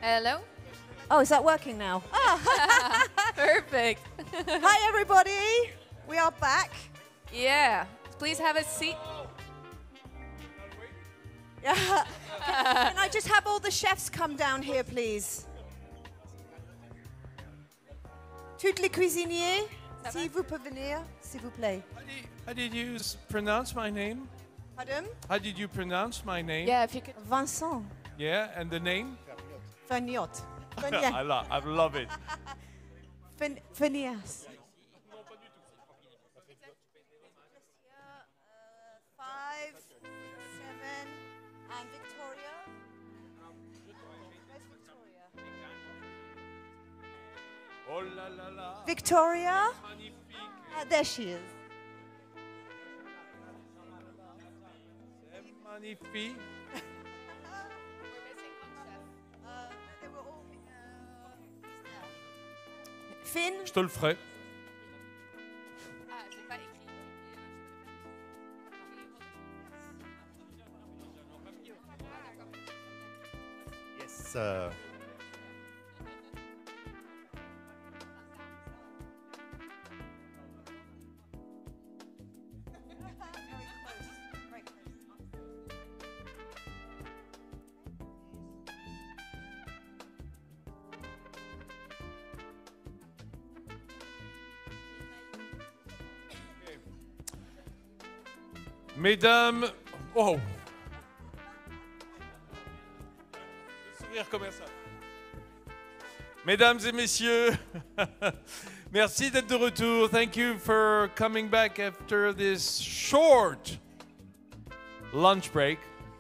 Hello. Oh, is that working now? Oh. Perfect. Hi, everybody. We are back. Yeah. Please have a seat. Yeah. Can I just have all the chefs come down here, please? Toutes les cuisiniers, si vous pouvez venir, s'il vous plaît. How did you pronounce my name? Pardon? How did you pronounce my name? Yeah, if you could. Vincent. Yeah, and the name? Verniot. I love it. Vernias. 5, 7, and Victoria. Where's Victoria? Oh la la la. Victoria? Magnifique. There she is. C'est magnifique. They were all, Finn? Je te le ferai. Ah, j'ai pas écrit. Yes. Mesdames, oh, sourire commercial. Mesdames et messieurs, merci d'être de retour. Thank you for coming back after this short lunch break.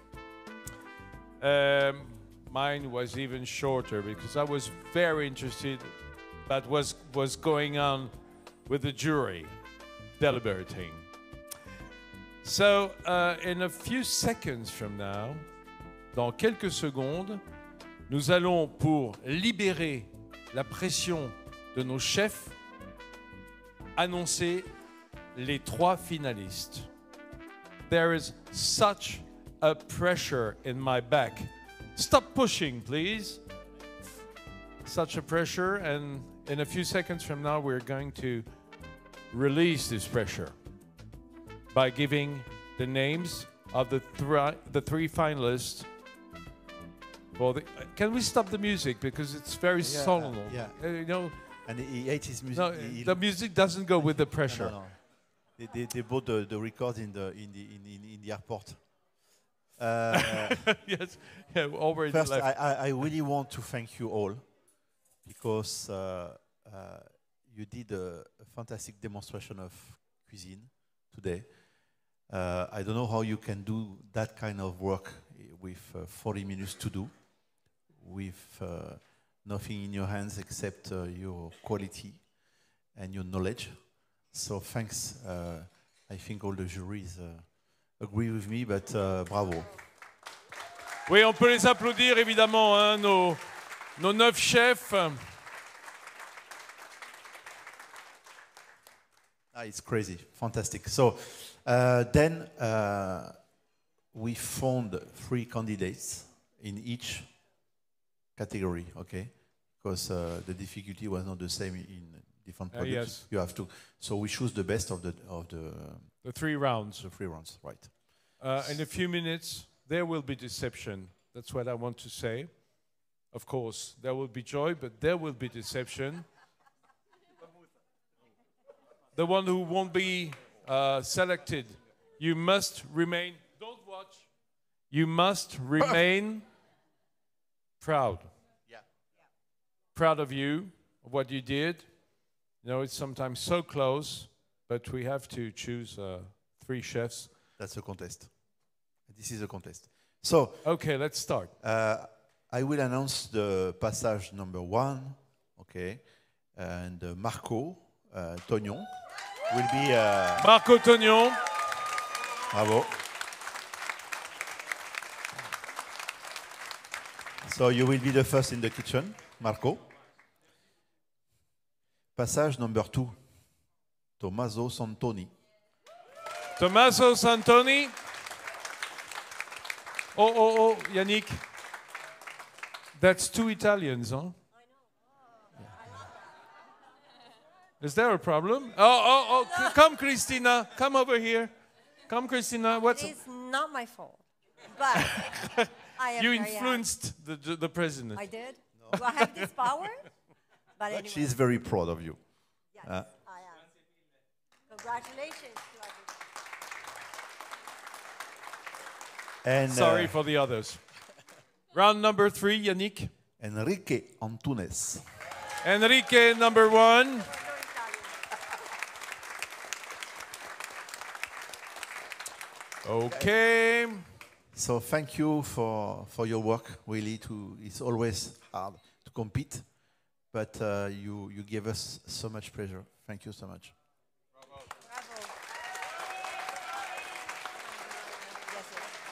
Mine was even shorter because I was very interested about what was going on with the jury deliberating. So, in a few seconds from now, dans quelques secondes, nous allons, pour libérer la pression de nos chefs, annoncer les 3 finalistes. There is such a pressure in my back. Stop pushing, please. Such a pressure, and in a few seconds from now, we're going to release this pressure by giving the names of the 3 finalists. For the, can we stop the music because it's very solemn? You know, And he hates his music. no, the music doesn't go with the pressure. No. They bought the record in the airport. Yes, yeah, already First, left. I really want to thank you all because you did a fantastic demonstration of cuisine today. I don't know how you can do that kind of work with 40 minutes to do, with nothing in your hands except your quality and your knowledge. So thanks. I think all the juries agree with me, but bravo. Oui, on peut les applaudir évidemment, hein, nos 9 chefs. It's crazy, fantastic. So then we found 3 candidates in each category, okay? Because the difficulty was not the same in different products. Yes. You have to. So we choose the best of the 3 rounds. the 3 rounds, right? In a few minutes, there will be deception. That's what I want to say. Of course, there will be joy, but there will be deception. The one who won't be selected, you must remain, don't watch, you must remain proud. Yeah. Proud of you, of what you did. You know, it's sometimes so close, but we have to choose 3 chefs. That's a contest. This is a contest. So Okay, let's start. I will announce the passage number 1, okay? And Marco Tognon will be. Marco Tognon. Bravo. So you will be the first in the kitchen, Marco. Passage number 2, Tommaso Santoni. Tommaso Santoni. Oh, Yannick. That's two Italians, huh? Is there a problem? Come, Christina. Come over here. Come, Christina. What's It's not my fault, but I am you very influenced the president? I did. Do I have this power? But anyway, She's very proud of you. yes, I am. Congratulations to everyone. And Sorry for the others. Round number 3, Yannick. Enrique Antunes. Enrique, number 1. Okay. So thank you for your work. Really, it's always hard to compete, but you gave us so much pleasure. Thank you so much. Bravo. Yes,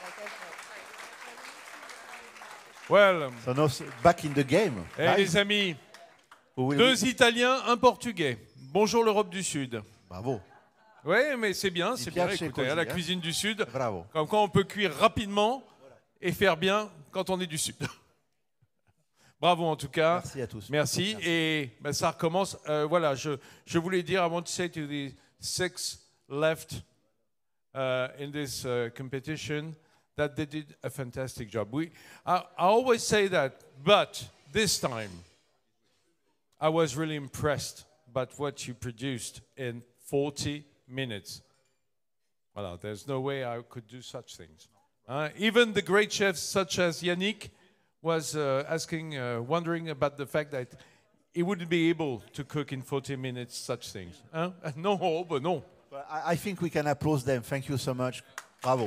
yes. Well, So now back in the game. hey, Guys, les amis, who will 2 Italiens, un Portugais. Bonjour l'Europe du Sud. Bravo. Oui, mais c'est bien, c'est bien. piace Écoutez, così, la hein. cuisine du Sud, Bravo. comme quoi on peut cuire rapidement et faire bien quand on est du Sud. Bravo en tout cas. Merci à tous. Merci. Merci. Et ben, ça recommence. Voilà, je voulais dire, I want to say to the 6 left in this competition that they did a fantastic job. I always say that, but this time I was really impressed by what you produced in 40 minutes. Voilà, there's no way I could do such things. Even the great chefs such as Yannick was wondering about the fact that he wouldn't be able to cook in 40 minutes such things. No, but no. Well, I think we can applaud them. Thank you so much. Bravo.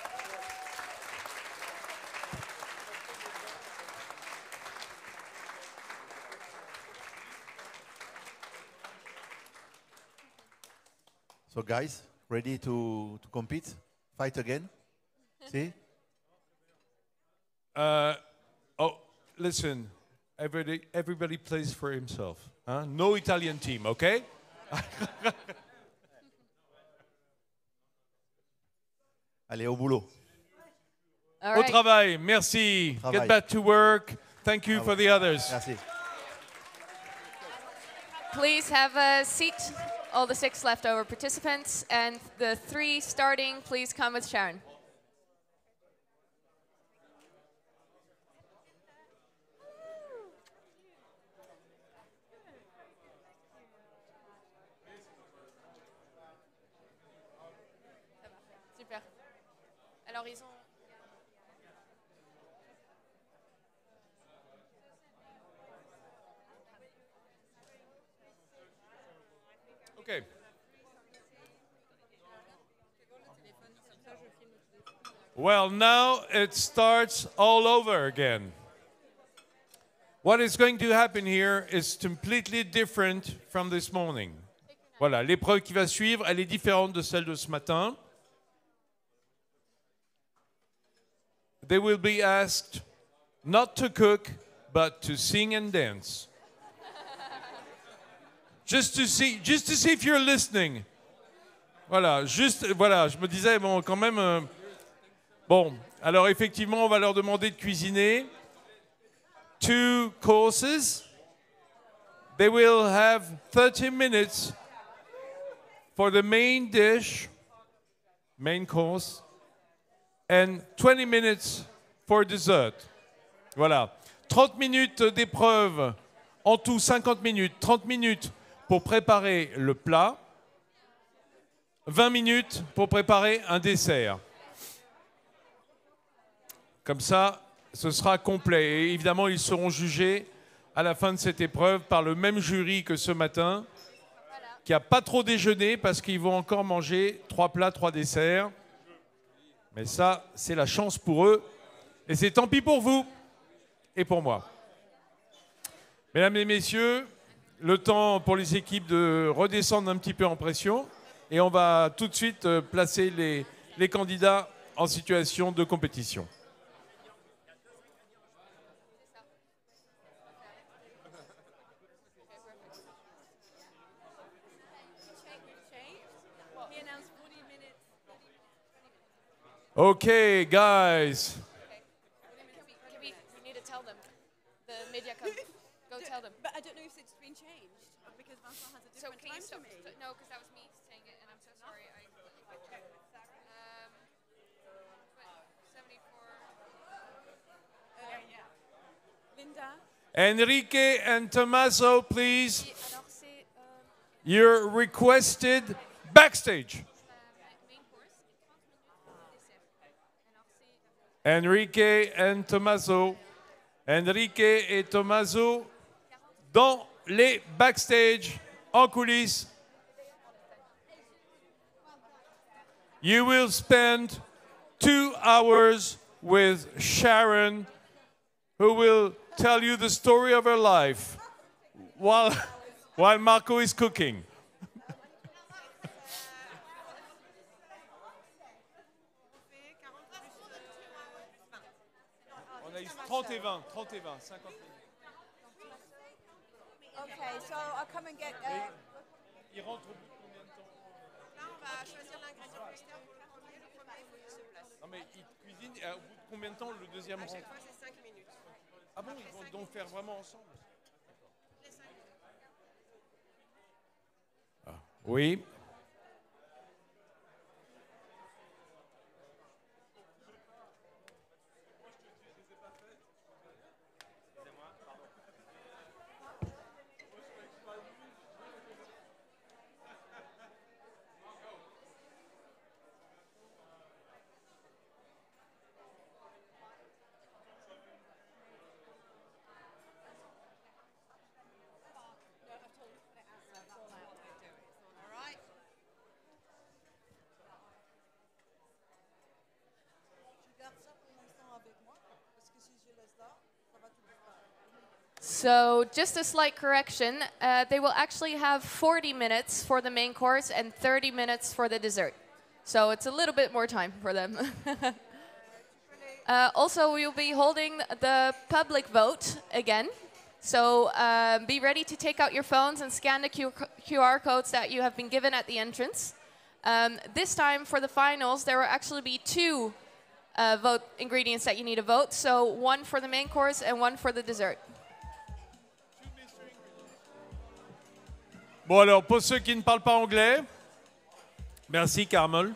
So guys, ready to compete? Fight again? See? Listen, everybody plays for himself. No Italian team, okay? Allez, au boulot. All Au right. travail, merci. Travail. Get back to work. Thank you for the others. Merci. Please have a seat, all the 6 leftover participants, and the 3 starting, please come with Sharon. Super. Alors, ils ont... Okay. Well, now it starts all over again. What is going to happen here is completely different from this morning. Voilà, l'épreuve qui va suivre, elle est différente de celle de ce matin. They will be asked not to cook, but to sing and dance. Just to see if you're listening. Voilà, je me disais, bon, quand même... bon, alors effectivement, on va leur demander de cuisiner 2 courses. They will have 30 minutes for the main dish, main course, and 20 minutes for dessert. Voilà, 30 minutes d'épreuve, en tout 50 minutes, 30 minutes pour préparer le plat, 20 minutes pour préparer un dessert. Comme ça, ce sera complet. Et évidemment, ils seront jugés à la fin de cette épreuve par le même jury que ce matin, qui n'a pas trop déjeuné parce qu'ils vont encore manger 3 plats, 3 desserts. Mais ça, c'est la chance pour eux. Et c'est tant pis pour vous et pour moi. Mesdames et messieurs, le temps pour les équipes de redescendre un petit peu en pression. Et on va tout de suite placer les candidats en situation de compétition. Okay, guys. We need to tell them. tell them. But I don't know if it's been changed because Vincent has a So different can you time stop? to me. No, because that was me saying it, and I'm so sorry. I checked with Sarah. 74. Yeah. Linda. Enrique and Tommaso, please. Alors c'est You're requested backstage. main course, 30 minutes, dessert. Alors c'est Enrique and Tommaso. Enrique et Tommaso dans les backstage, en coulisses. You will spend 2 hours with Sharon, who will tell you the story of her life while Marco is cooking. On a eu 30 et 20, 50 minutes. Okay, so I'll come and get. Il rentre au bout de combien de temps? Là, on va choisir l'ingrédient mystère pour le premier. Le premier, il faut qu'il se place. Non mais il cuisine et au bout de combien de temps le deuxième rentre? Chaque fois, c'est 5 minutes. Ah bon, ils vont donc faire vraiment ensemble? Oui. So just a slight correction, they will actually have 40 minutes for the main course and 30 minutes for the dessert. So it's a little bit more time for them. Also, we'll be holding the public vote again. So be ready to take out your phones and scan the QR codes that you have been given at the entrance. This time for the finals, there will actually be 2 vote ingredients that you need to vote. So 1 for the main course and 1 for the dessert. Bon alors, pour ceux qui ne parlent pas anglais, merci Carmel.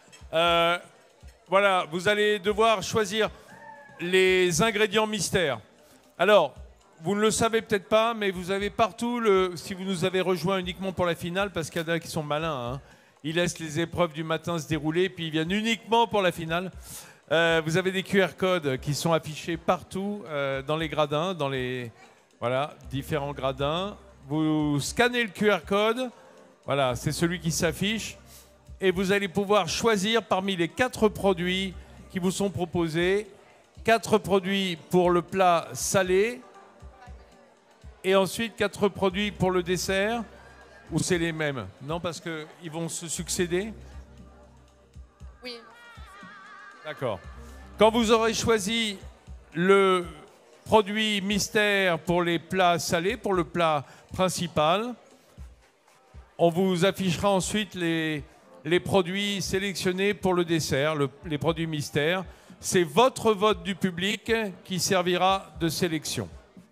Voilà, vous allez devoir choisir les ingrédients mystères. Alors, vous ne le savez peut-être pas, mais vous avez partout, si vous nous avez rejoints uniquement pour la finale, parce qu'il y en a qui sont malins, hein, ils laissent les épreuves du matin se dérouler, puis ils viennent uniquement pour la finale. Vous avez des QR codes qui sont affichés partout dans les gradins, dans les différents gradins. Vous scannez le QR code, voilà, c'est celui qui s'affiche, et vous allez pouvoir choisir parmi les 4 produits qui vous sont proposés, 4 produits pour le plat salé, et ensuite 4 produits pour le dessert, ou c'est les mêmes? Non, parce qu'ils vont se succéder? Oui. D'accord. Quand vous aurez choisi le produit mystère pour les plats salés, pour le plat principal, on vous affichera ensuite les produits sélectionnés pour le dessert, les produits mystères. C'est votre vote du public qui servira de sélection.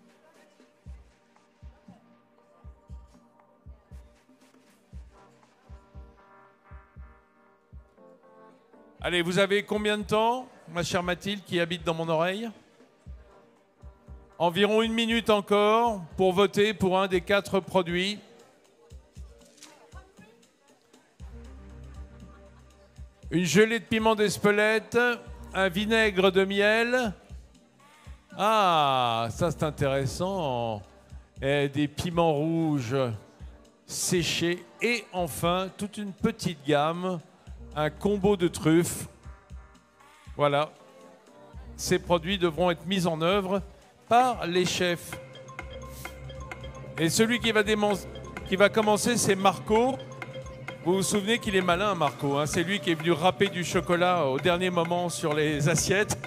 Allez, vous avez combien de temps, ma chère Mathilde, qui habite dans mon oreille? Environ 1 minute encore pour voter pour un des 4 produits. Une gelée de piment d'Espelette, un vinaigre de miel. Ah, ça c'est intéressant. Et des piments rouges séchés. Et enfin, toute une petite gamme, un combo de truffes. Voilà. Ces produits devront être mis en œuvre par les chefs. Et celui qui va commencer, c'est Marco. Vous vous souvenez qu'il est malin, Marco, hein, c'est lui qui est venu râper du chocolat au dernier moment sur les assiettes.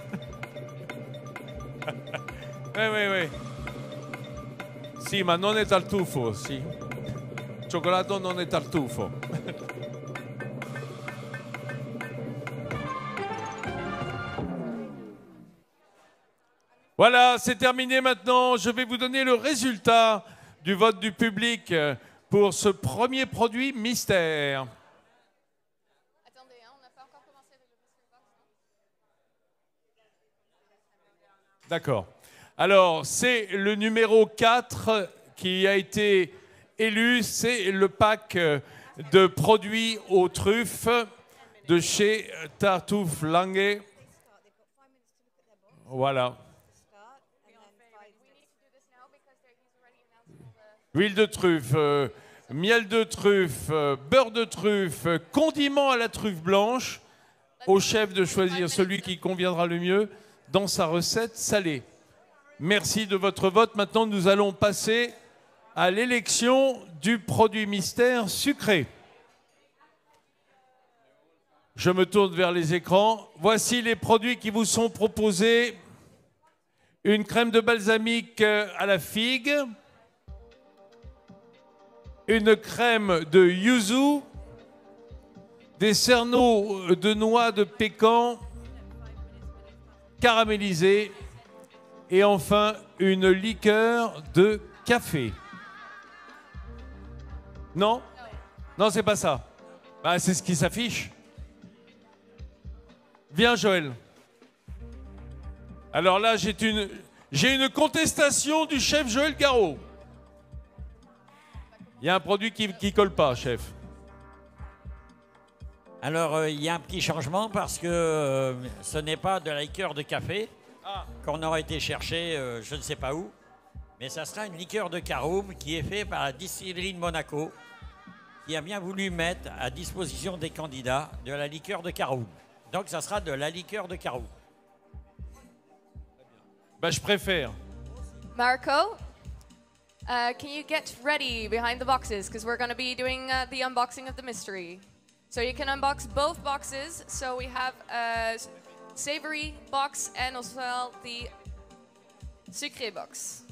Oui. Sì, ma non è tartufo, sì. Cioccolato non è tartufo. Voilà, c'est terminé maintenant. Je vais vous donner le résultat du vote du public pour ce premier produit mystère. Attendez, hein, on n'a pas encore commencé avec le mystery box. D'accord. Alors, c'est le numéro 4 qui a été élu. C'est le pack de produits aux truffes de chez Tartuffe Lange. Voilà. Huile de truffe, miel de truffe, beurre de truffe, condiment à la truffe blanche. Au chef de choisir celui qui conviendra le mieux dans sa recette salée. Merci de votre vote. Maintenant, nous allons passer à l'élection du produit mystère sucré. Je me tourne vers les écrans. Voici les produits qui vous sont proposés. Une crème de balsamique à la figue. Une crème de yuzu. Des cerneaux de noix de pécan caramélisés. Et enfin, une liqueur de café. Non? Non, c'est pas ça. Bah, c'est ce qui s'affiche. Viens, Joël. Alors là, j'ai une contestation du chef Joël Garraud. Il y a un produit qui colle pas, chef. Alors, il y a un petit changement parce que ce n'est pas de la liqueur de café qu'on aura été chercher je ne sais pas où, mais ça sera une liqueur de Caroum qui est faite par la distillerie de Monaco, qui a bien voulu mettre à disposition des candidats de la liqueur de Caroum. Donc, ça sera de la liqueur de Caroum. Bah, je préfère. Marco, can you get ready behind the boxes? Because we're going to be doing the unboxing of the mystery. So you can unbox both boxes. So we have a savory box and as well the sucré box.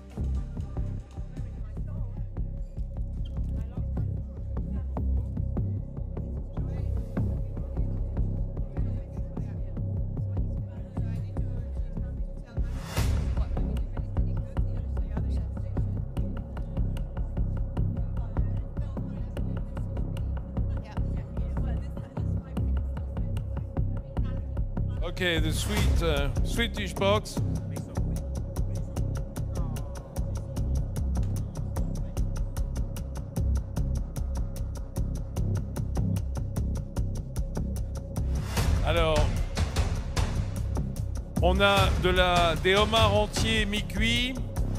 Okay, the sweetish box. Alors, on a des homards entiers mi-cuits.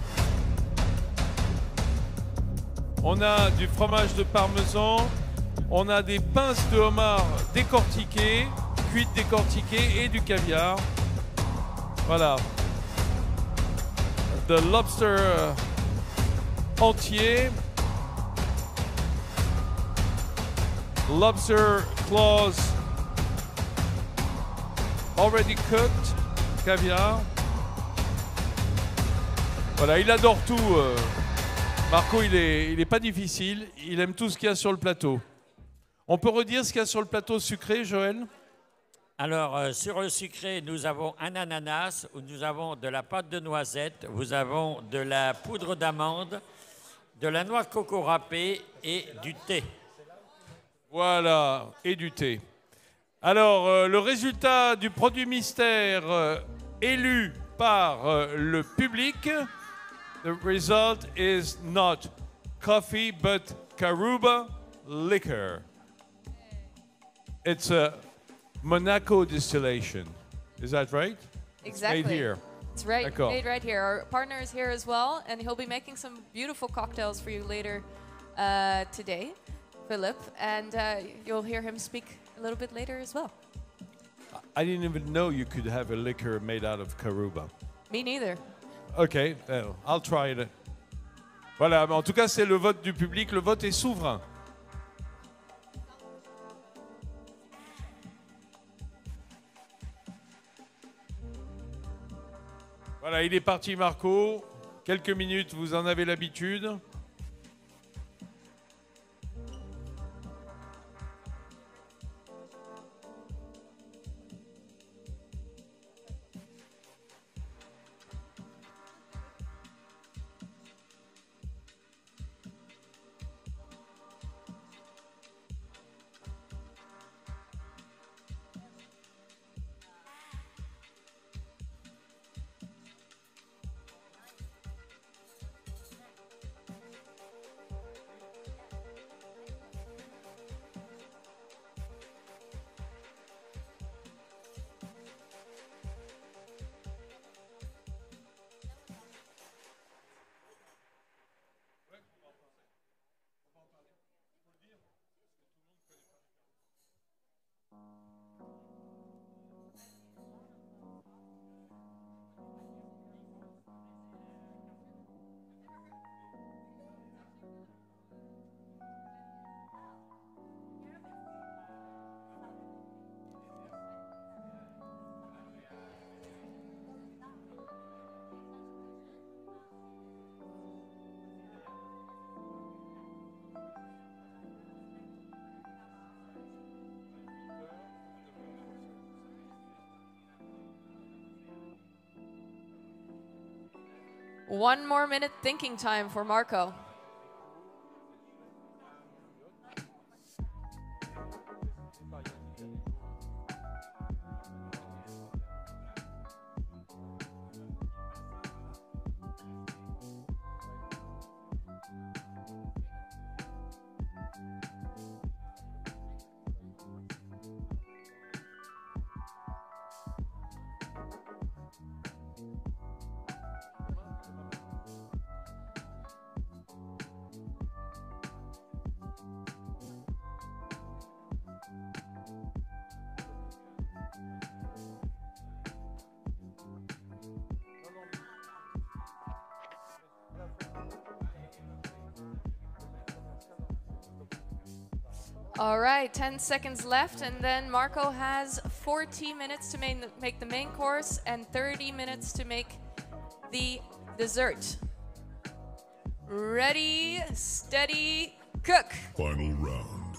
On a du fromage de parmesan. On a des pinces de homard décortiquées, cuites décortiquées et du caviar. Voilà. The lobster entier. Lobster claws already cooked. Caviar. Voilà, il adore tout. Marco, il est pas difficile. Il aime tout ce qu'il y a sur le plateau. On peut redire ce qu'il y a sur le plateau sucré, Joël? Alors, sur le sucré, nous avons un ananas, où nous avons de la pâte de noisette, nous avons de la poudre d'amande, de la noix de coco râpée et du thé. Voilà, et du thé. Alors, le résultat du produit mystère élu par le public, the result is not coffee, but Caruba liquor. It's a Monaco distillation. Is that right? Exactly. It's made here. It's right, D'accord. made right here. Our partner is here as well, and he'll be making some beautiful cocktails for you later today, Philip, and you'll hear him speak a little bit later as well. I didn't even know you could have a liquor made out of Caruba. Me neither. Okay, I'll try it. Voilà, mais en tout cas, c'est le vote du public. Le vote est souverain. Voilà, il est parti, Marco. Quelques minutes, vous en avez l'habitude. 1 more minute thinking time for Marco. All right, 10 seconds left, and then Marco has 40 minutes to make the main course and 30 minutes to make the dessert. Ready, steady, cook. Final round.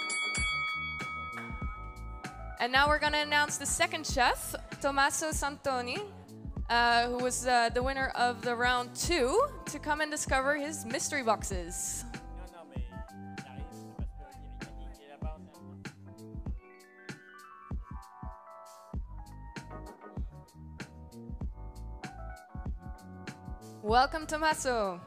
And now we're gonna announce the second chef, Tommaso Santoni, who was the winner of the round 2, to come and discover his mystery boxes. Welcome, Tommaso.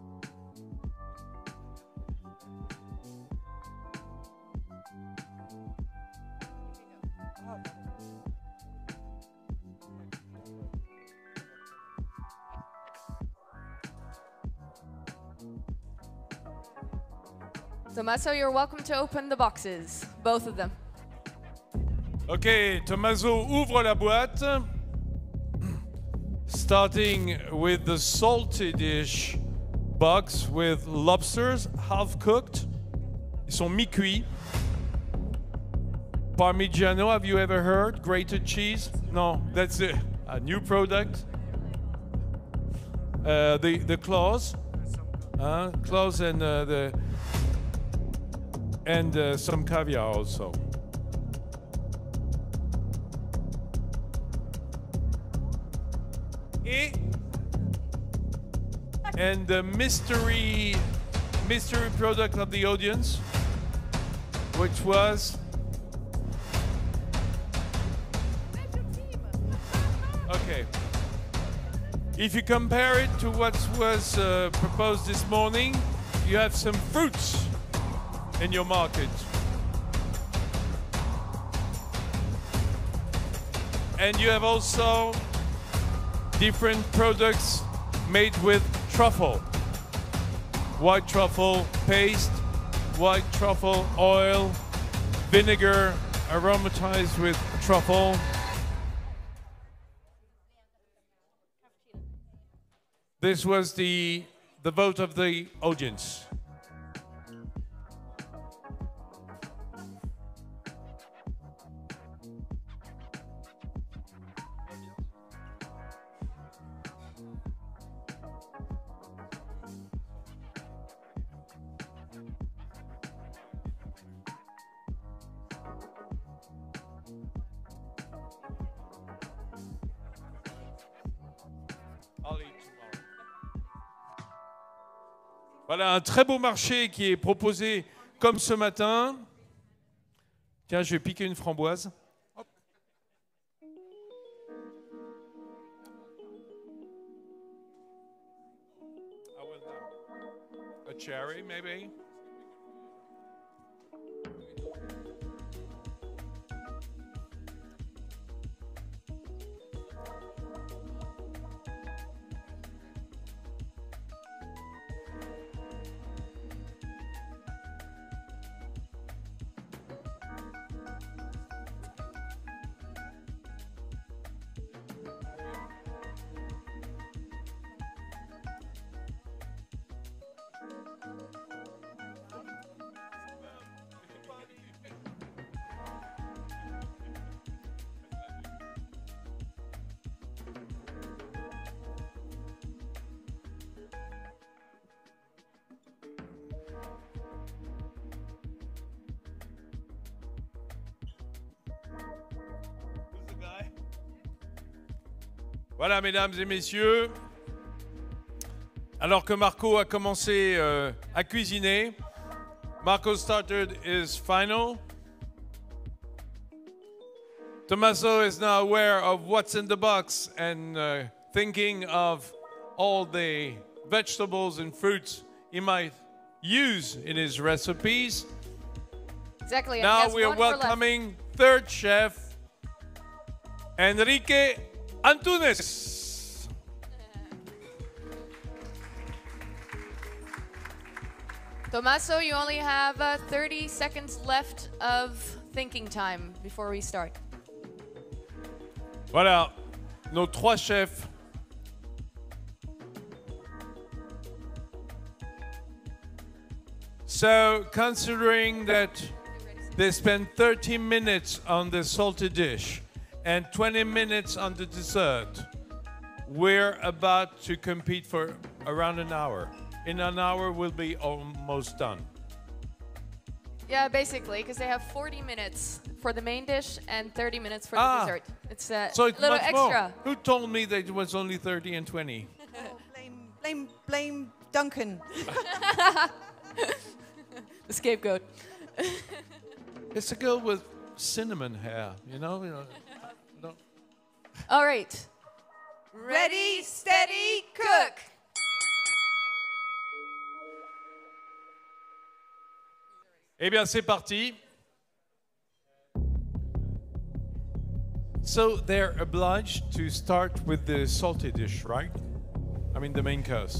Tommaso, you're welcome to open the boxes, both of them. Okay, Tommaso ouvre la boîte. Starting with the salty dish box with lobsters, half cooked. Ils sont mi-cuits. Parmigiano, have you ever heard? Grated cheese? No, that's a new product. The claws. Claws and some caviar also. And the mystery product of the audience, which was okay. If you compare it to what was proposed this morning, you have some fruits in your market. And you have also different products made with truffle. White truffle paste, white truffle oil, vinegar aromatized with truffle. This was the vote of the audience. Voilà un très beau marché qui est proposé comme ce matin. Tiens, je vais piquer une framboise. Hop. A cherry, maybe. Voilà, mesdames et messieurs, Alors que Marco a commencé à cuisiner, Marco started his final. Tommaso is now aware of what's in the box and thinking of all the vegetables and fruits he might use in his recipes. Exactly. And he Now has we are one more left. welcoming third chef, Enrique Antunes. Tommaso, you only have 30 seconds left of thinking time before we start. Voilà, nos trois chefs. So, considering that they spent 30 minutes on the salted dish and 20 minutes on the dessert, we're about to compete for around an hour. In an hour, we'll be almost done. Yeah, basically, because they have 40 minutes for the main dish and 30 minutes for the Ah. dessert. It's So a it's little much extra. more. Who told me that it was only 30 and 20? Blame Duncan. The scapegoat. It's a girl with cinnamon hair, you know? All right. Ready, steady, cook. Eh bien, c'est parti. So they're obliged to start with the salty dish, right? I mean, the main course.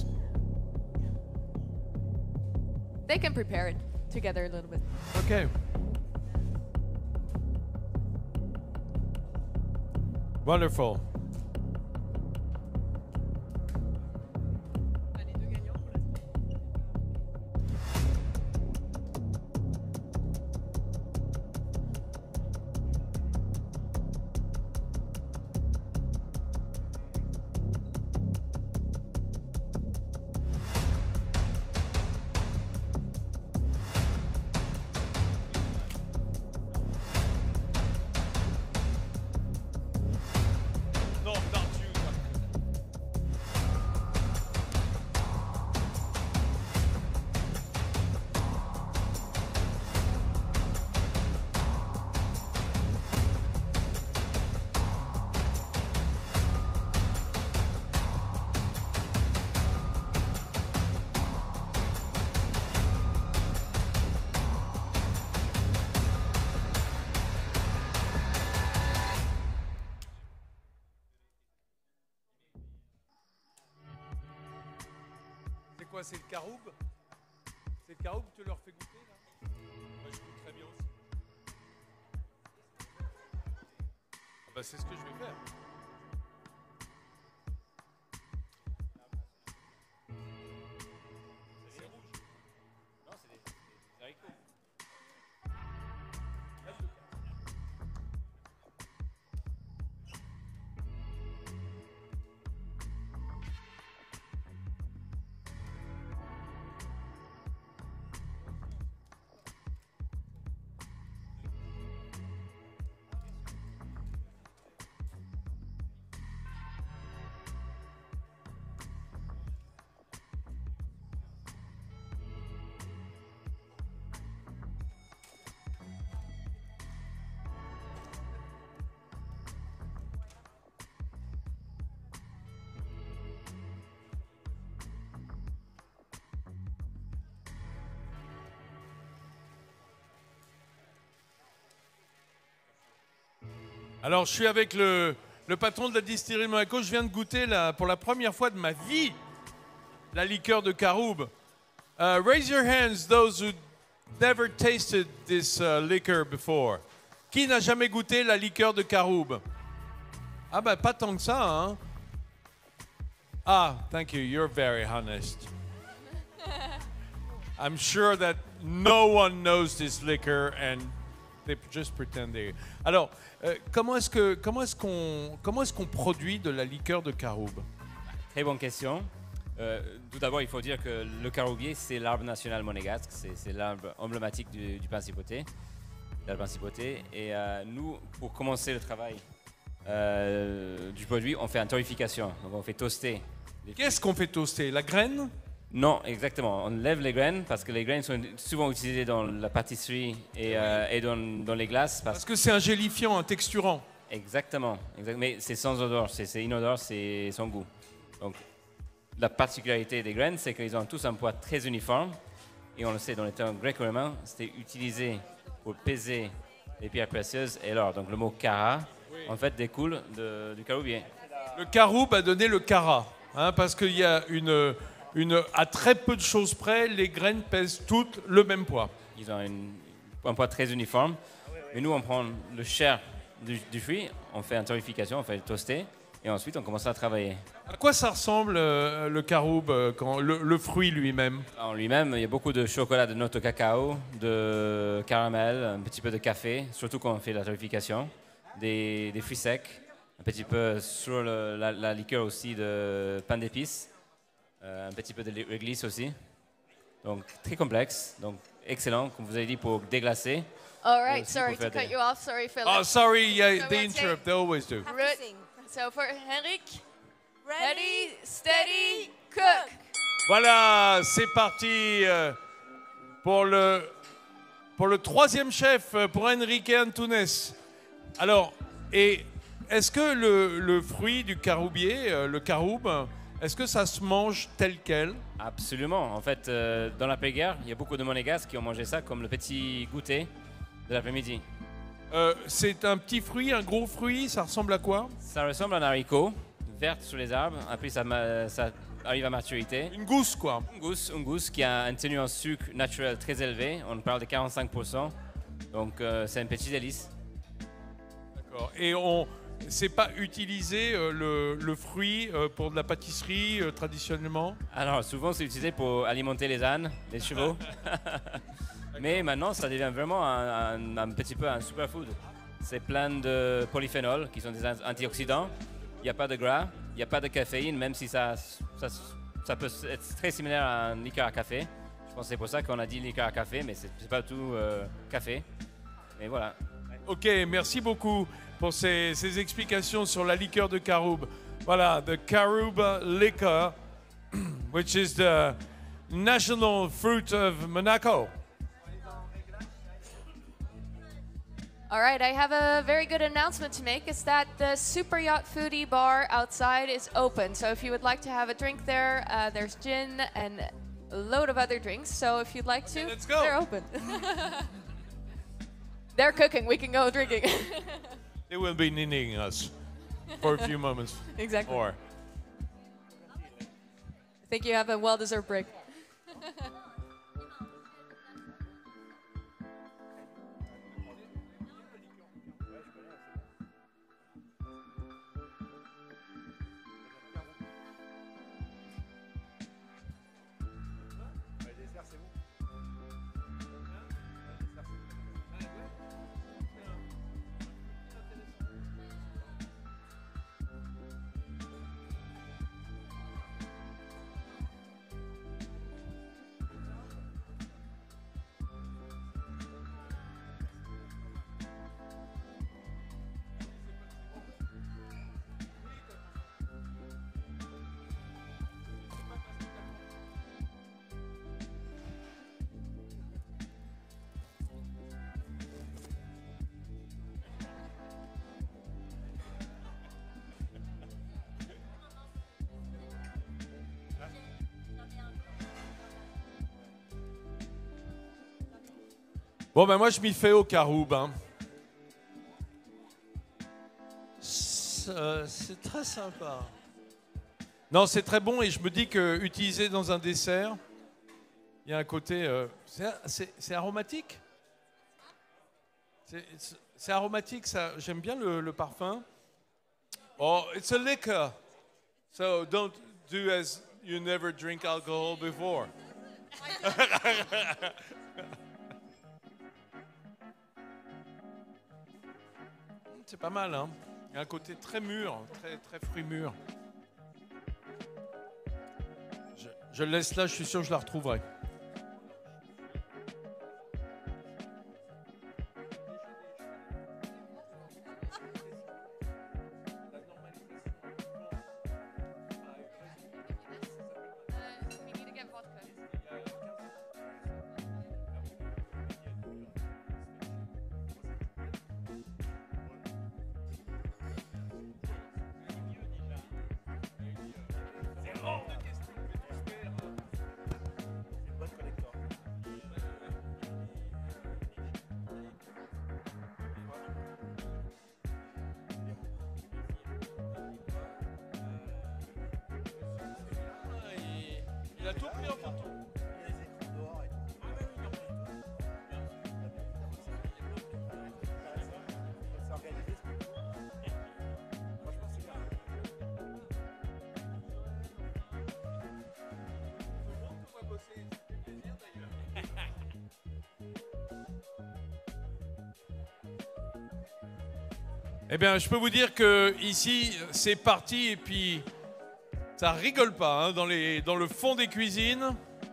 They can prepare it together a little bit. Okay. Wonderful. No, not you. C'est quoi, c'est le caroube? C'est le caroube que tu leur fais goûter là? Moi je goûte très bien aussi. Ah bah, c'est ce que je vais faire. C'est des rouges. Non, c'est des haricots. Alors, je suis avec le patron de la distillerie de Monaco. Je viens de goûter pour la première fois de ma vie la liqueur de caroube. Raise your hands, those who never tasted this liquor before. Qui n'a jamais goûté la liqueur de caroube? Ah ben, pas tant que ça, hein? Ah, thank you. You're very honest. I'm sure that no one knows this liquor and they just pretend they... Alors, comment est-ce qu'on produit de la liqueur de caroube? Très bonne question. Tout d'abord, il faut dire que le caroubier, c'est l'arbre national monégasque, c'est l'arbre emblématique du Principauté, de la Principauté. Et nous, pour commencer le travail du produit, on fait une torréfication. Donc, on fait toaster Qu'est-ce qu'on fait toaster? La graine? Non, exactement. On lève les graines parce que les graines sont souvent utilisées dans la pâtisserie et dans les glaces. Parce que c'est un gélifiant, un texturant. Exactement. Mais c'est sans odeur, c'est inodore, c'est sans goût. Donc, la particularité des graines, c'est qu'ils ont tous un poids très uniforme. Et on le sait, dans les temps gréco-romains, c'était utilisé pour peser les pierres précieuses et l'or. Donc, le mot cara, en fait, découle du caroubier. Le caroub a donné le cara, hein, parce qu'il y a à très peu de choses près, les graines pèsent toutes le même poids. Ils ont un poids très uniforme. Mais nous, on prend le chair du fruit, on fait une torréfication, on fait le toaster, et ensuite on commence à travailler. À quoi ça ressemble le caroub, le fruit lui-même? En lui-même, il y a beaucoup de chocolat, de notes de cacao, de caramel, un petit peu de café, surtout quand on fait la torréfication, des fruits secs, un petit peu sur la liqueur aussi de pain d'épices, un petit peu de réglisse aussi. Donc très complexe, donc excellent, comme vous avez dit, pour déglacer. All right, aussi sorry pour to faire cut des- you off. Sorry, Philip. Oh, sorry, yeah, So they what's it? interrupt, they always do. Re- so for Henrik, ready, steady, cook. Voilà, c'est parti pour le troisième chef, pour Enrique Antunes. Alors, et est-ce que le fruit du caroubier, le caroub, est-ce que ça se mange tel quel? Absolument. En fait, dans l'après-guerre, il y a beaucoup de Monégasques qui ont mangé ça comme le petit goûter de l'après-midi. C'est un petit fruit, un gros fruit, ça ressemble à quoi? Ça ressemble à un haricot, verte sur les arbres, après ça arrive à maturité. Une gousse, quoi. Une gousse qui a un tenu en sucre naturel très élevé, on parle de 45%, donc c'est un petit délice. D'accord. Et c'est pas utilisé le fruit pour de la pâtisserie traditionnellement? Alors souvent c'est utilisé pour alimenter les ânes, les chevaux, mais maintenant ça devient vraiment un petit peu un superfood. C'est plein de polyphénols qui sont des antioxydants, il n'y a pas de gras, il n'y a pas de caféine, même si ça peut être très similaire à un liqueur à café. Je pense que c'est pour ça qu'on a dit liqueur à café, mais c'est pas tout café. Mais voilà. Ok, merci beaucoup pour ces explications sur la liqueur de caroub. Voilà, the caroub liquor, which is the national fruit of Monaco. All right, I have a very good announcement to make. It's that the Super Yacht Foodie bar outside is open. So if you would like to have a drink there, there's gin and a load of other drinks. So if you'd like to, let's go. they're open. They're cooking. We can go drinking. They will be needing us for a few moments. Exactly. Or. I think you have a well-deserved break. Bon, ben moi, je m'y fais au caroub. Hein. C'est très sympa. Non, c'est très bon et je me dis que utilisé dans un dessert, il y a un côté... c'est aromatique. C'est aromatique, ça. J'aime bien le parfum. Oh, it's a liquor. So don't do as you never drink alcohol before. C'est pas mal, hein. Il y a un côté très mûr, très fruit mûr. Je le laisse là, je suis sûr que je la retrouverai. Il a tout pris en photo. Eh bien, je peux vous dire que ici, c'est parti et puis ça rigole pas hein, dans le fond des cuisines.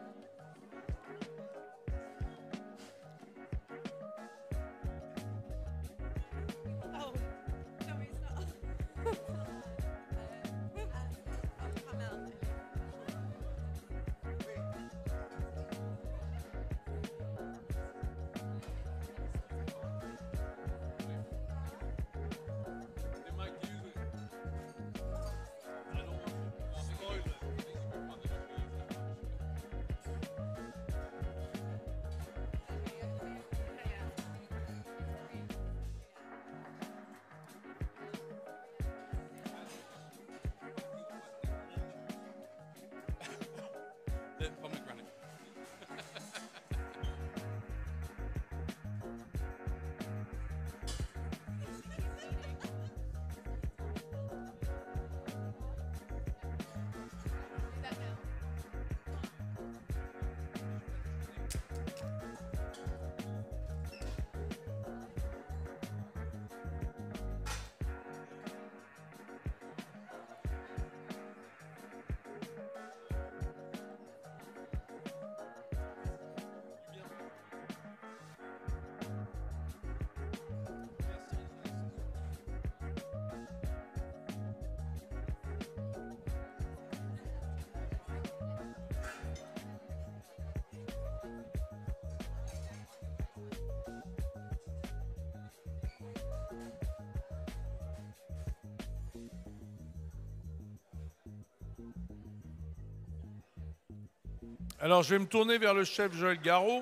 Alors, je vais me tourner vers le chef Joël Garraud.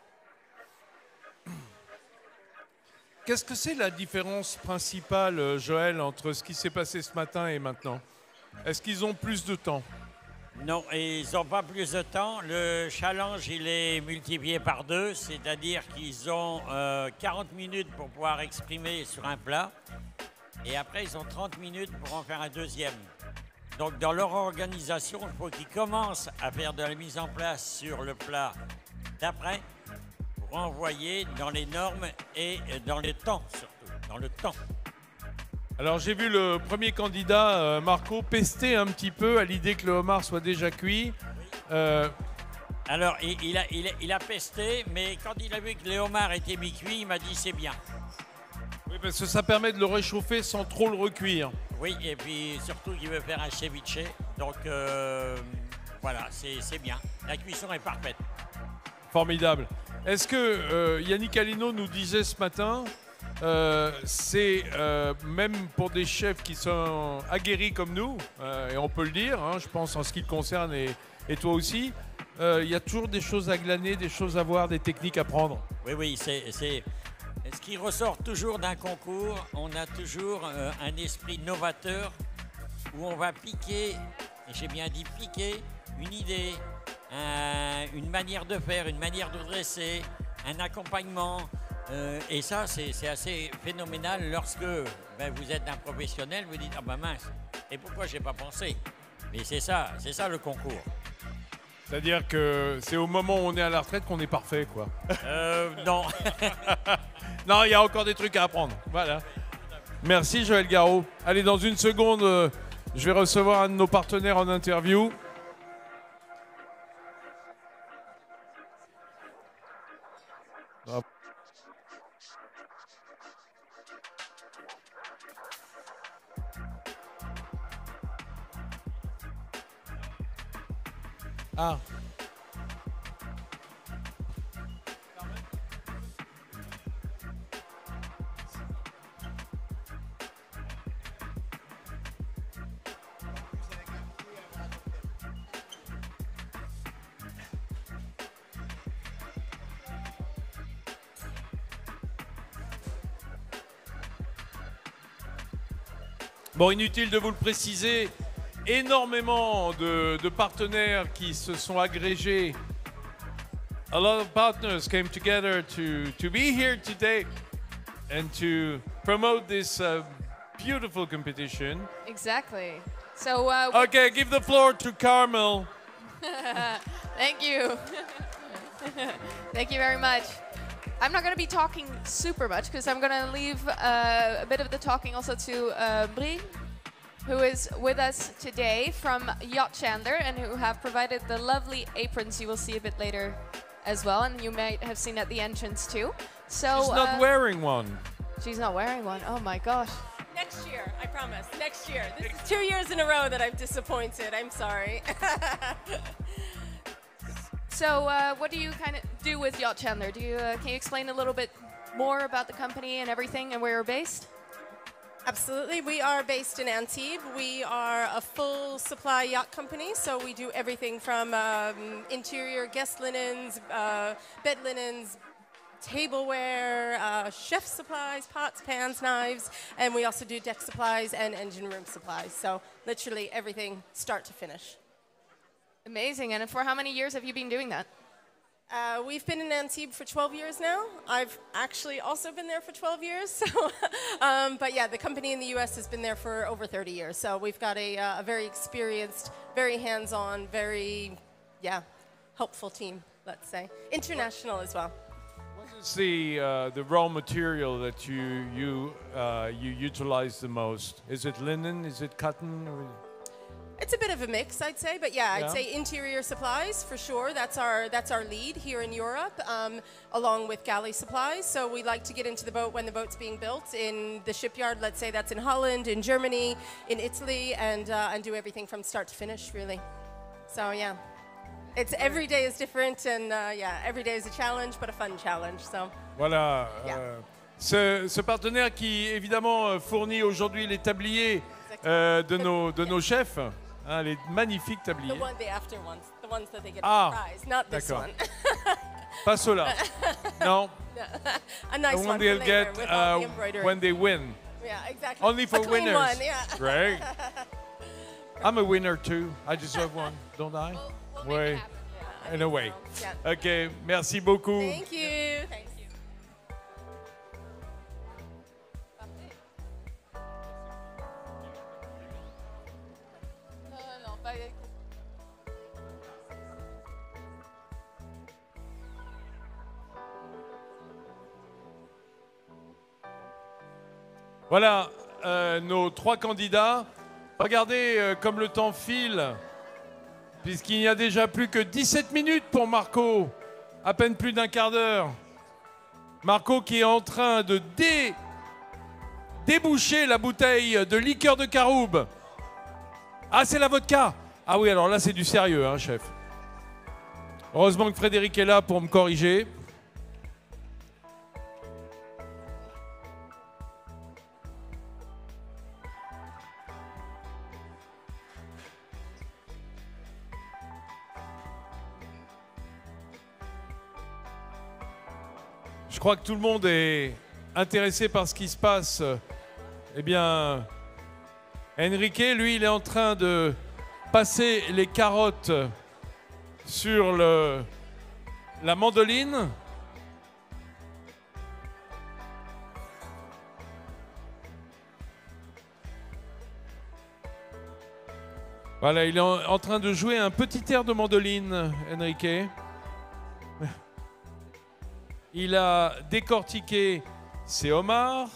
Qu'est-ce que c'est la différence principale, Joël, entre ce qui s'est passé ce matin et maintenant? Est-ce qu'ils ont plus de temps? Non, ils n'ont pas plus de temps. Le challenge, il est multiplié par 2, c'est-à-dire qu'ils ont 40 minutes pour pouvoir exprimer sur un plat. Et après, ils ont 30 minutes pour en faire un deuxième. Donc, dans leur organisation, il faut qu'ils commencent à faire de la mise en place sur le plat d'après pour envoyer dans les normes et dans le temps, surtout, dans le temps. Alors, j'ai vu le premier candidat, Marco, pester un petit peu à l'idée que le homard soit déjà cuit. Alors, il a pesté, mais quand il a vu que le homard était mi-cuit, il m'a dit c'est bien. Oui, parce que ça permet de le réchauffer sans trop le recuire. Oui, et puis surtout qu'il veut faire un ceviche. Donc, voilà, c'est bien. La cuisson est parfaite. Formidable. Est-ce que Yannick Alino nous disait ce matin, c'est même pour des chefs qui sont aguerris comme nous, et on peut le dire, hein, je pense en ce qui le concerne et toi aussi, il y a toujours des choses à glaner, des choses à voir, des techniques à prendre. Oui, c'est ce qui ressort toujours d'un concours. On a toujours un esprit novateur où on va piquer, et j'ai bien dit piquer, une idée, une manière de faire, une manière de dresser, un accompagnement. Et ça, c'est assez phénoménal lorsque vous êtes un professionnel, vous dites « Ah ben mince, et pourquoi j'ai pas pensé ?» Mais c'est ça le concours. C'est-à-dire que c'est au moment où on est à la retraite qu'on est parfait, quoi. Non. Non, il y a encore des trucs à apprendre. Voilà. Merci Joël Garraud. Allez, dans une seconde, je vais recevoir un de nos partenaires en interview. Ah. Bon, inutile de vous le préciser, énormément de partenaires qui se sont agrégés. A lot of partners came together to be here today and to promote this beautiful competition. Exactly. So, Okay, give the floor to Carmel. thank you. Thank you very much. I'm not going to be talking super much because I'm going to leave a bit of the talking also to Brie, who is with us today from Yacht Chandler and who have provided the lovely aprons you will see a bit later as well, and you might have seen at the entrance too. So She's not wearing one. She's not wearing one. Oh my gosh. Next year, I promise. Next year. This is 2 years in a row that I've disappointed. I'm sorry. So what do you kind of do with Yacht Chandler? Do you can you explain a little bit more about the company and everything and where you're based? Absolutely. We are based in Antibes. We are a full supply yacht company, so we do everything from interior guest linens, bed linens, tableware, chef supplies, pots, pans, knives, and we also do deck supplies and engine room supplies. So literally everything start to finish. Amazing. And for how many years have you been doing that? We've been in Antibes for 12 years now. I've actually also been there for 12 years. So, but yeah, the company in the US has been there for over 30 years. So we've got a very experienced, very hands-on, very, helpful team, let's say. International as well. What is the raw material that you utilize the most? Is it linen? Is it cotton? Or It's a bit of a mix, I'd say, but I'd say interior supplies for sure. That's our lead here in Europe, along with galley supplies. So we like to get into the boat when the boat's being built in the shipyard. Let's say that's in Holland, in Germany, in Italy, and do everything from start to finish, really. So it's every day is different, and every day is a challenge, but a fun challenge. So voilà. Ce partenaire qui évidemment fournit aujourd'hui les tabliers de nos chefs. Hein, les magnifiques tabliers. The after ones, the ones that they get a prize, not this one. Pas ceux-là. Non. A nice the one they'll for get later with all the embroidery. when they win. Yeah, exactly. Only for a clean winners. One, yeah. Right. I'm a winner too. I deserve one, don't I? We'll make it Oui. happen. In a way. Yeah. Ok, merci beaucoup. Thank you. Thank you. Non, pas Voilà nos trois candidats. Regardez comme le temps file, puisqu'il n'y a déjà plus que 17 minutes pour Marco. À peine plus d'un quart d'heure. Marco qui est en train de déboucher la bouteille de liqueur de caroube. Ah, c'est la vodka. Ah oui, alors là, c'est du sérieux, hein, chef. Heureusement que Frédéric est là pour me corriger. Je crois que tout le monde est intéressé par ce qui se passe. Eh bien, Enrique, lui, il est en train de passer les carottes sur la mandoline. Voilà, il est en train de jouer un petit air de mandoline, Enrique. Il a décortiqué ses homards.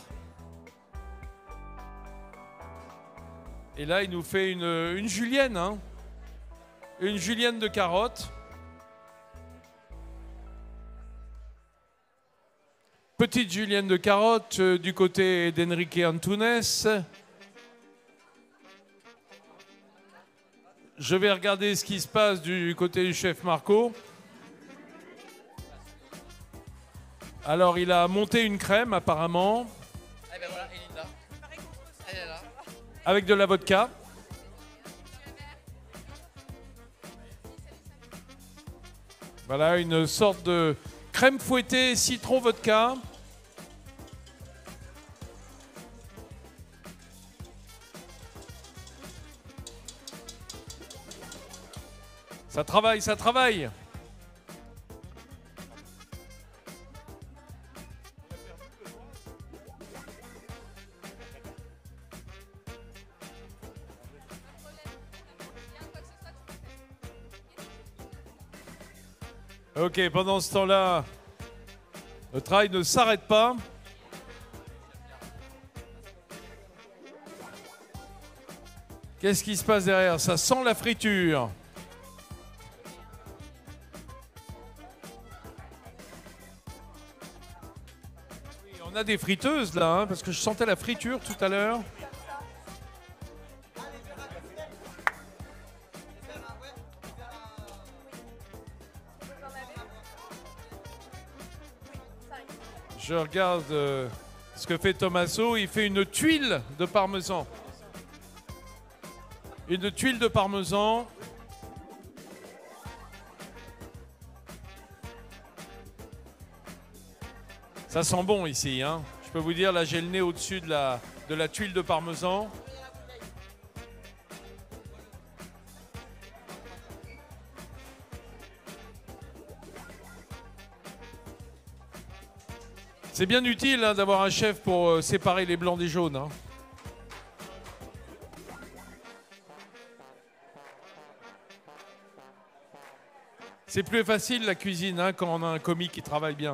Et là, il nous fait une julienne, hein. Une julienne de carottes. Petite julienne de carottes du côté d'Enrique Antunes. Je vais regarder ce qui se passe du côté du chef Marco. Alors, il a monté une crème, apparemment. Eh ben voilà, elle est là. Elle est là. Avec de la vodka. Voilà, une sorte de crème fouettée citron vodka. Ça travaille, ça travaille. Ok, pendant ce temps-là, le travail ne s'arrête pas. Qu'est-ce qui se passe derrière? Ça sent la friture. Oui, on a des friteuses là, hein, parce que je sentais la friture tout à l'heure. Je regarde ce que fait Tommaso. Il fait une tuile de parmesan. Une tuile de parmesan. Ça sent bon ici, hein. Je peux vous dire, là j'ai le nez au-dessus de la tuile de parmesan. C'est bien utile hein, d'avoir un chef pour séparer les blancs des jaunes. Hein. C'est plus facile la cuisine hein, quand on a un commis qui travaille bien.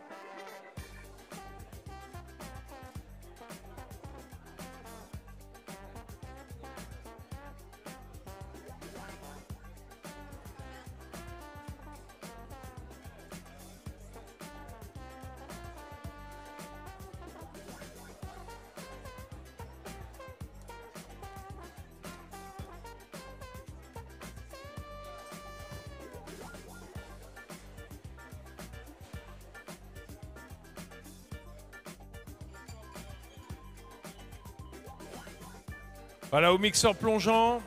Voilà, au mixeur plongeant.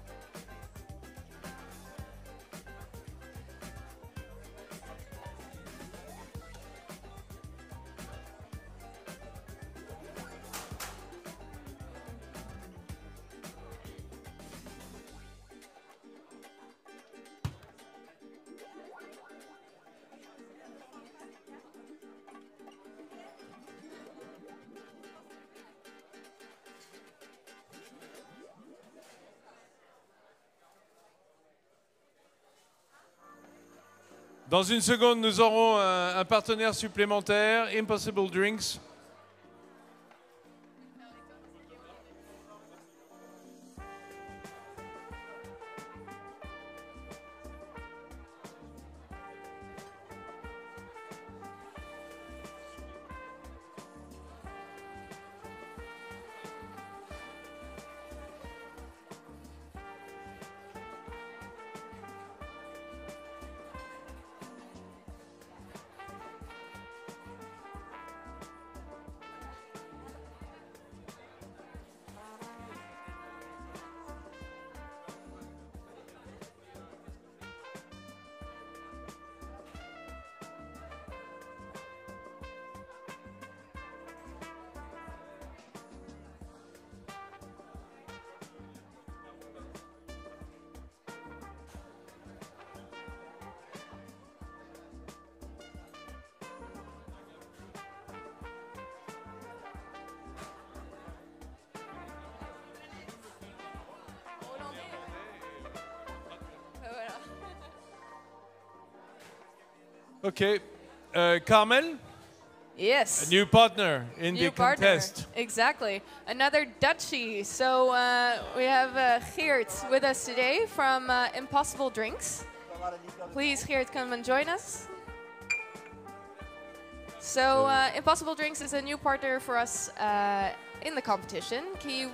Dans une seconde, nous aurons un partenaire supplémentaire, Impossible Drinks. Okay, Carmel? Yes. A new partner in the contest. Exactly. Another Dutchie. So we have Geert with us today from Impossible Drinks. Please, Geert, come and join us. So Impossible Drinks is a new partner for us in the competition. Can you...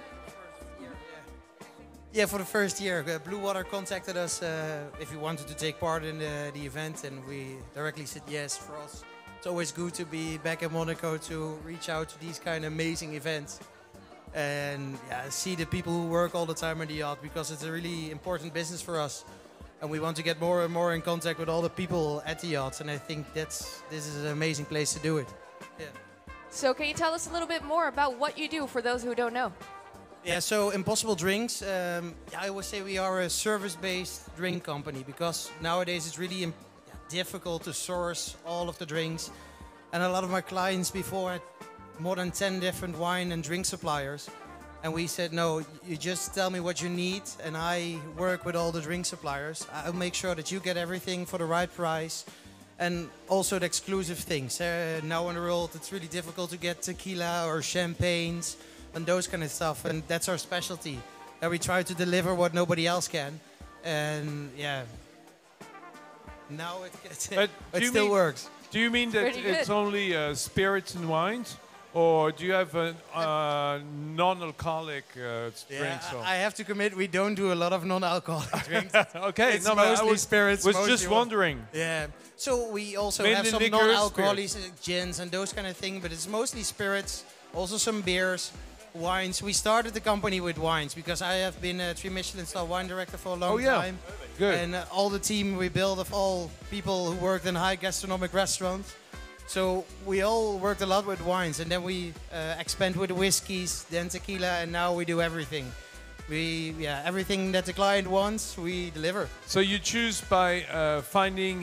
Yeah, for the first year, Blue Water contacted us if we wanted to take part in the event, and we directly said yes. For us, it's always good to be back in Monaco to reach out to these kind of amazing events and see the people who work all the time on the yacht, because it's a really important business for us, and we want to get more and more in contact with all the people at the yachts, and I think this is an amazing place to do it. Yeah. So can you tell us a little bit more about what you do for those who don't know? Yeah, so Impossible Drinks, I always say we are a service-based drink company because nowadays it's really difficult to source all of the drinks. And a lot of my clients before had more than 10 different wine and drink suppliers. And we said, no, you just tell me what you need and I work with all the drink suppliers. I'll make sure that you get everything for the right price and also the exclusive things. Now in the world, it's really difficult to get tequila or champagnes and those kind of stuff. And that's our specialty. And we try to deliver what nobody else can. And yeah, now it still works. Do you mean that it's only spirits and wines? Or do you have a non-alcoholic drinks? I have to commit, we don't do a lot of non-alcoholic drinks. Okay, it's mostly spirits. Was just wondering. Yeah. So we also have some liquors, non-alcoholic gins and those kind of things, but it's mostly spirits, also some beers, wines. We started the company with wines because I have been a 3 Michelin star wine director for a long time. Good. And all the team we built of all people who worked in high gastronomic restaurants. So we all worked a lot with wines, and then we expand with the whiskeys, then tequila, and now we do everything. Everything that the client wants, we deliver. So you choose by finding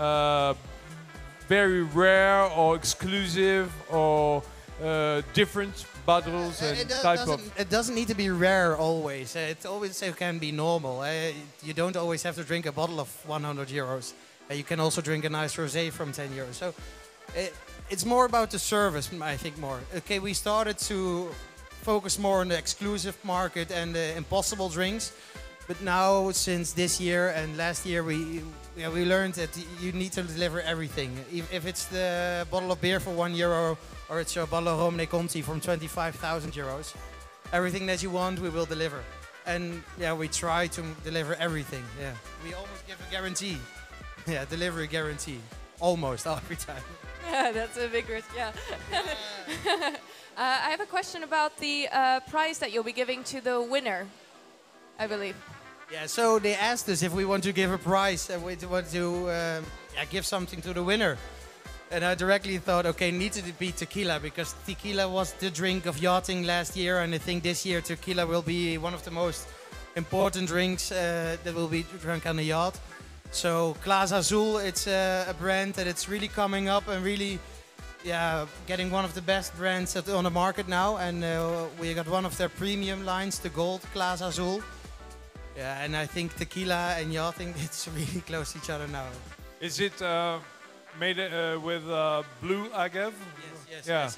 very rare or exclusive or different bottles and type of. It doesn't need to be rare always. It always can be normal. You don't always have to drink a bottle of 100 euros. You can also drink a nice rosé from 10 euros. So. It's more about the service, I think, more. Okay, we started to focus more on the exclusive market and the impossible drinks. But now, since this year and last year, we learned that you need to deliver everything. If it's the bottle of beer for €1 or it's a bottle of Romane Conti from 25,000 euros, everything that you want, we will deliver. And yeah, we try to deliver everything. Yeah, we almost give a guarantee. Yeah, delivery guarantee. Almost every time. Yeah, that's a big risk, yeah. I have a question about the prize that you'll be giving to the winner, I believe. Yeah, so they asked us if we want to give a prize and we want to give something to the winner. And I directly thought, okay, needed to be tequila because tequila was the drink of yachting last year. And I think this year tequila will be one of the most important drinks that will be drunk on the yacht. So Clase Azul, it's a brand that it's really coming up and really getting one of the best brands on the market now. And we got one of their premium lines, the Gold Clase Azul. Yeah, and I think tequila and yachting, it's really close to each other now. Is it made with blue agave? Yes.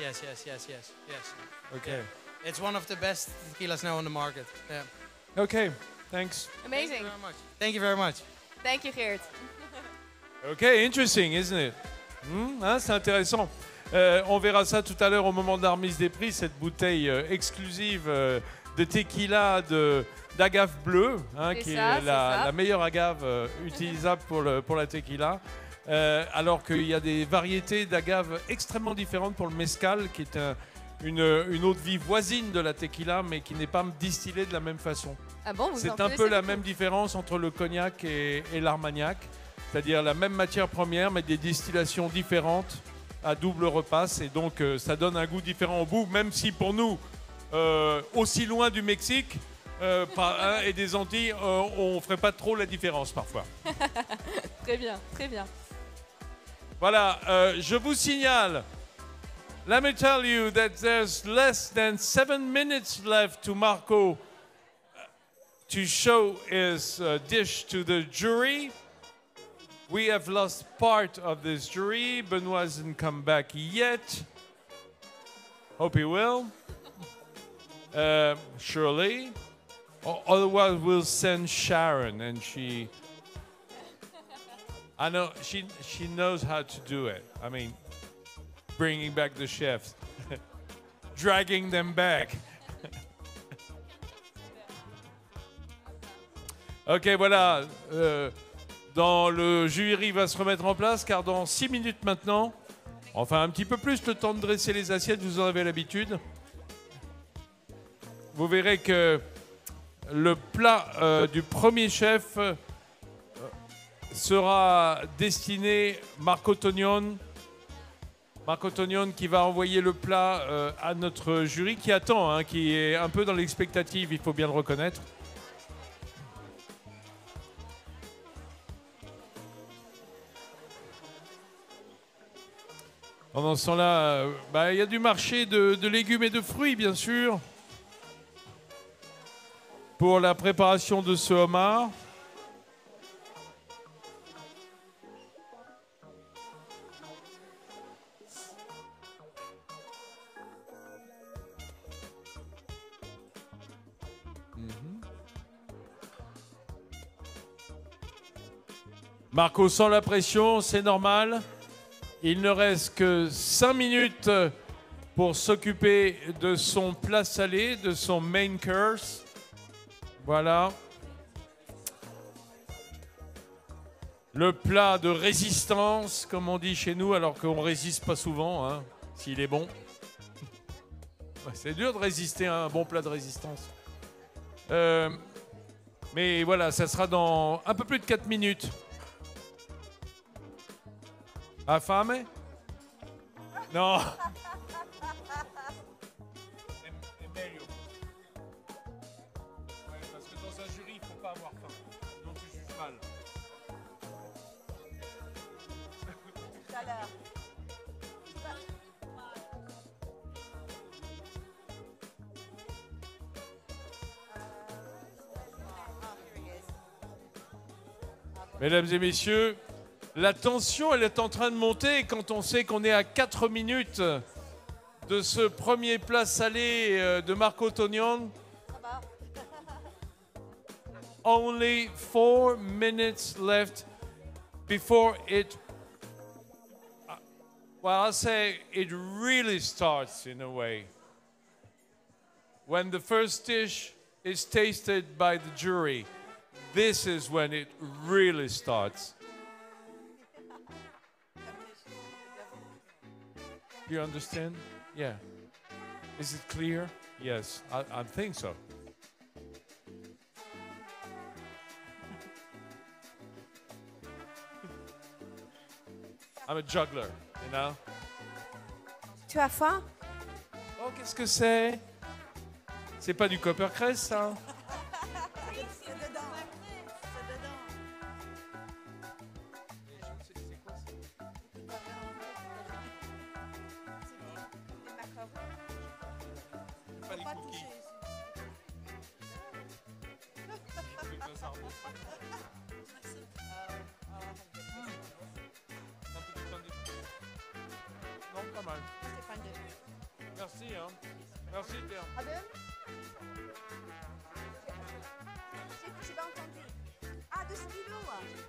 Okay. Yeah. It's one of the best tequilas now on the market. Yeah. Okay, thanks. Amazing. Thank you very much. Thank you, Geert. Okay, interesting, isn't it? C'est intéressant. On verra ça tout à l'heure au moment de la remise des prix, cette bouteille exclusive de tequila d'agave bleue, qui est la meilleure agave utilisable pour la tequila. Alors qu'il y a des variétés d'agave extrêmement différentes pour le mezcal, qui est une eau de vie voisine de la tequila, mais qui n'est pas distillée de la même façon. Ah bon, c'est un peu la même différence entre le cognac et l'armagnac, c'est-à-dire la même matière première, mais des distillations différentes à double repasse, et donc ça donne un goût différent au bout, même si pour nous, aussi loin du Mexique et des Antilles, on ne ferait pas trop la différence parfois. Très bien, très bien. Voilà, je vous signale, let me tell you that there's less than 7 minutes left to Marco to show his dish to the jury. We have lost part of this jury. Benoit hasn't come back yet. Hope he will. Surely. Otherwise, we'll send Sharon, and she... I know, she knows how to do it. I mean, bringing back the chefs. Dragging them back. Ok, voilà. Dans le jury va se remettre en place, car dans 6 minutes maintenant, enfin un petit peu plus, le temps de dresser les assiettes, vous en avez l'habitude. Vous verrez que le plat du premier chef sera destiné Marco Tognon Marco Tognon qui va envoyer le plat à notre jury qui attend, hein, qui est un peu dans l'expectative, il faut bien le reconnaître. Pendant ce temps-là, il y a du marché de légumes et de fruits, bien sûr, pour la préparation de ce homard. Marco sent la pression, c'est normal. Il ne reste que 5 minutes pour s'occuper de son plat salé, de son main course. Voilà. Le plat de résistance, comme on dit chez nous, alors qu'on ne résiste pas souvent, hein, s'il est bon. Ouais, c'est dur de résister à un bon plat de résistance. Mais voilà, ça sera dans un peu plus de 4 minutes. Affamé? Non. Emilio. Ouais, parce que dans un jury, il ne faut pas avoir faim. Donc tu juges mal. Tout à l'heure. Mesdames et messieurs, la tension, elle est en train de monter quand on sait qu'on est à 4 minutes de ce premier plat salé de Marco Tognon. Only 4 minutes left before it, well, I'll say it really starts in a way. When the first dish is tasted by the jury, this is when it really starts. Do you understand? Yeah. Is it clear? Yes, I think so. I'm a juggler, you know? Tu as faim? Oh, qu'est-ce que c'est? C'est pas du Coppercrest, ça? C'est dedans. C'est dedans. Pas les cookies. Non, pas mal. Merci, hein. Merci, Pierre. J'ai pas entendu. Ah, 2 kilos.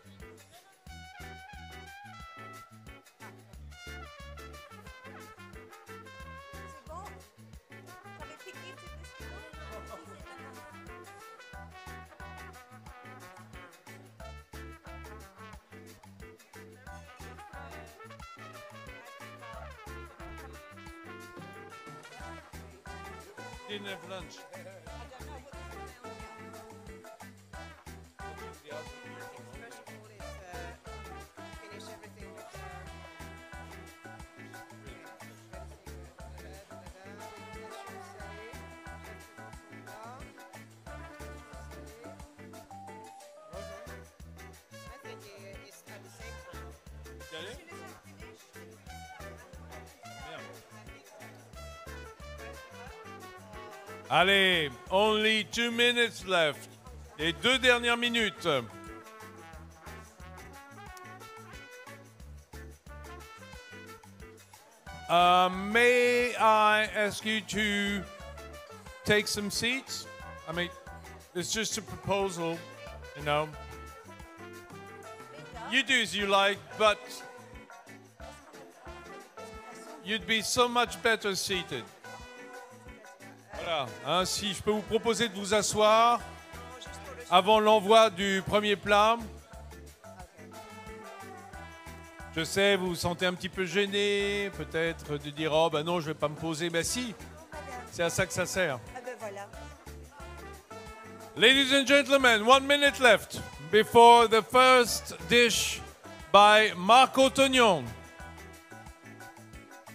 C'est bon? T'avais piqué tes 2 kilos? Didn't have lunch. Allez, only 2 minutes left. Les 2 dernières minutes. May I ask you to take some seats? I mean, it's just a proposal, you know. You do as you like, but you'd be so much better seated. Voilà, hein, si je peux vous proposer de vous asseoir avant l'envoi du premier plat. Je sais, vous vous sentez un petit peu gêné, peut-être de dire « Oh, ben non, je ne vais pas me poser. » Ben si, c'est à ça que ça sert. Ah ben voilà. Ladies and gentlemen, 1 minute left before the first dish by Marco Tognon.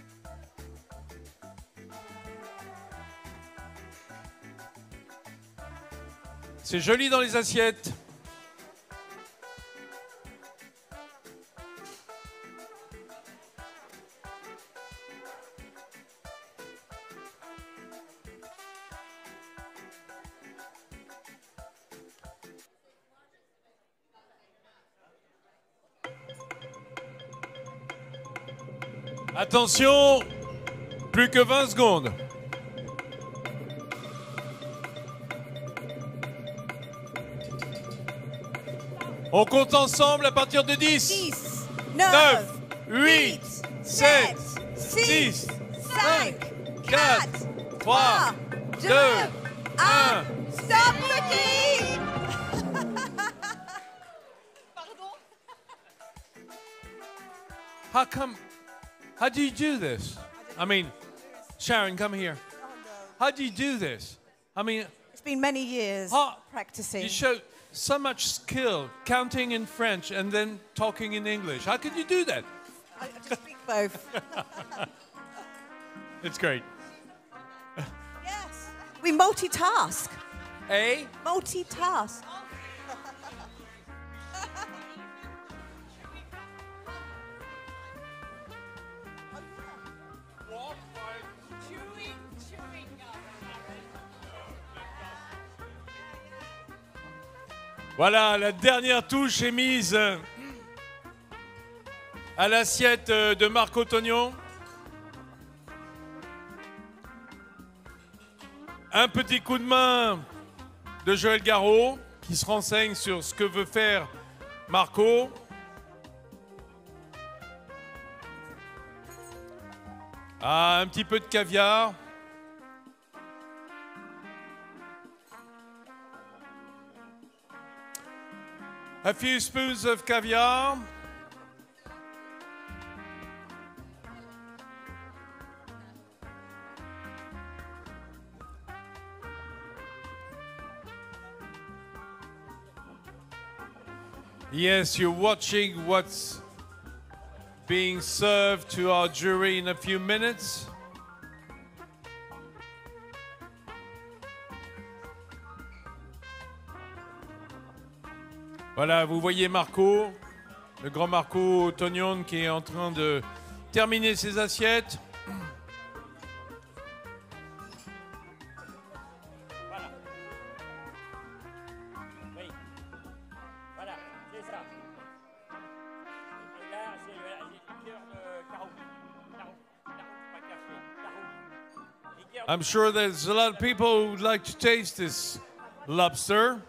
C'est joli dans les assiettes. Attention, plus que 20 secondes. On compte ensemble à partir de 10, 9, 8, 7, 6, 5, 4, 3, 2, 1. Stop looking! How do you do this? I mean, Sharon, come here. How do you do this? I mean, It's been many years practicing. you show so much skill counting in French and then talking in English. How could you do that? I just speak both. It's great. Yes. We multitask. Eh? Multitask. Voilà, la dernière touche est mise à l'assiette de Marco Tognon. Un petit coup de main de Joël Garraud qui se renseigne sur ce que veut faire Marco. Ah, un petit peu de caviar. A few spoons of caviar. Yes, you're watching what's being served to our jury in a few minutes. Voilà, vous voyez Marco, le grand Marco Tognon qui est en train de terminer ses assiettes. Voilà. Oui. Voilà, c'est ça. Et là, c'est le liqueur de Carreau. Carreau, pas café. Carreau. I'm sure there's a lot of people who would like to taste this lobster.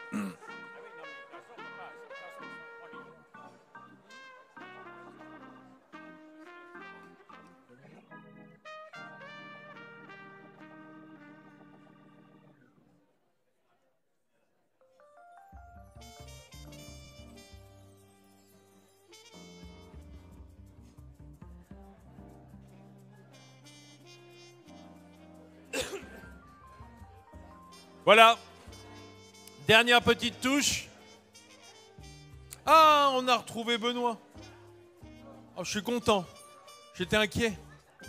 Voilà, dernière petite touche. Ah, on a retrouvé Benoît. Oh, je suis content, j'étais inquiet.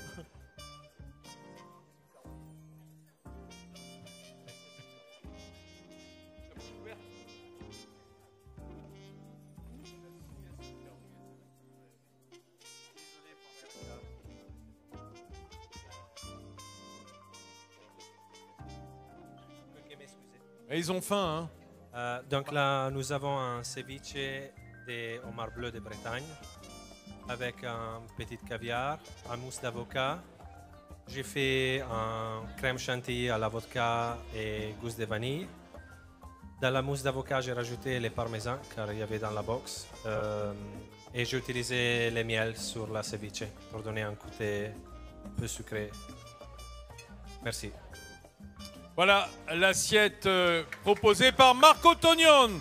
Et ils ont faim, hein. Donc là, nous avons un ceviche de homard bleu de Bretagne avec un petit caviar, un mousse d'avocat. J'ai fait un crème chantilly à la vodka et gousse de vanille. Dans la mousse d'avocat, j'ai rajouté les parmesans car il y avait dans la box. Et j'ai utilisé le miel sur la ceviche pour donner un côté un peu sucré. Merci. Voilà l'assiette proposée par Marco Tognon.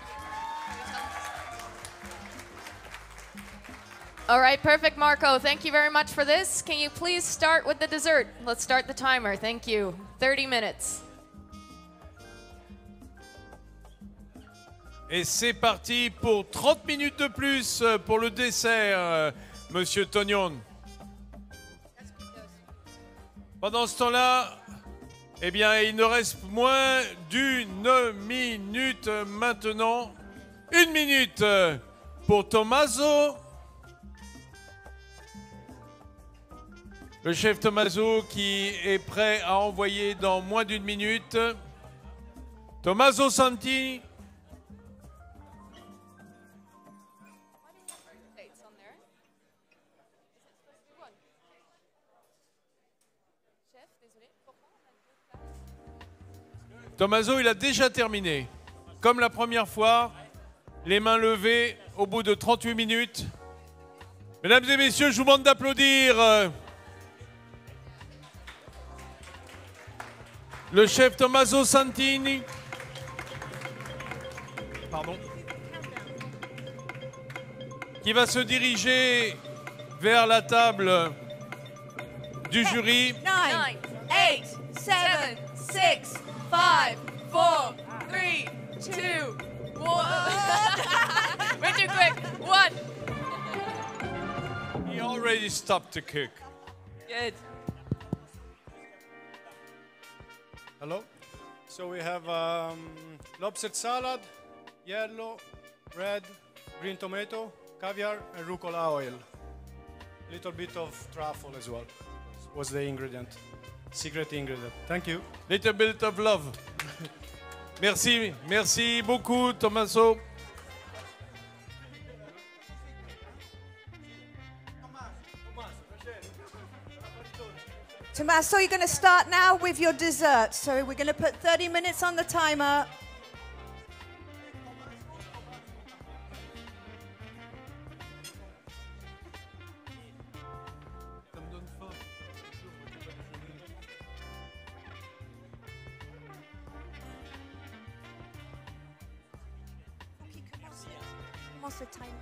All right, perfect, Marco. Thank you very much for this. Can you please start with the dessert? Let's start the timer. Thank you. 30 minutes. Et c'est parti pour 30 minutes de plus pour le dessert, Monsieur Tognon. Pendant ce temps-là, Eh bien, il ne reste moins d'une minute maintenant. 1 minute pour Tommaso. Le chef Tommaso qui est prêt à envoyer dans moins d'1 minute. Tommaso Santi. Tommaso, il a déjà terminé. Comme la première fois, les mains levées au bout de 38 minutes. Mesdames et messieurs, je vous demande d'applaudir le chef Tommaso Santini. Pardon. Qui va se diriger vers la table du jury. 9, 8, 7, 6, 5, 4, 3, 2, 1. We're too quick. 1. He already stopped to cook. Good. Hello. So we have lobster salad, yellow, red, green tomato, caviar, and rucola oil. A little bit of truffle as well. Was the ingredient, secret ingredient. Thank you. Little bit of love. Merci, merci beaucoup, Tommaso. Tommaso, you're going to start now with your dessert. So we're going to put 30 minutes on the timer. Commence le timer.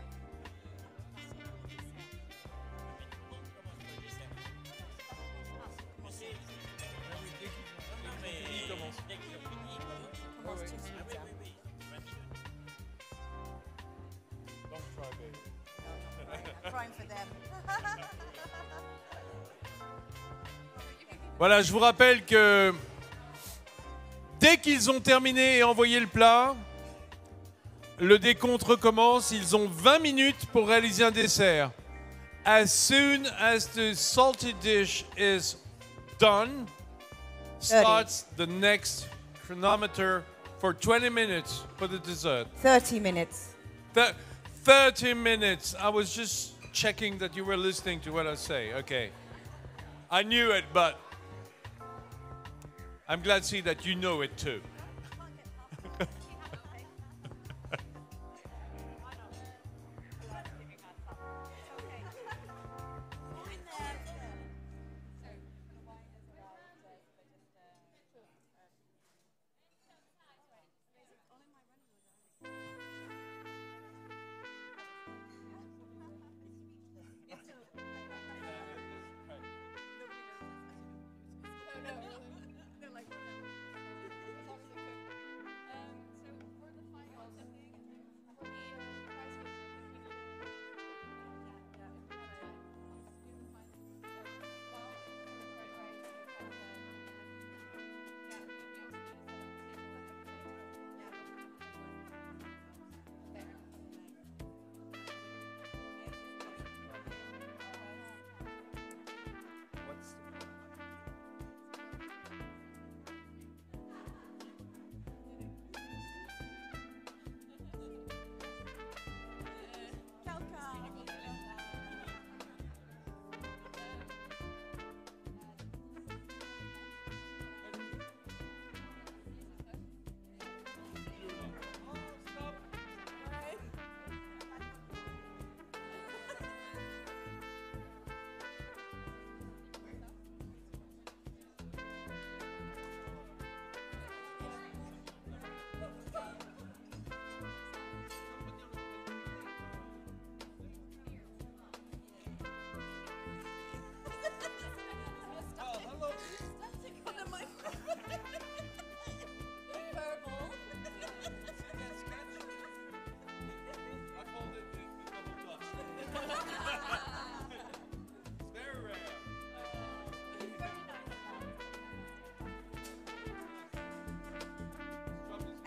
Voilà, je vous rappelle que dès qu'ils ont terminé et envoyé le plat, le décompte recommence. Ils ont 20 minutes pour réaliser un dessert. As soon as the salty dish is done, starts the next chronometer for 20 minutes for the dessert. 30 minutes. 30 minutes. I was just checking that you were listening to what I say. Okay. I knew it, but I'm glad to see that you know it too.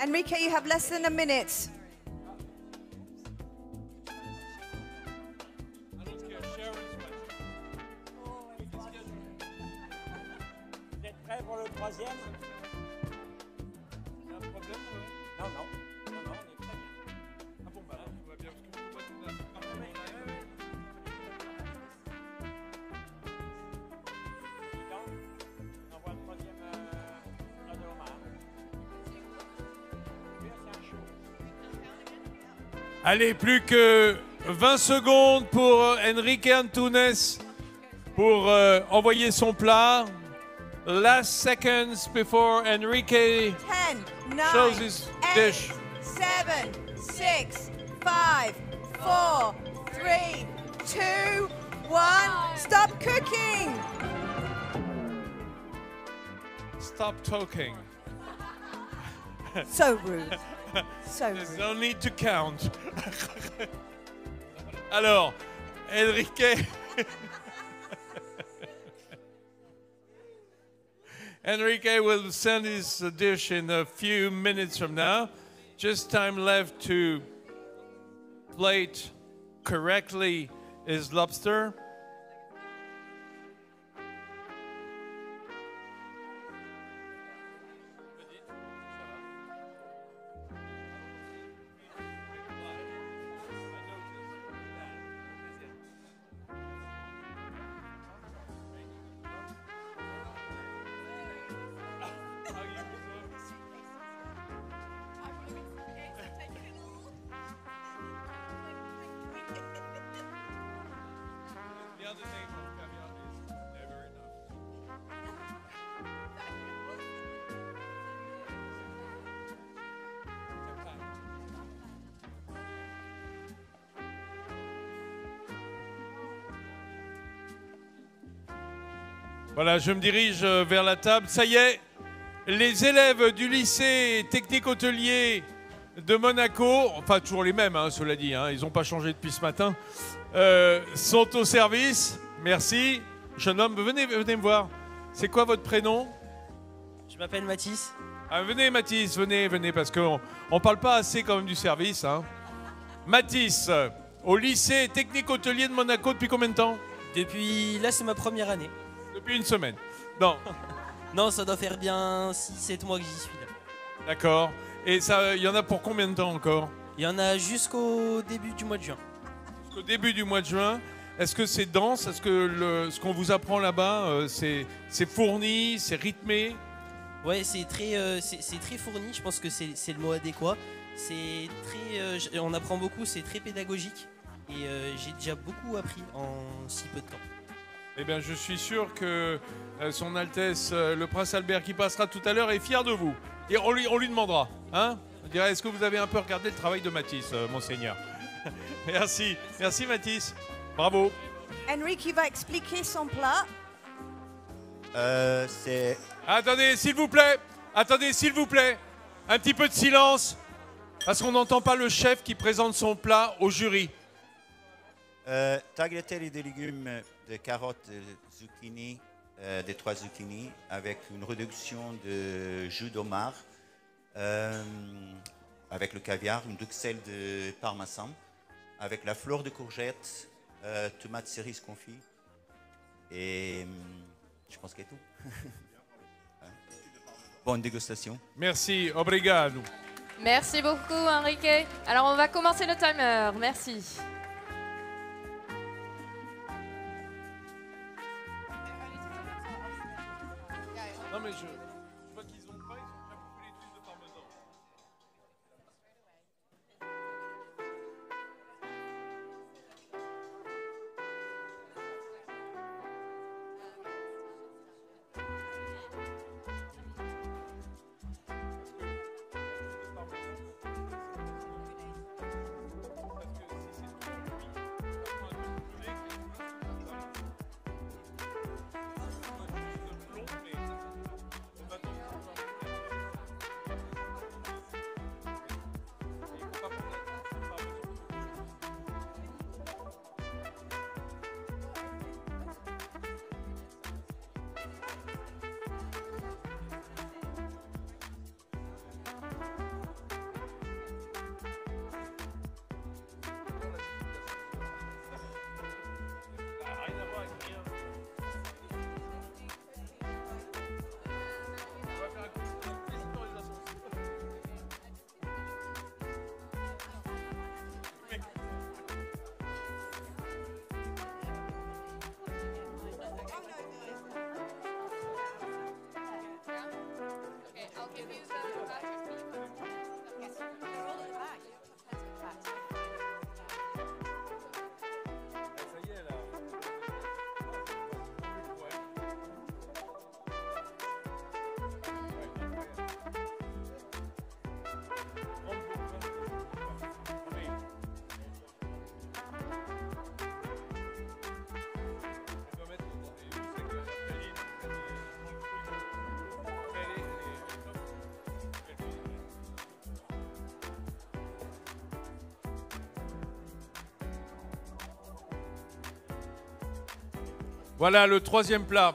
Enrique, you have less than a minute. Vous êtes prêts pour le troisième? Il y a un problème? Non, non. Non, non, on est très bien. Ah bon, bah là, tout va bien, parce que je vois tout là. On envoie le troisième plat de homard. Allez, plus que 20 secondes pour Enrique Antunes pour envoyer son plat. Last seconds before Enrique 10, 9, shows his 8, dish. 7, 6, 5, 4, 3, 2, 1. Stop cooking. Stop talking. So rude. So There's rude. no need to count. Alors, Enrique. Enrique will send his dish in a few minutes from now. Just time left to plate correctly his lobster. Voilà, je me dirige vers la table. Ça y est, les élèves du lycée technique hôtelier de Monaco, enfin toujours les mêmes, hein, cela dit, hein, ils n'ont pas changé depuis ce matin, sont au service. Merci. Jeune homme, venez me voir. C'est quoi votre prénom? Je m'appelle Mathis. Ah, venez Mathis, venez, parce qu'on ne parle pas assez quand même du service. Hein. Mathis, au lycée technique hôtelier de Monaco depuis combien de temps? Depuis, là c'est ma première année. Depuis une semaine. Non. Non, ça doit faire bien 6-7 mois que j'y suis là. D'accord. Et ça, il y en a pour combien de temps encore? Il y en a jusqu'au début du mois de juin. Jusqu'au début du mois de juin. Est-ce que c'est dense? Est-ce que ce qu'on vous apprend là-bas, c'est fourni, c'est rythmé? Ouais, c'est très fourni, je pense que c'est le mot adéquat. C'est très, on apprend beaucoup, c'est très pédagogique. Et j'ai déjà beaucoup appris en si peu de temps. Eh bien, je suis sûr que Son Altesse, le Prince Albert, qui passera tout à l'heure, est fier de vous. Et on lui demandera. Hein, on dirait, est-ce que vous avez un peu regardé le travail de Mathis, monseigneur? Merci. Merci, Mathis. Bravo. Enrique va expliquer son plat. C'est... Attendez, s'il vous plaît. Attendez, s'il vous plaît. Un petit peu de silence. Parce qu'on n'entend pas le chef qui présente son plat au jury. Tagliatelle de légumes, de carottes, de zucchini, des 3 zucchini, avec une réduction de jus d'homard, avec le caviar, une duxelle de parmesan, avec la fleur de courgette, tomates cerises confit, et je pense qu'il y a tout. Bonne dégustation. Merci, obrigado. Merci beaucoup, Enrique. Alors, on va commencer le timer. Merci. Non, mais je vois qu'ils ont pas, ils ont déjà bouffé les trucs de parmesan. Voilà le troisième plat.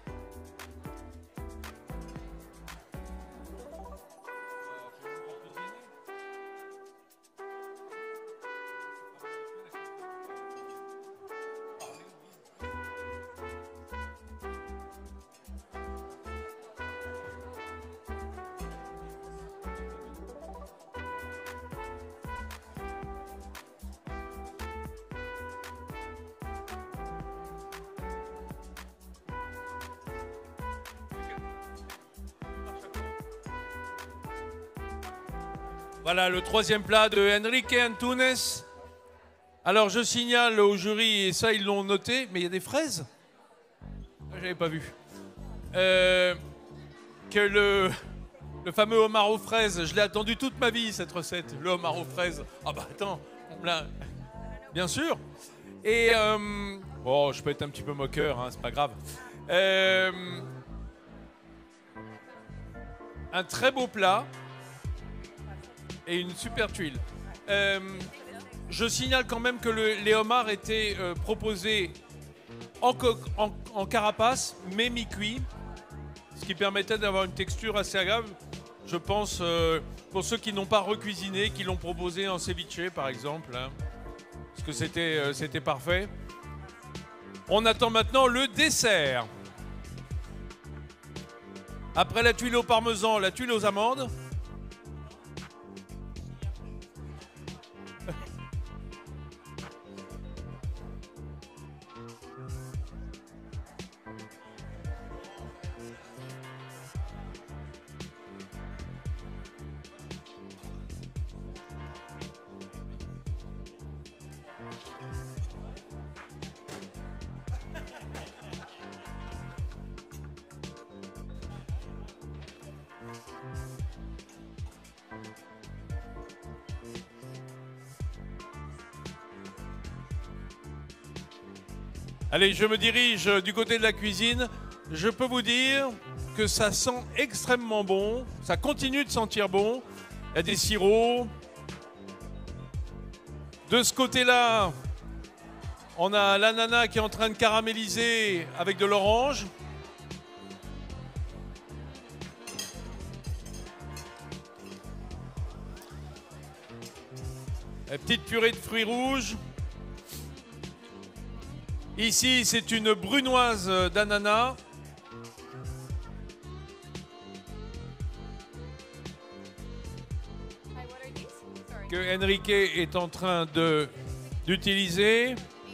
Voilà le troisième plat de Enrique Antunes. Alors je signale au jury, et ça ils l'ont noté, mais il y a des fraises. J'avais pas vu. Que le fameux homard aux fraises, je l'ai attendu toute ma vie cette recette, le homard aux fraises. Ah bah attends, on me l'a... Bien sûr. Et bon, je peux être un petit peu moqueur, hein, c'est pas grave. Un très beau plat. Et une super tuile. Je signale quand même que les homards étaient proposés en carapace, mais mi-cuit, ce qui permettait d'avoir une texture assez agréable. Je pense, pour ceux qui n'ont pas recuisiné, qui l'ont proposé en ceviche, par exemple, hein, parce que c'était parfait. On attend maintenant le dessert. Après la tuile au parmesan, la tuile aux amandes. Allez, je me dirige du côté de la cuisine. Je peux vous dire que ça sent extrêmement bon. Ça continue de sentir bon. Il y a des sirops. De ce côté-là, on a l'ananas qui est en train de caraméliser avec de l'orange. La petite purée de fruits rouges. Ici, c'est une brunoise d'ananas. Que Enrique est en train d'utiliser.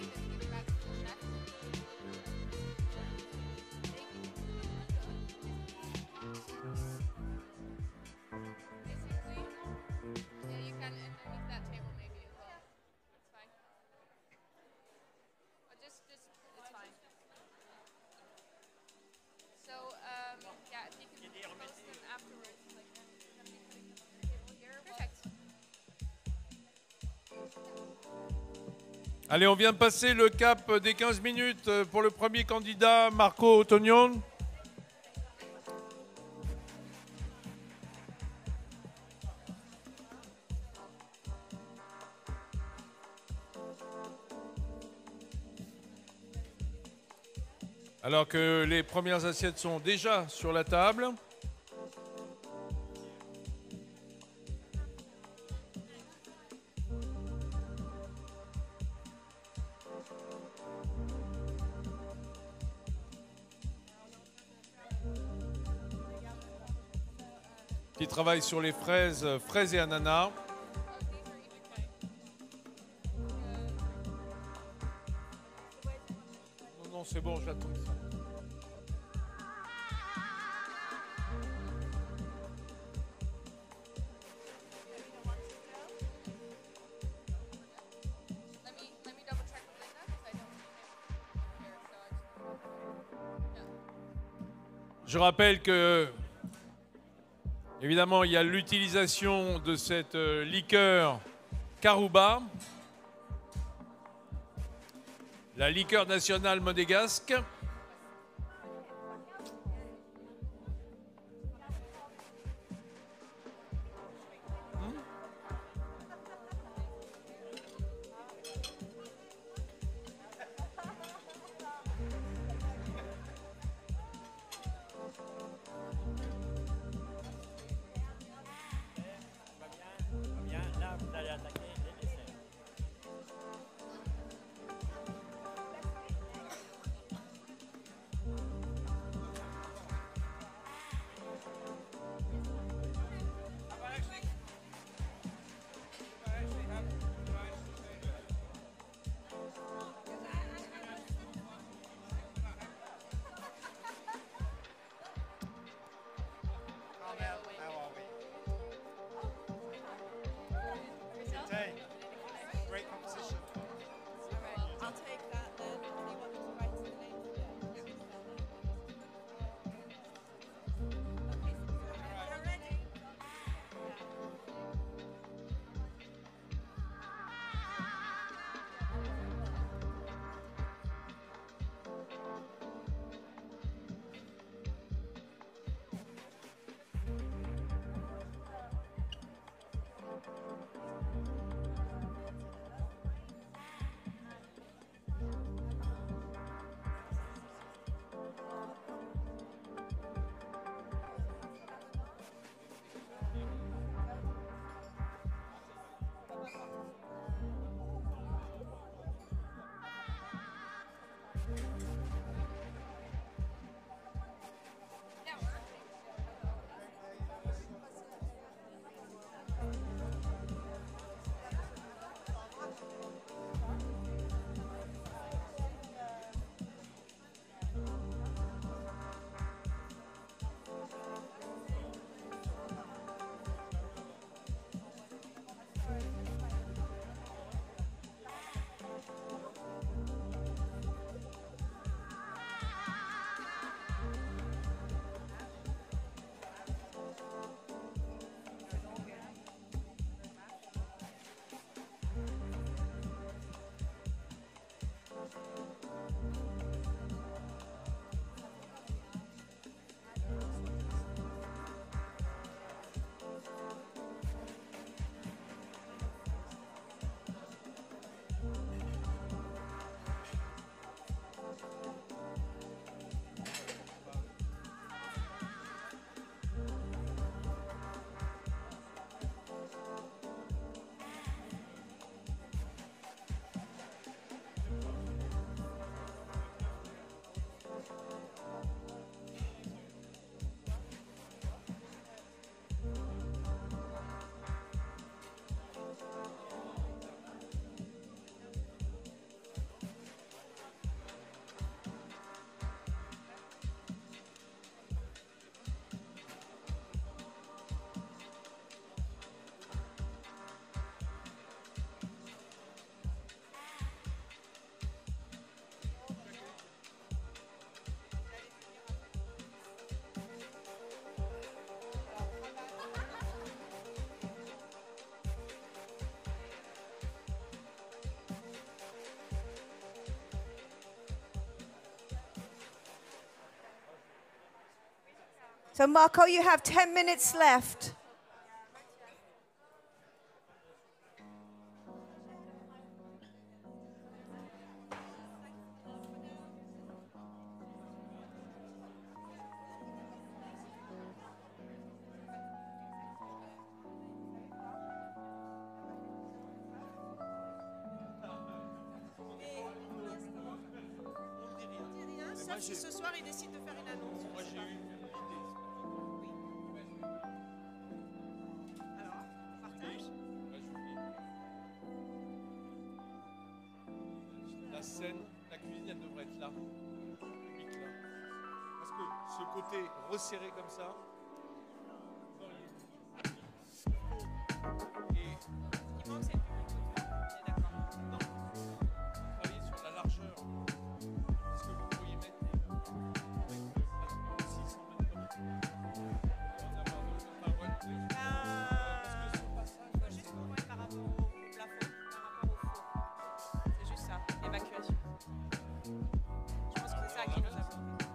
Allez, on vient de passer le cap des 15 minutes pour le premier candidat, Marco Ottonion. Alors que les premières assiettes sont déjà sur la table. Qui travaille sur les fraises et ananas. Non, c'est bon, j'attends ça. Je rappelle que, évidemment, il y a l'utilisation de cette liqueur Carouba, la liqueur nationale monégasque. So Marco, you have 10 minutes left. Sauf si ce soir il décide de faire une annonce. Moi j'ai eu une idée. Alors, partage. La scène, la cuisine, elle devrait être là. Le public là. Parce que ce côté resserré comme ça. Et il manque cette travailler sur la largeur. Est-ce que vous pourriez mettre 600 mètres comme ça? Faut juste qu'on voit par rapport au plafond, par rapport au four. C'est juste ça, l'évacuation. Je pense que c'est ça qui nous a bloqué.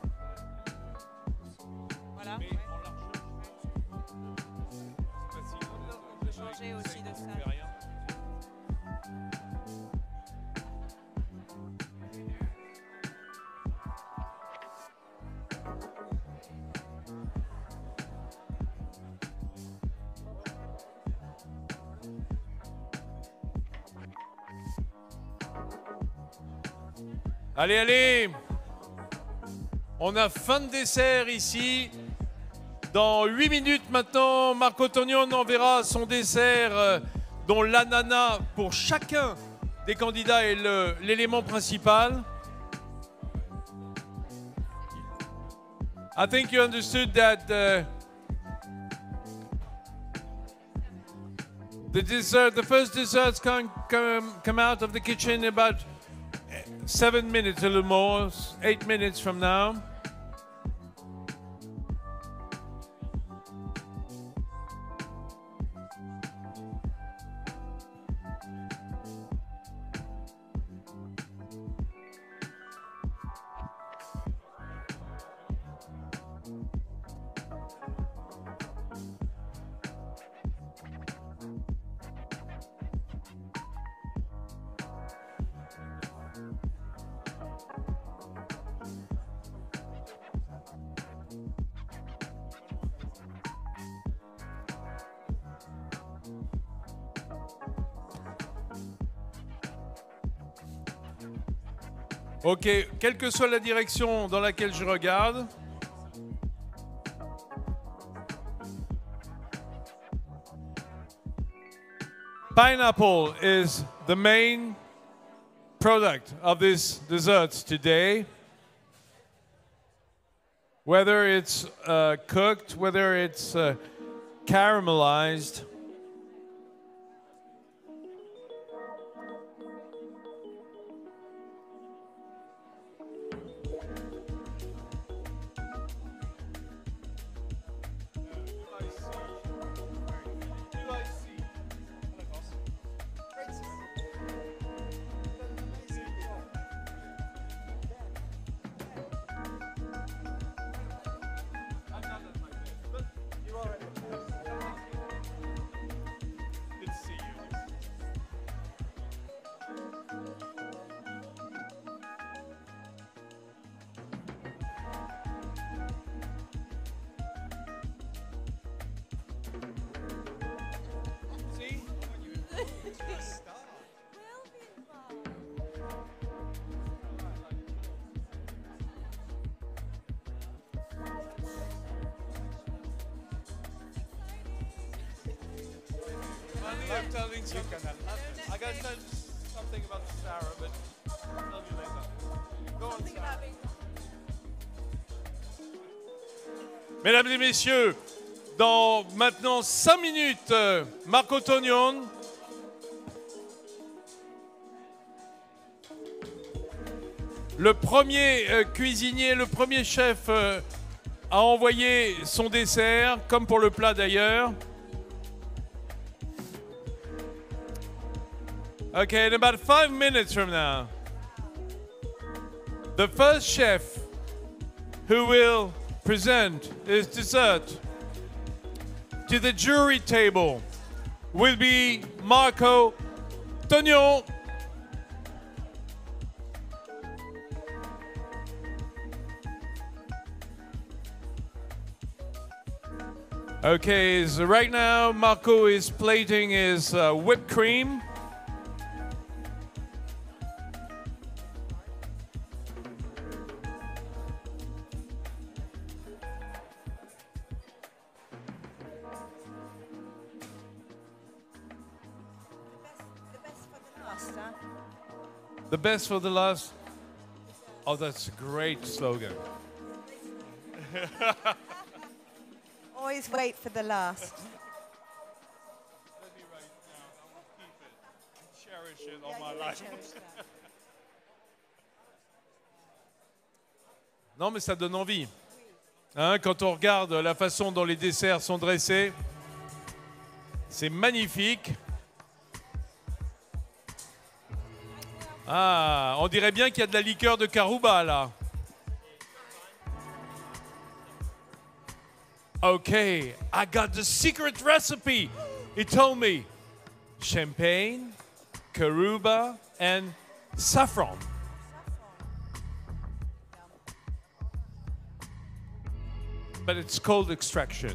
Voilà. Mais en largeur, c'est facile. On peut changer aussi de ça. Allez, allez! On a fin de dessert ici. Dans 8 minutes maintenant, Marco Tonion enverra son dessert dont l'ananas pour chacun des candidats est l'élément principal. I think you understood that the first desserts come out of the kitchen in about 7 minutes, a little more, 8 minutes from now. Ok, quelle que soit la direction dans laquelle je regarde. Pineapple is the main product of this dessert today. Whether it's cooked, whether it's caramelized. I'm telling you. I got to tell you something about Sarah, but I'll tell you later. Go on, Sarah. Mesdames et messieurs, dans maintenant 5 minutes, Marco Tonion le premier cuisinier, le premier chef a envoyé son dessert, comme pour le plat d'ailleurs. Okay, in about 5 minutes from now, the first chef who will present his dessert to the jury table will be Marco Tognon. Okay, so right now Marco is plating his whipped cream. The best for the last. Oh, that's a great slogan. Always wait for the last. Let me write it down. I will keep it and cherish it all my life. Non, mais ça donne envie. Hein, quand on regarde la façon dont les desserts sont dressés, c'est magnifique. Ah, on dirait bien qu'il y a de la liqueur de Carouba là. Okay, I got the secret recipe. He told me champagne, Carouba, and saffron. But it's cold extraction.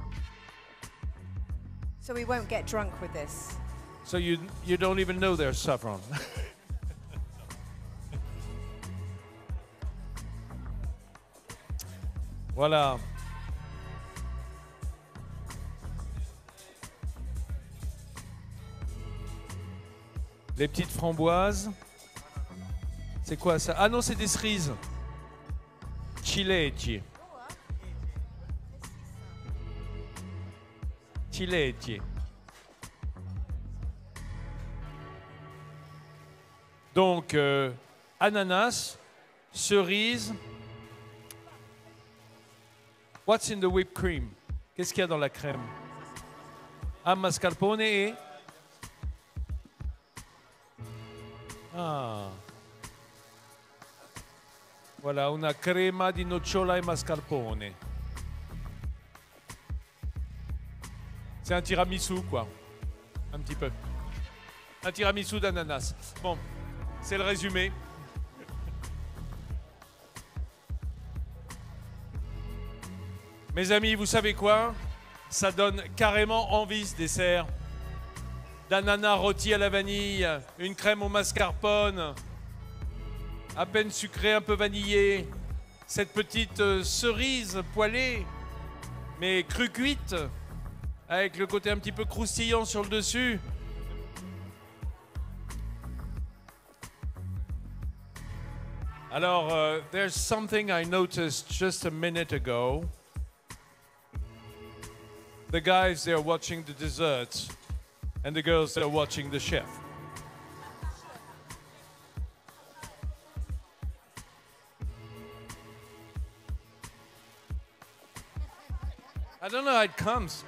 So we won't get drunk with this. So you don't even know there's saffron. Voilà. Les petites framboises. C'est quoi ça? Ah non, c'est des cerises. Ciliegie. Ciliegie. Donc, ananas, cerise. What's in the whipped cream? Qu'est-ce qu'il y a dans la crème? Ah, mascarpone et... Ah. Voilà, una crema di nocciola e mascarpone. C'est un tiramisu, quoi. Un petit peu. Un tiramisu d'ananas. Bon, c'est le résumé. Mes amis, vous savez quoi? Ça donne carrément envie ce dessert. D'ananas rôti à la vanille, une crème au mascarpone, à peine sucrée, un peu vanillée, cette petite cerise poêlée, mais crue cuite, avec le côté un petit peu croustillant sur le dessus. Alors, there's something I noticed just a minute ago. The guys, they're watching the desserts, and the girls, they're watching the chef. I don't know how it comes.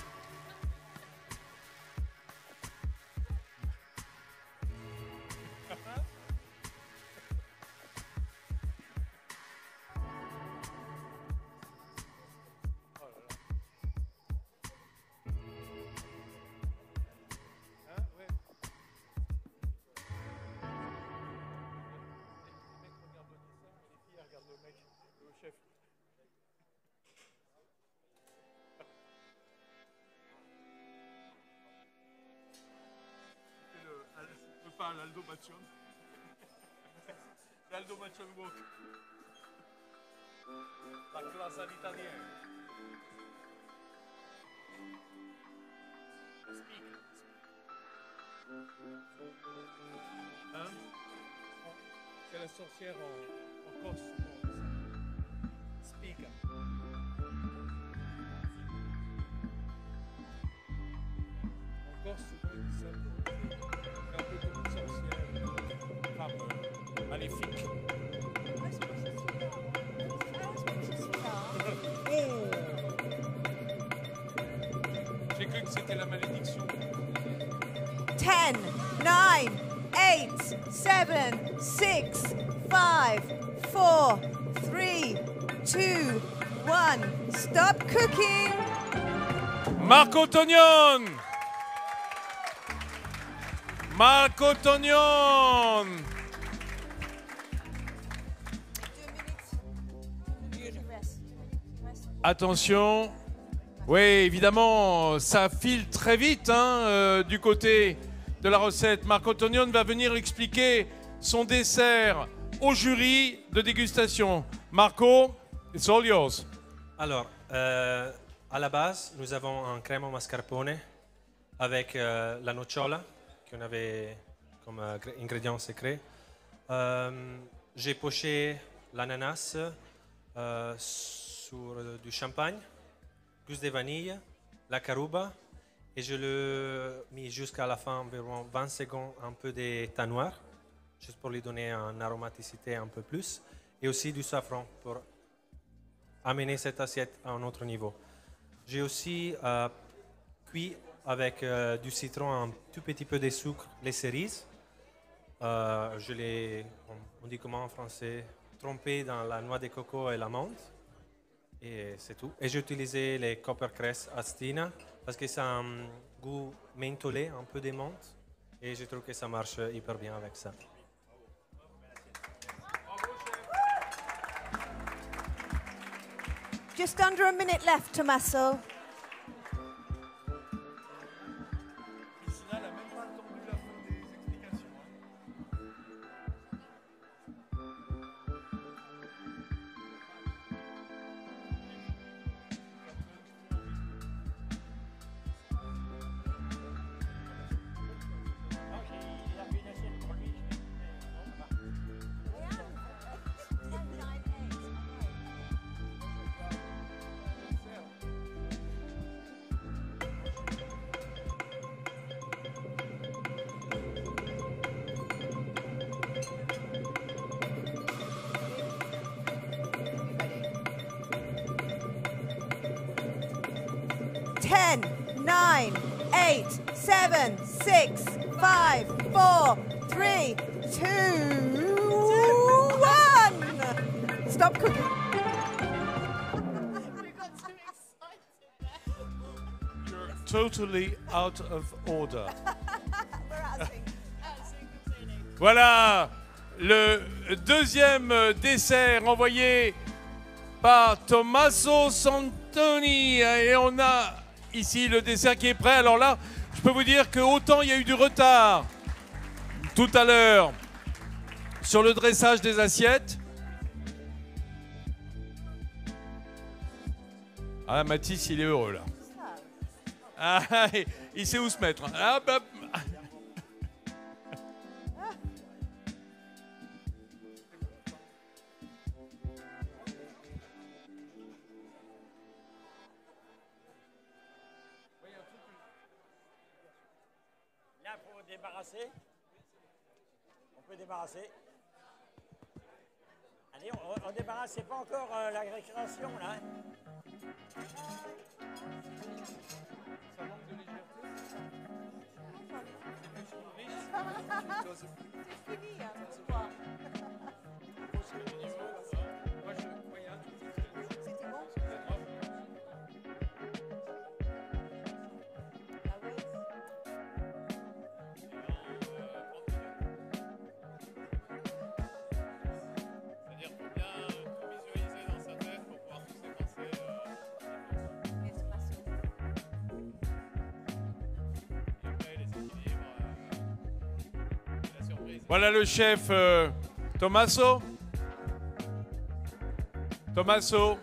Pas l'Aldo Baccion. L'Aldo Baccion walk. La classe à l'italienne. Speak. Hein? C'est la sorcière en Corse. Speak. En Corse, souvent, ils disent ça. Un peu comme une sorcière, femme maléfique. Oh! J'ai cru que c'était la malédiction. 10, 9, 8, 7, 6, 5, 4, 3, 2, 1. Stop cooking. Marco Tognon. Marco Tognon. Attention. Oui, évidemment, ça file très vite du côté de la recette. Marco Tognon va venir expliquer son dessert au jury de dégustation. Marco, it's all yours. Alors, à la base, nous avons un crème au mascarpone avec la nocciola qu'on avait comme ingrédient secret. J'ai poché l'ananas sur du champagne, gousse de vanille, la carouba, et je le mis jusqu'à la fin, environ 20 secondes, un peu de thym noir, juste pour lui donner une aromaticité un peu plus, et aussi du safran pour amener cette assiette à un autre niveau. J'ai aussi cuit avec du citron, un tout petit peu de sucre, les cerises. Je les, on dit comment en français, trempé dans la noix de coco et l'amande. Et c'est tout. Et j'ai utilisé les Coppercress Astina parce que ça a un goût mentholé, un peu de menthe. Et je trouve que ça marche hyper bien avec ça. Just under a minute left, Tommaso. Ten, 9, 8, 7, 6, 5, 4, 3, 2, 1. Stop cooking. You're totally out of order. Voilà le deuxième dessert envoyé par Tommaso Santoni. Et on a ici le dessert qui est prêt. Alors là, je peux vous dire que autant il y a eu du retard tout à l'heure sur le dressage des assiettes. Ah, Mathis, il est heureux là. Ah, il sait où se mettre. Ah, bah. Là, il faut débarrasser. On peut débarrasser. Allez, on débarrasse. C'est pas encore la récréation, là. Ça manque de légèreté. C'est fini, hein, ce soir. Voilà le chef Tommaso. Tommaso.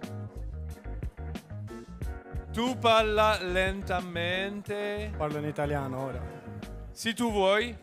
Tu parla lentamente. Parlo in italiano ora. Se tu vuoi.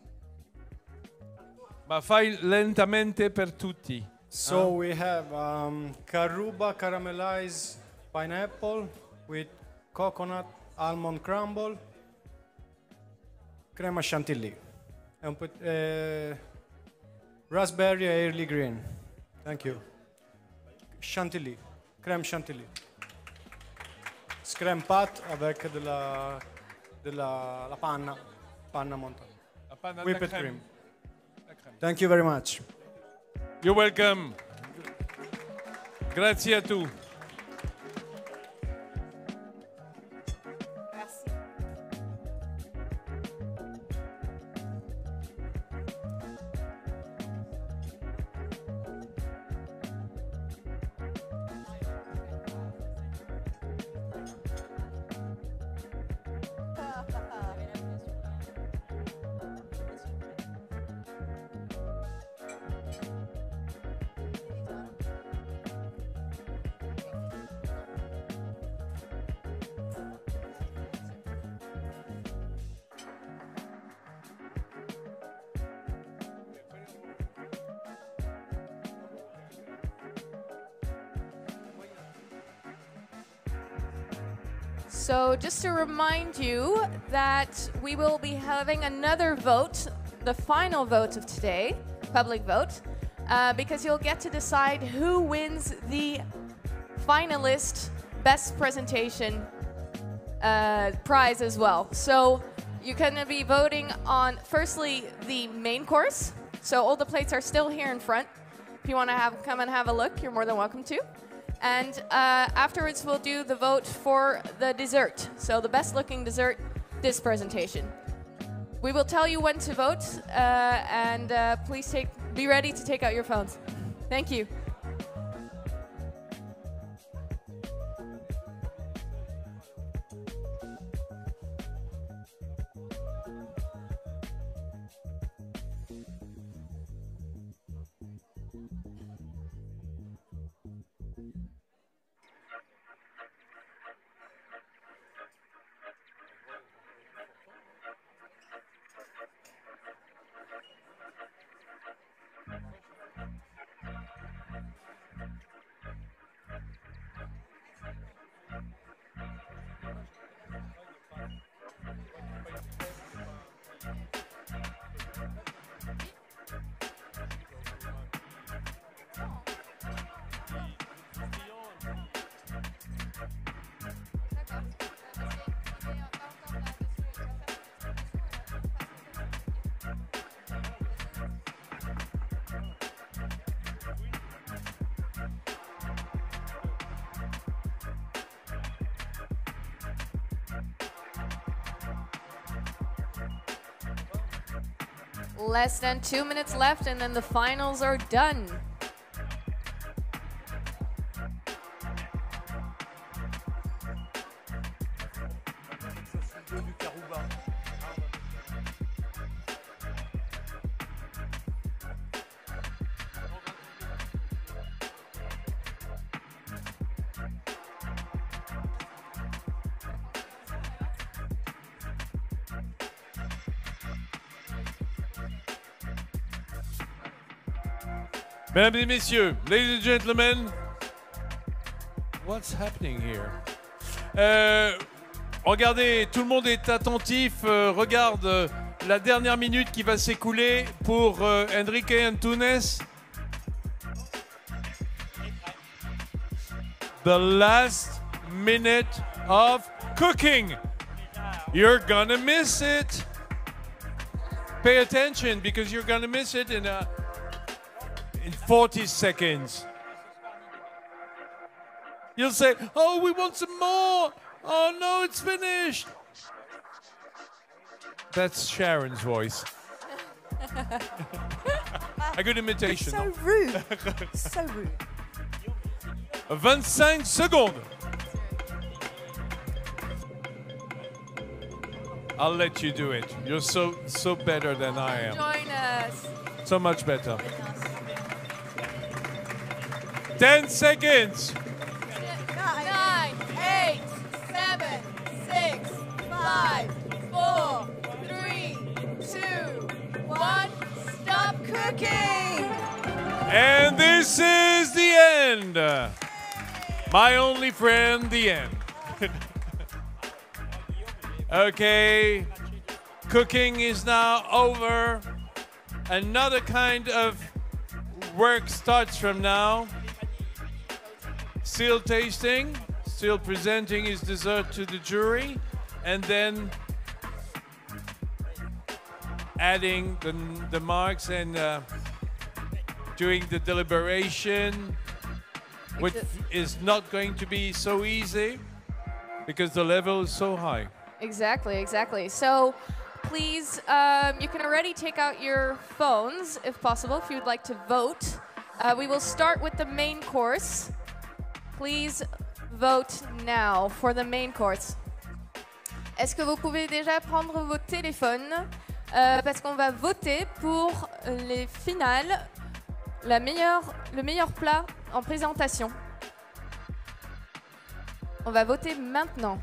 Ma fai lentamente per tutti. So we have carouba caramelized pineapple with coconut almond crumble, crema chantilly, and put raspberry early green. Thank you. Chantilly, crème chantilly. Crème pâte avec de la panna montata. La panna de Whipped la cream. crème. Thank you very much. You're welcome. Grazie a tu. So just to remind you that we will be having another vote, the final vote of today, public vote, because you'll get to decide who wins the finalist best presentation prize as well. So you're going to be voting on, firstly, the main course. So all the plates are still here in front. If you want to come and have a look, you're more than welcome to. And afterwards, we'll do the vote for the dessert. So the best looking dessert, this presentation. We will tell you when to vote, and please be ready to take out your phones. Thank you. Less than 2 minutes left, and then the finals are done. Mesdames et messieurs, ladies and gentlemen, what's happening here? Regardez, tout le monde est attentif, regarde la dernière minute qui va s'écouler pour Enrique Antunes. The last minute of cooking. You're gonna miss it. Pay attention because you're gonna miss it in 40 seconds. You'll say, oh, we want some more. Oh, no, it's finished. That's Sharon's voice. A good imitation. So rude. So rude. 25 secondes. I'll let you do it. You're so better than I am. Join us. So much better. 10 seconds. 9, 8, 7, 6, 5, 4, 3, 2, 1. Stop cooking. And this is the end. My only friend, the end. Okay, cooking is now over. Another kind of work starts from now. Still tasting, still presenting his dessert to the jury, and then adding the marks and doing the deliberation, which is not going to be so easy because the level is so high. Exactly, exactly. So please, you can already take out your phones, if possible, if you'd like to vote. We will start with the main course. Please vote now for the main course. Est-ce que vous pouvez déjà prendre vos téléphones parce qu'on va voter pour les finales, le meilleur plat en présentation. On va voter maintenant.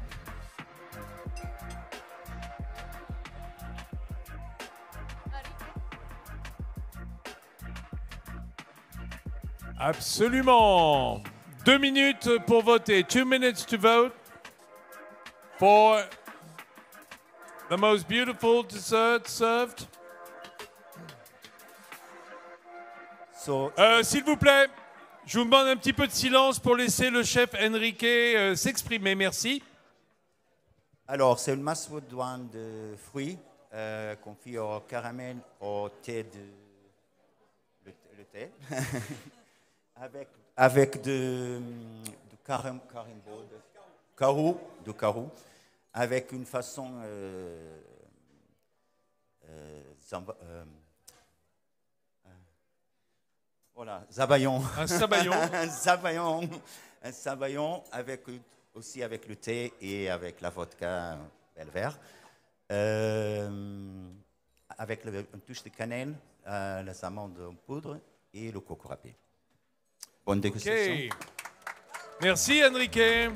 Absolument. 2 minutes pour voter. 2 minutes to vote. for the most beautiful dessert served. S'il vous plaît, je vous demande un petit peu de silence pour laisser le chef Enrique s'exprimer. Merci. Alors, c'est une macédoine de fruits confit au caramel, au thé le thé, avec du carou, avec une façon voilà, zabayon. Un sabayon. un sabayon aussi avec le thé et avec la vodka Belver. Avec une touche de cannelle, les amandes en poudre et le coco râpé. Bonne dégustation. Okay. Merci Enrique.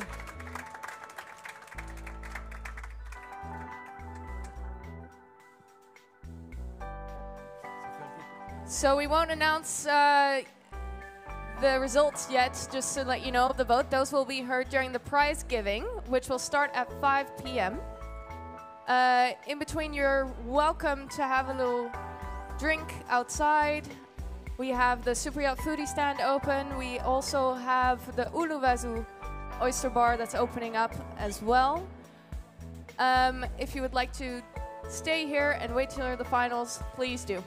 So we won't announce the results yet, just to let you know of the vote. Those will be heard during the prize giving, which will start at 5 p.m. In between, you're welcome to have a little drink outside. We have the Super Yacht Foodie stand open. We also have the Uluwatu Oyster Bar that's opening up as well. If you would like to stay here and wait till the finals, please do.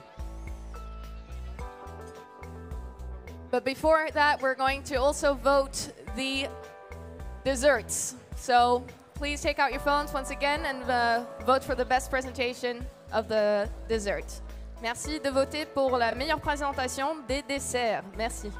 But before that, we're going to also vote the desserts. So please take out your phones once again and vote for the best presentation of the dessert. Merci de voter pour la meilleure présentation des desserts. Merci.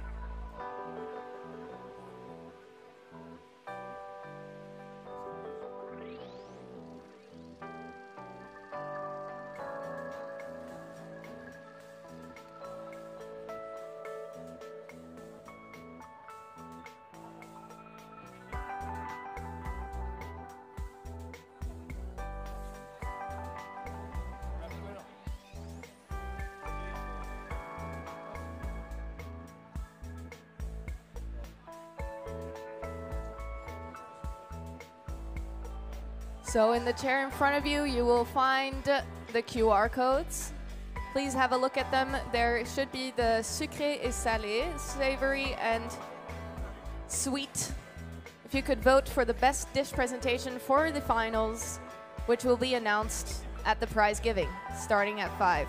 So in the chair in front of you, you will find the QR codes. Please have a look at them. There should be the sucré et salé, savory and sweet. If you could vote for the best dish presentation for the finals, which will be announced at the prize giving, starting at 5.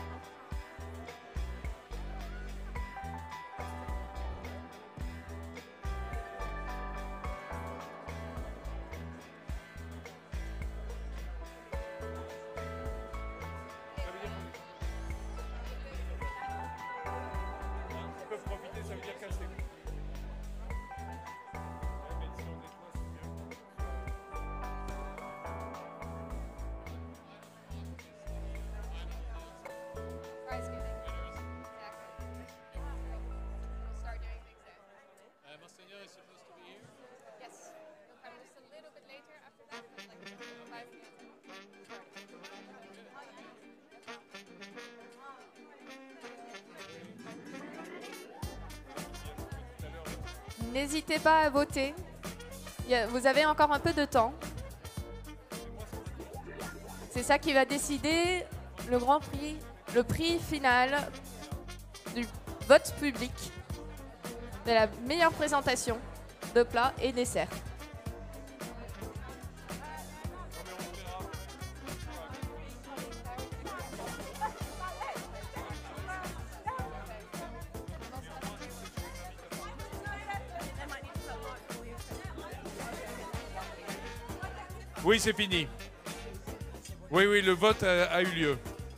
N'hésitez pas à voter. Vous avez encore un peu de temps. C'est ça qui va décider le grand prix, le prix final du vote public de la meilleure présentation de plats et desserts. Oui, c'est fini. Oui, le vote a eu lieu.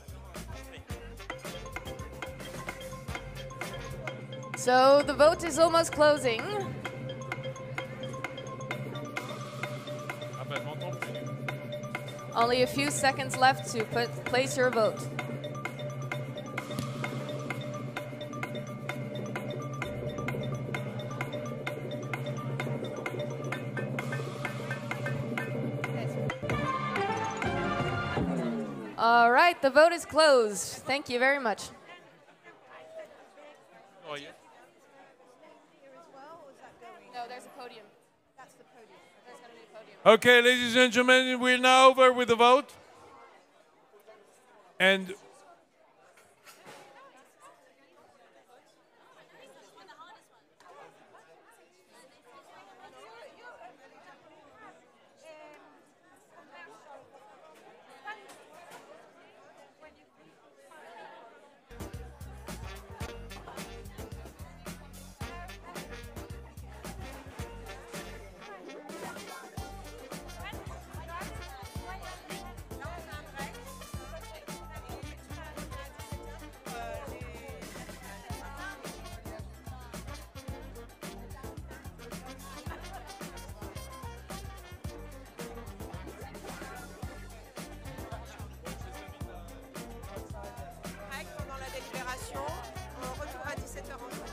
So the vote is almost closing. Only a few seconds left to place your vote. All right, the vote is closed. Thank you very much. Oh, yeah. No, there's a podium. Okay, ladies and gentlemen, we're now over with the vote. And Pendant la délibération, retour à 17h11.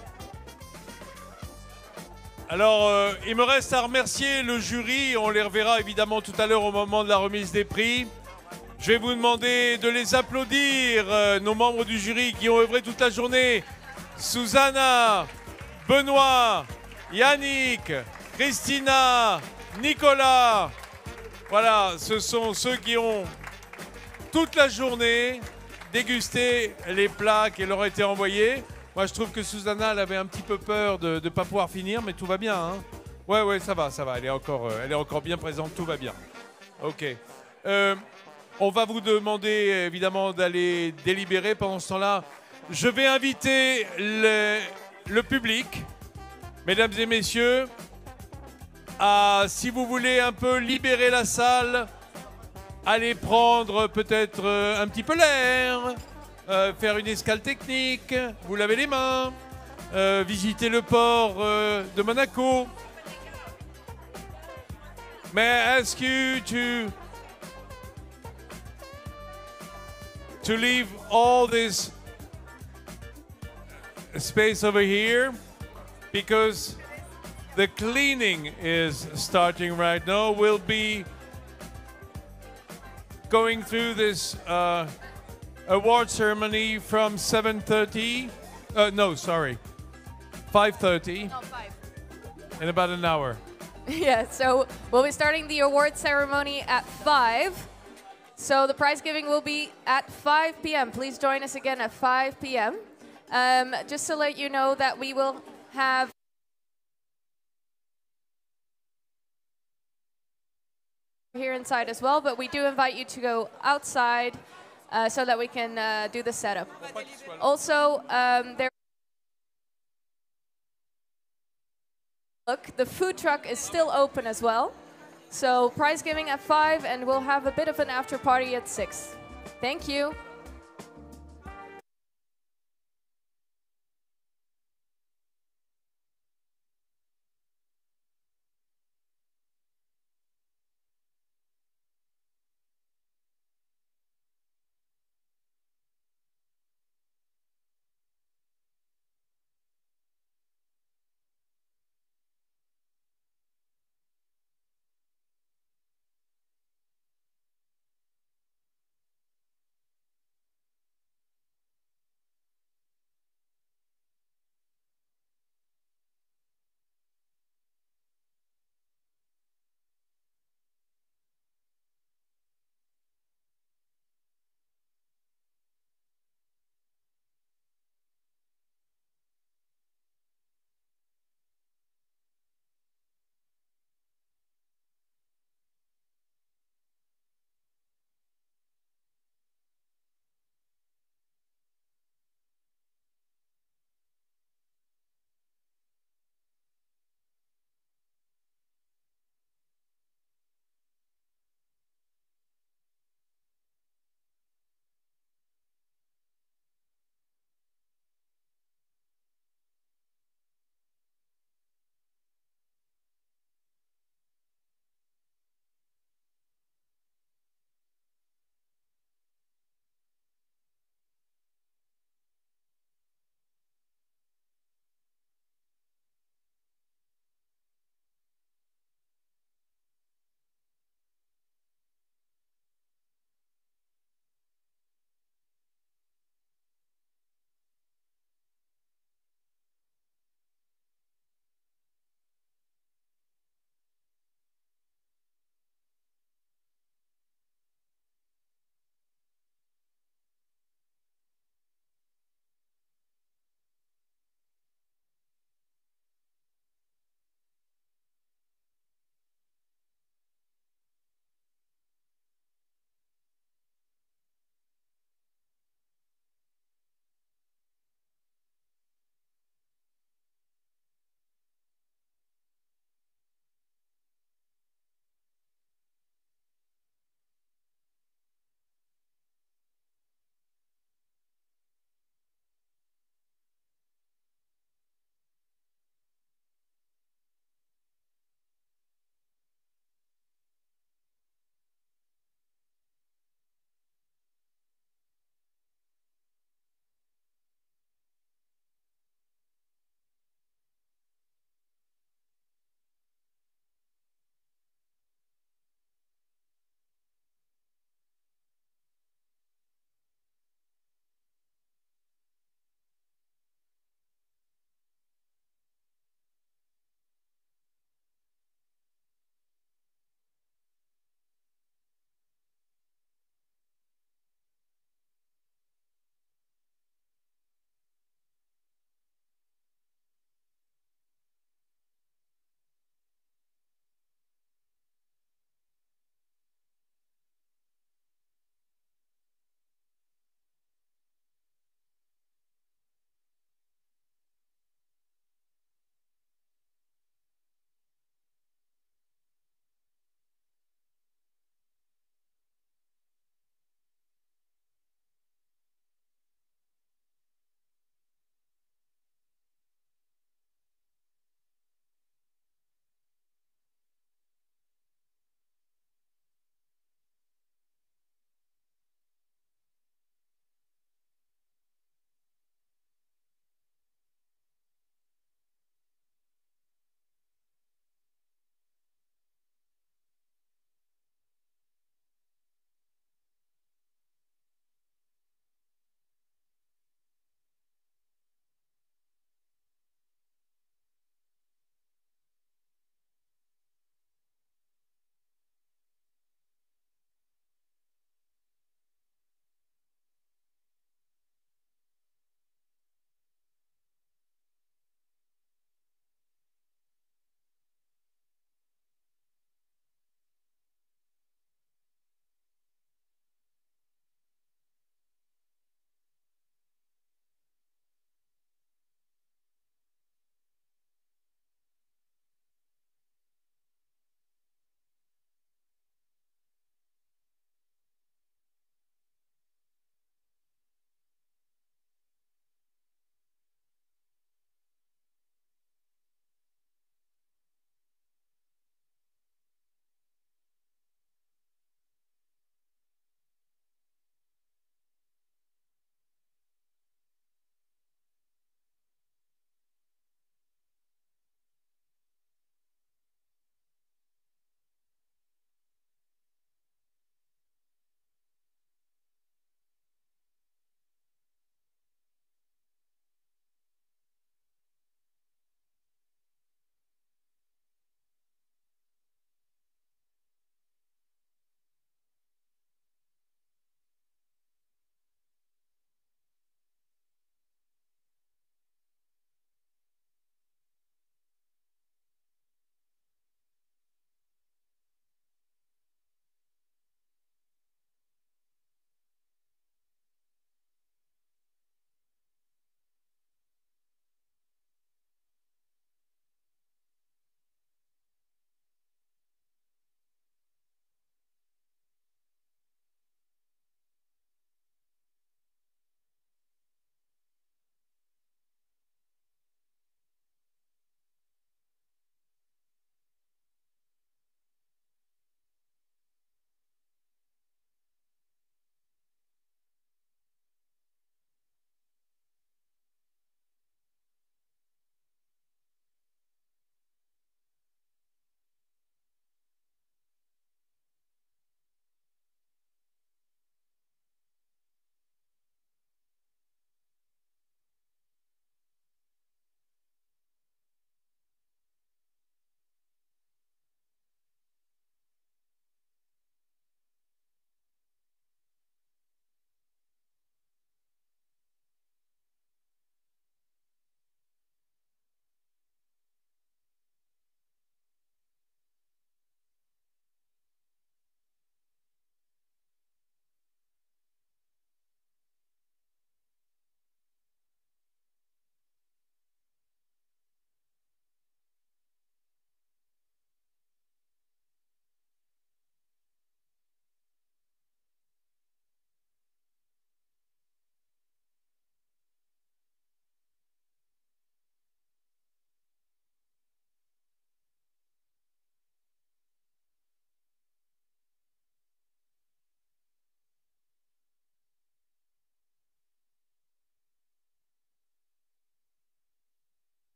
alors, il me reste à remercier le jury. On les reverra évidemment tout à l'heure au moment de la remise des prix. Je vais vous demander de les applaudir, nos membres du jury qui ont œuvré toute la journée. Susanna, Benoît, Yannick, Christina, Nicolas. Voilà, ce sont ceux qui ont toute la journée dégusté les plats qui leur ont été envoyés. Moi, je trouve que Susanna, elle avait un petit peu peur de ne pas pouvoir finir, mais tout va bien. Hein. Ouais, ça va. Elle est encore bien présente, tout va bien. Ok. On va vous demander évidemment d'aller délibérer. Pendant ce temps-là, je vais inviter le public, mesdames et messieurs, à, si vous voulez un peu libérer la salle, aller prendre peut-être un petit peu l'air, faire une escale technique, vous lavez les mains, visiter le port de Monaco. May I ask you to leave all this space over here because the cleaning is starting right now. We'll be going through this award ceremony from 7:30. No, sorry, 5:30. No, 5. In about an hour. Yeah, so we'll be starting the award ceremony at 5. So the prize giving will be at 5 p.m. Please join us again at 5 p.m. Just to let you know that we will have here inside as well, but we do invite you to go outside so that we can do the setup. Also, look, the food truck is still open as well. So prize giving at 5, and we'll have a bit of an after party at 6. Thank you.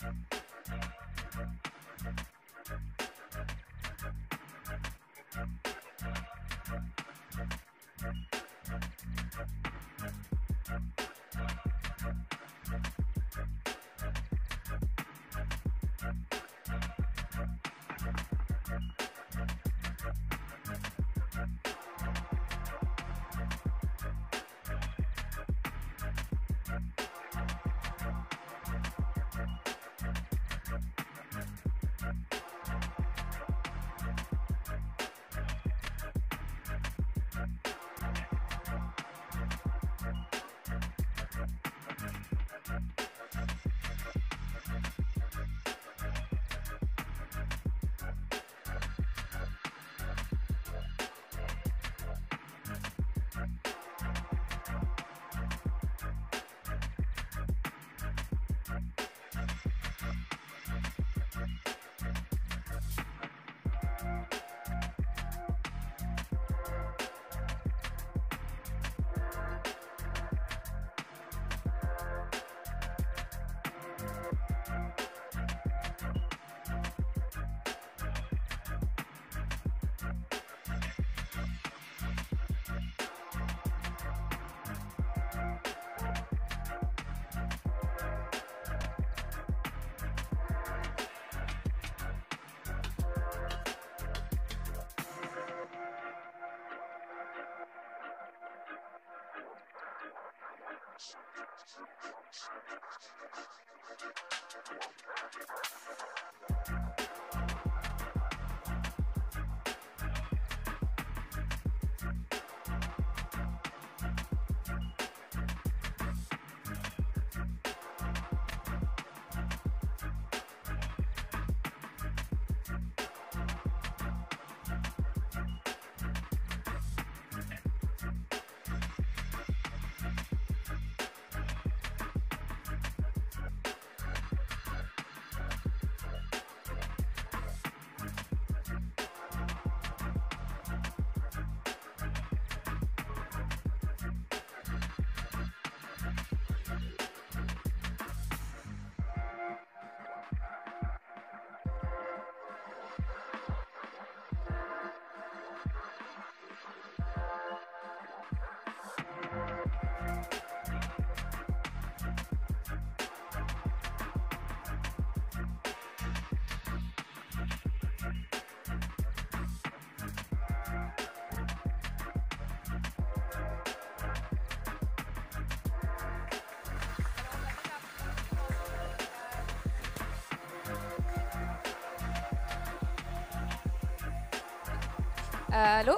Hello?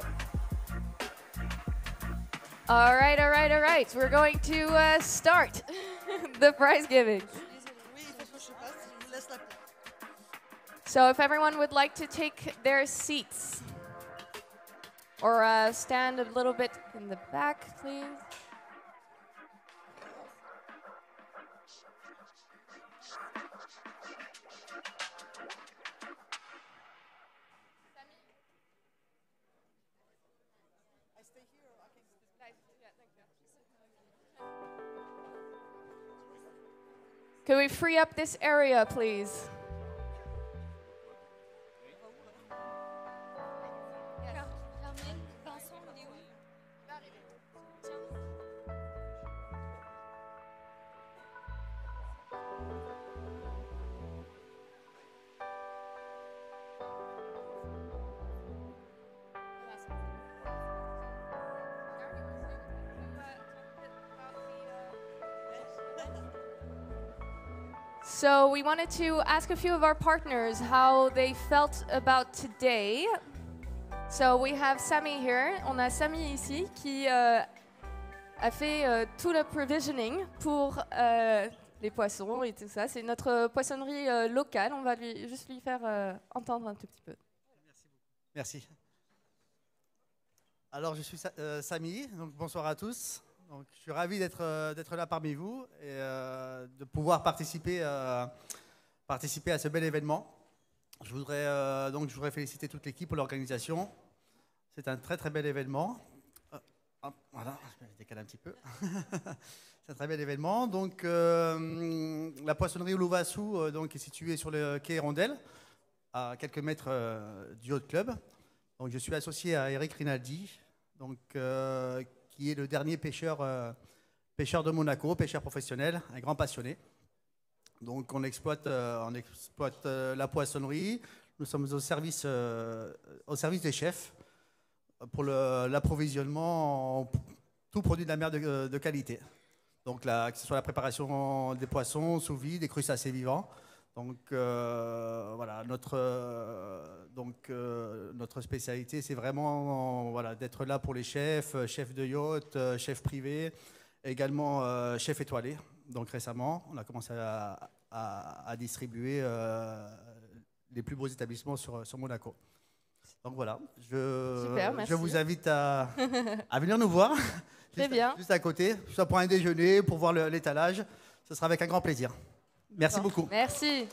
All right. We're going to start the prize giving. So if everyone would like to take their seats or stand a little bit in the back, please. Can we free up this area, please? So we wanted to ask a few of our partners how they felt about today. So we have Sami here. On a Sami ici qui a fait tout le provisioning pour les poissons et tout ça. C'est notre poissonnerie locale. On va juste lui faire entendre un tout petit peu. Merci. Alors je suis Sami, donc bonsoir à tous. Donc, je suis ravi d'être là parmi vous et de pouvoir participer à ce bel événement. Je voudrais féliciter toute l'équipe pour l'organisation. C'est un très très bel événement. Voilà, je vais décaler un petit peu. C'est un très bel événement. Donc, la poissonnerie Uluvassou donc, est située sur le quai Rondelle, à quelques mètres du Yacht Club. Donc, je suis associé à Eric Rinaldi, donc, qui est le dernier pêcheur de Monaco, pêcheur professionnel, un grand passionné. Donc, on exploite la poissonnerie. Nous sommes au service des chefs pour l'approvisionnement en tout produit de la mer de qualité. Donc, que ce soit la préparation des poissons sous vide, des crustacés vivants. Donc, voilà, notre spécialité, c'est vraiment voilà, d'être là pour les chefs de yacht, chefs privés, également chefs étoilés. Donc, récemment, on a commencé à distribuer les plus beaux établissements sur Monaco. Donc voilà, je vous invite à venir nous voir. Très bien. Juste à côté, soit pour un déjeuner, pour voir l'étalage. Ce sera avec un grand plaisir. Merci beaucoup. Merci.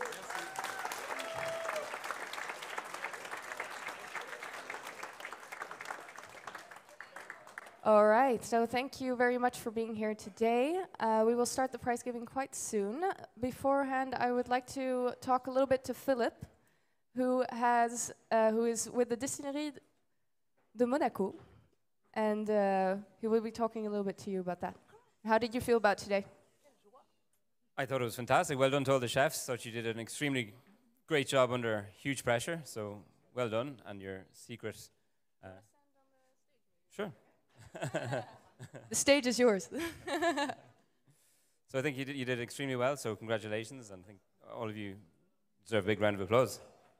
All right, so thank you very much for being here today. We will start the prize giving quite soon. Beforehand, I would like to talk a little bit to Philip, who is with the Distillerie de Monaco, and he will be talking a little bit to you about that. How did you feel about today? I thought it was fantastic. Well done to all the chefs. Thought you did an extremely great job under huge pressure. So well done. And your secret. Sure. The stage is yours. So I think you did extremely well. So congratulations, and I think all of you deserve a big round of applause.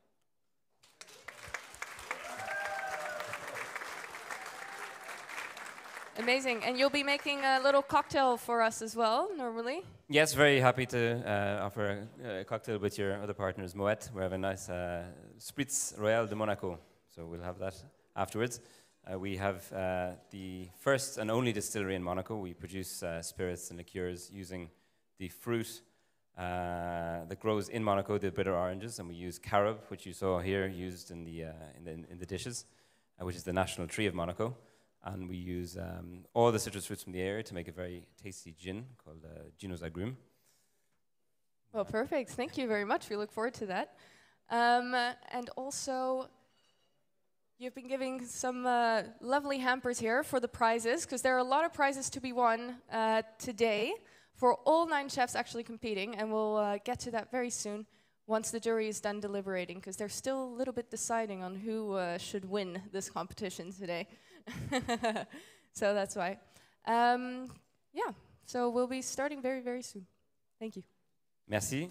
Amazing. And you'll be making a little cocktail for us as well, normally? Yes, very happy to offer a cocktail with your other partners, Moet. We have a nice Spritz Royal de Monaco, so we'll have that afterwards. We have the first and only distillery in Monaco. We produce spirits and liqueurs using the fruit that grows in Monaco, the bitter oranges, and we use carob, which you saw here used in the dishes, which is the national tree of Monaco. And we use all the citrus fruits from the area to make a very tasty gin called Gin aux Agrumes. Well, perfect. Thank you very much. We look forward to that. And also, you've been giving some lovely hampers here for the prizes, because there are a lot of prizes to be won today for all 9 chefs actually competing, and we'll get to that very soon once the jury is done deliberating, because they're still a little bit deciding on who should win this competition today. So that's why. Yeah, so we'll be starting very, very soon. Thank you. Merci.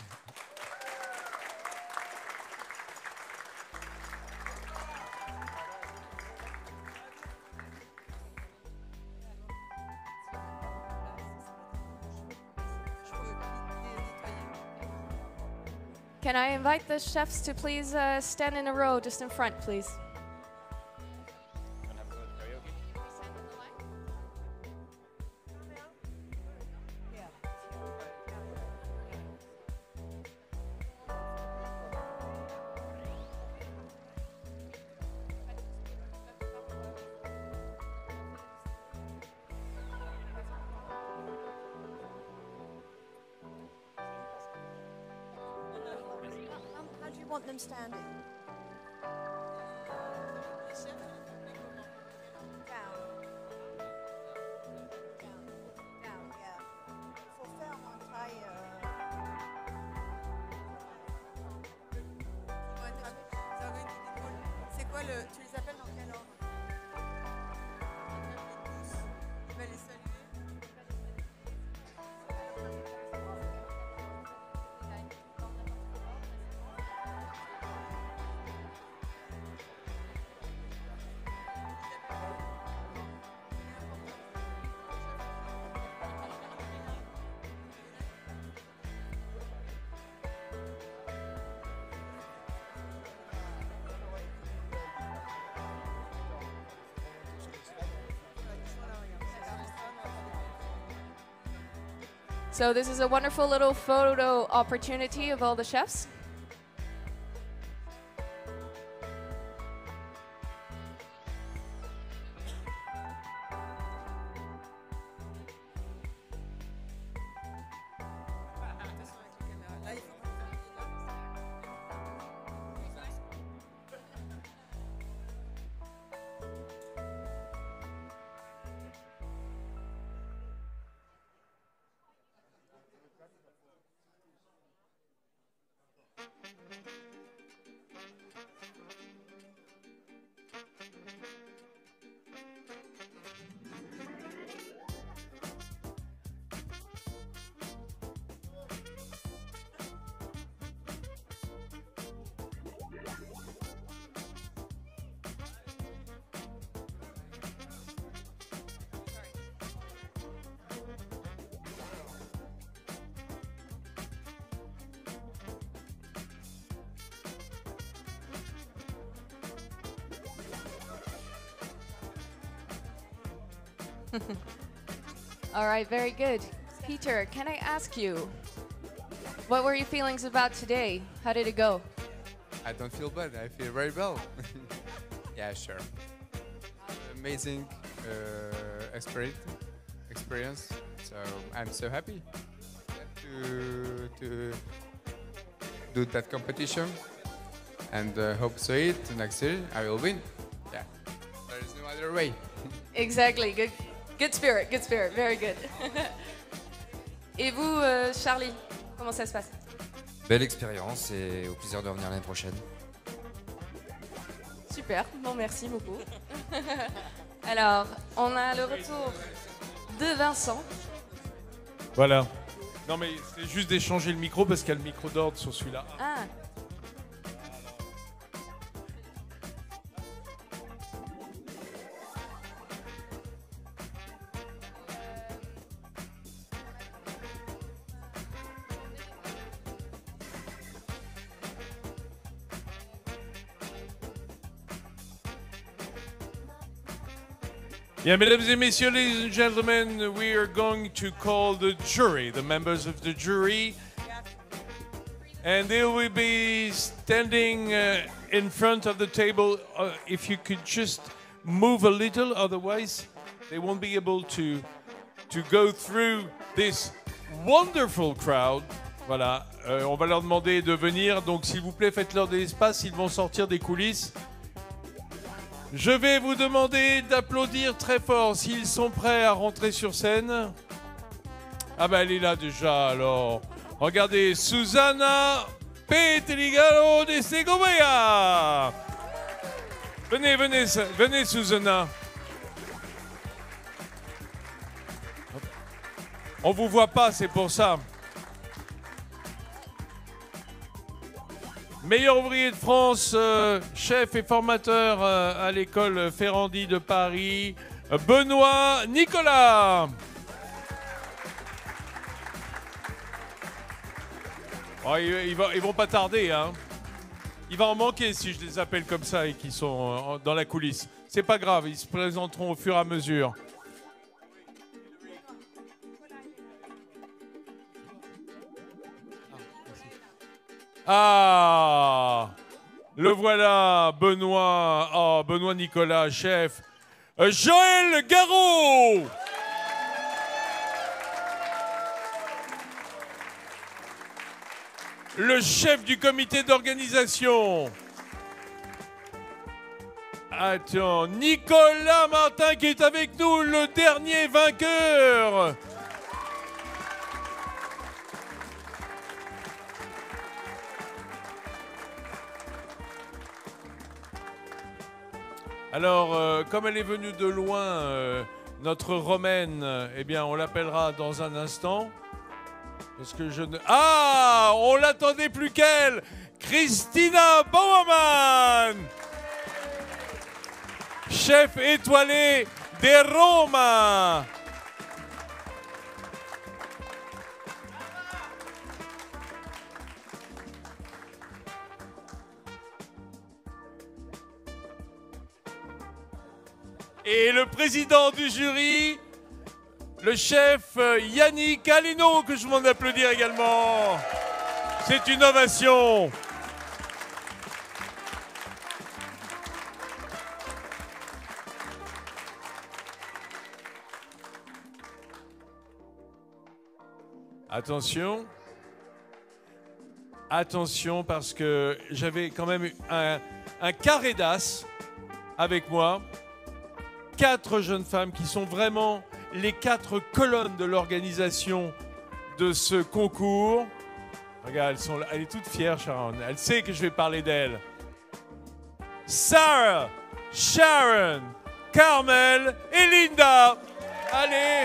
Can I invite the chefs to please stand in a row just in front, please? How do you want them standing? Down. Down, yeah. Faut faire en taille. C'est quoi le. Tu les appelles dans quel ordre? Il va les saluer. So this is a wonderful little photo opportunity of all the chefs. All right, very good. Peter, can I ask you, what were your feelings about today? How did it go? I don't feel bad. I feel very well. Yeah, sure. Amazing experience. So I'm so happy to do that competition, and hope so next year I will win. Yeah, there is no other way. Exactly. Good spirit. Good spirit. Very good. Et vous, Charlie, comment ça se passe? Belle expérience et au plaisir de revenir l'année prochaine. Super, bon merci beaucoup. Alors, on a le retour de Vincent. Voilà. Non mais c'est juste d'échanger le micro parce qu'il y a le micro d'ordre sur celui-là. Ah. Yeah, mesdames et messieurs, ladies and gentlemen, we are going to call the jury, the members of the jury. And they will be standing in front of the table. If you could just move a little, otherwise they won't be able to go through this wonderful crowd. Voilà, on va leur demander de venir. Donc s'il vous plaît, faites-leur de l'espace, ils vont sortir des coulisses. Je vais vous demander d'applaudir très fort s'ils sont prêts à rentrer sur scène. Ah ben elle est là déjà alors. Regardez, Susana Petrigaro de Segovia. Venez, venez, venez Susana. On vous voit pas, c'est pour ça. Meilleur ouvrier de France, chef et formateur à l'école Ferrandi de Paris, Benoît Nicolas. Oh, ils vont pas tarder, hein. Il va en manquer si je les appelle comme ça et qu'ils sont dans la coulisse. C'est pas grave, ils se présenteront au fur et à mesure. Ah, le voilà, Benoît. Oh, Benoît Nicolas, chef. Joël Garot. Le chef du comité d'organisation. Attends, Nicolas Martin qui est avec nous, le dernier vainqueur. Alors, comme elle est venue de loin, notre Romaine, eh bien, on l'appellera dans un instant. Parce que je ne... Ah, on l'attendait plus qu'elle, Christina Bauermann, chef étoilé de Roma. Et le président du jury, le chef Yannick Alino, que je demande d'applaudir également. C'est une ovation. Attention. Attention, parce que j'avais quand même un carré d'as avec moi. 4 jeunes femmes qui sont vraiment les 4 colonnes de l'organisation de ce concours. Regarde, elle est toute fière, Sharon. Elle sait que je vais parler d'elle. Sarah, Sharon, Carmel et Linda. Allez.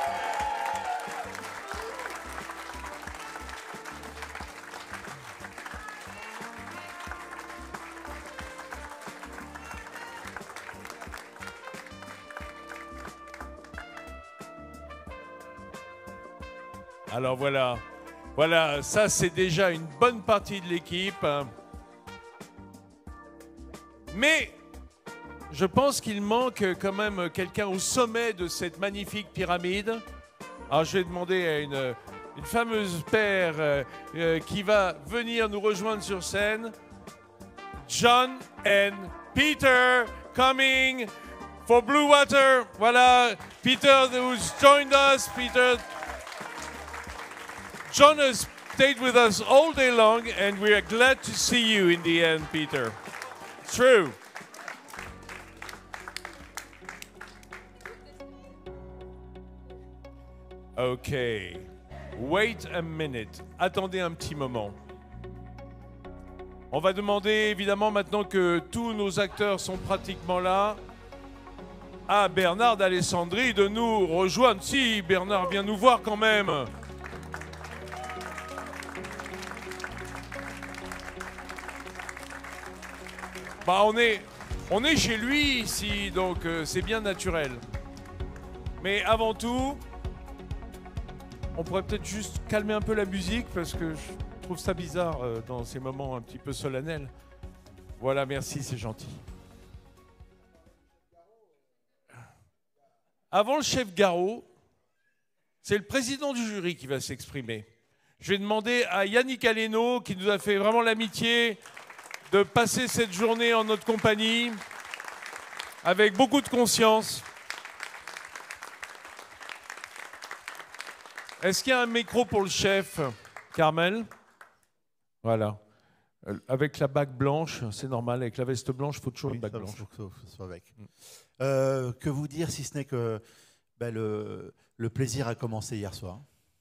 Alors voilà, voilà, ça c'est déjà une bonne partie de l'équipe. Mais Je pense qu'il manque quand même quelqu'un au sommet de cette magnifique pyramide. Alors je vais demander à une fameuse paire qui va venir nous rejoindre sur scène. John and Peter coming for Blue Water. Voilà, Peter who's joined us. Peter. John has stayed with us all day long and we are glad to see you in the end, Peter. True. Okay. Wait a minute. Attendez un petit moment. On va demander évidemment maintenant que tous nos acteurs sont pratiquement là à Bernard d'Alessandri de nous rejoindre. Si, Bernard vient nous voir quand même. Bah on est chez lui ici, donc c'est bien naturel. Mais avant tout, on pourrait peut-être juste calmer un peu la musique parce que je trouve ça bizarre dans ces moments un petit peu solennels. Voilà, merci, c'est gentil. Avant le chef Garot, c'est le président du jury qui va s'exprimer. Je vais demander à Yannick Aleno, qui nous a fait vraiment l'amitié de passer cette journée en notre compagnie avec beaucoup de conscience. Est-ce qu'il y a un micro pour le chef, Carmel? Voilà. Avec la bague blanche, c'est normal. Avec la veste blanche, il faut toujours une bague blanche. Il faut que ce soit avec. Que vous dire si ce n'est que le plaisir a commencé hier soir.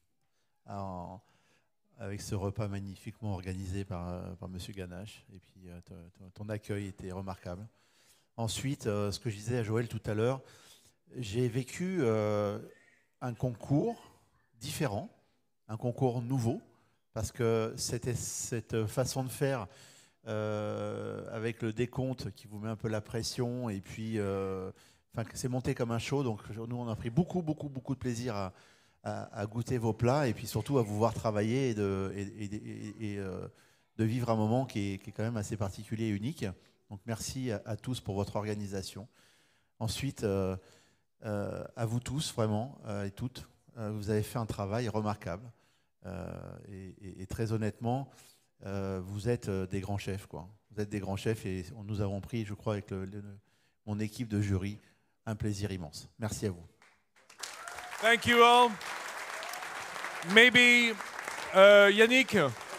Avec ce repas magnifiquement organisé par M. Ganache. Et puis ton accueil était remarquable. Ensuite, ce que je disais à Joël tout à l'heure, j'ai vécu un concours différent, un concours nouveau, parce que c'était cette façon de faire avec le décompte qui vous met un peu la pression, et puis c'est monté comme un show, donc nous on a pris beaucoup de plaisir à goûter vos plats, et puis surtout à vous voir travailler et de vivre un moment qui est quand même assez particulier et unique. Donc merci à tous pour votre organisation. Ensuite, à vous tous vraiment, et toutes, vous avez fait un travail remarquable. Et très honnêtement, vous êtes des grands chefs, quoi. Vous êtes des grands chefs et nous avons pris, je crois, avec mon équipe de jury, un plaisir immense. Merci à vous. Thank you all. Maybe, Yannick,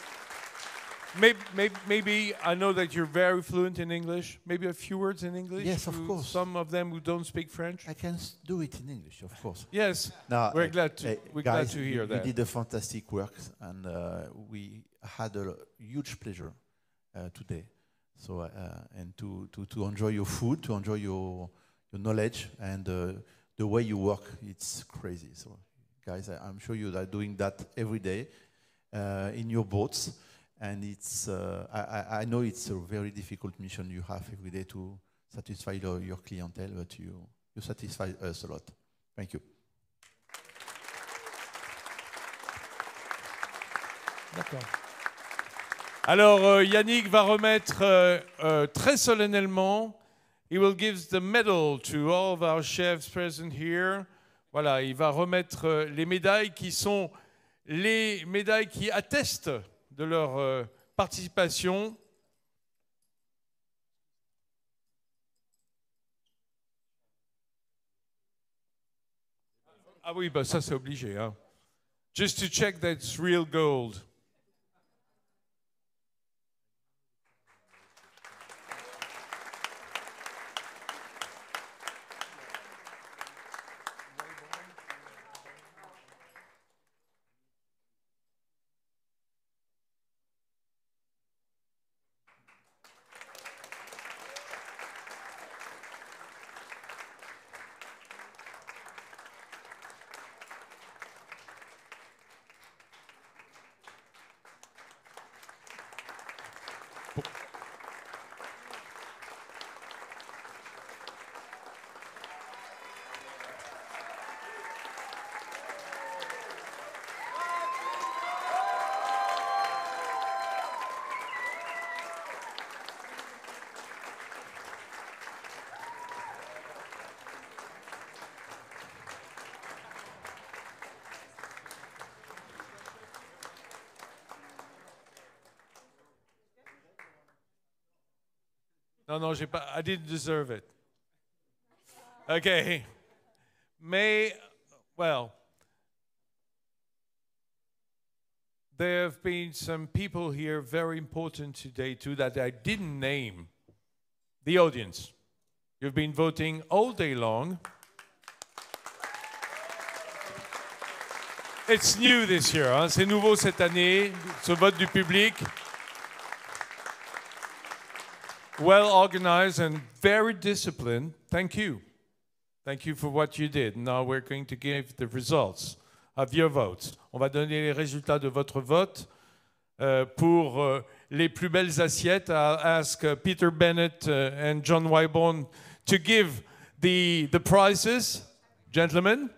maybe I know that you're very fluent in English. Maybe a few words in English? Yes, of course. Some of them who don't speak French? I can do it in English, of course. Yes, now, we're glad to guys, hear that. You did a fantastic work, and we had a huge pleasure today. So, and to enjoy your food, to enjoy your knowledge, and the way you work, it's crazy. So, guys, I'm sure you are doing that every day in your boats. And it's, I know it's a very difficult mission you have every day to satisfy your clientele, but you satisfy us a lot. Thank you. D'accord. Alors, Yannick va remettre très solennellement, he will give the medal to all of our chefs present here. Voilà, il va remettre les médailles qui sont les médailles qui attestent de leur participation. Ah oui, bah ça c'est obligé. Hein. Just to check that it's real gold. Non, non, j'ai pas. I didn't deserve it. Okay. Well, there have been some people here very important today too that I didn't name. The audience. You've been voting all day long. It's new this year. Hein? C'est nouveau cette année, ce vote du public. Well organized and very disciplined. Thank you. Thank you for what you did. Now we're going to give the results of your votes. On va donner les résultats de votre vote pour les plus belles assiettes. I'll ask Peter Bennett and John Wyborn to give the prizes. Gentlemen.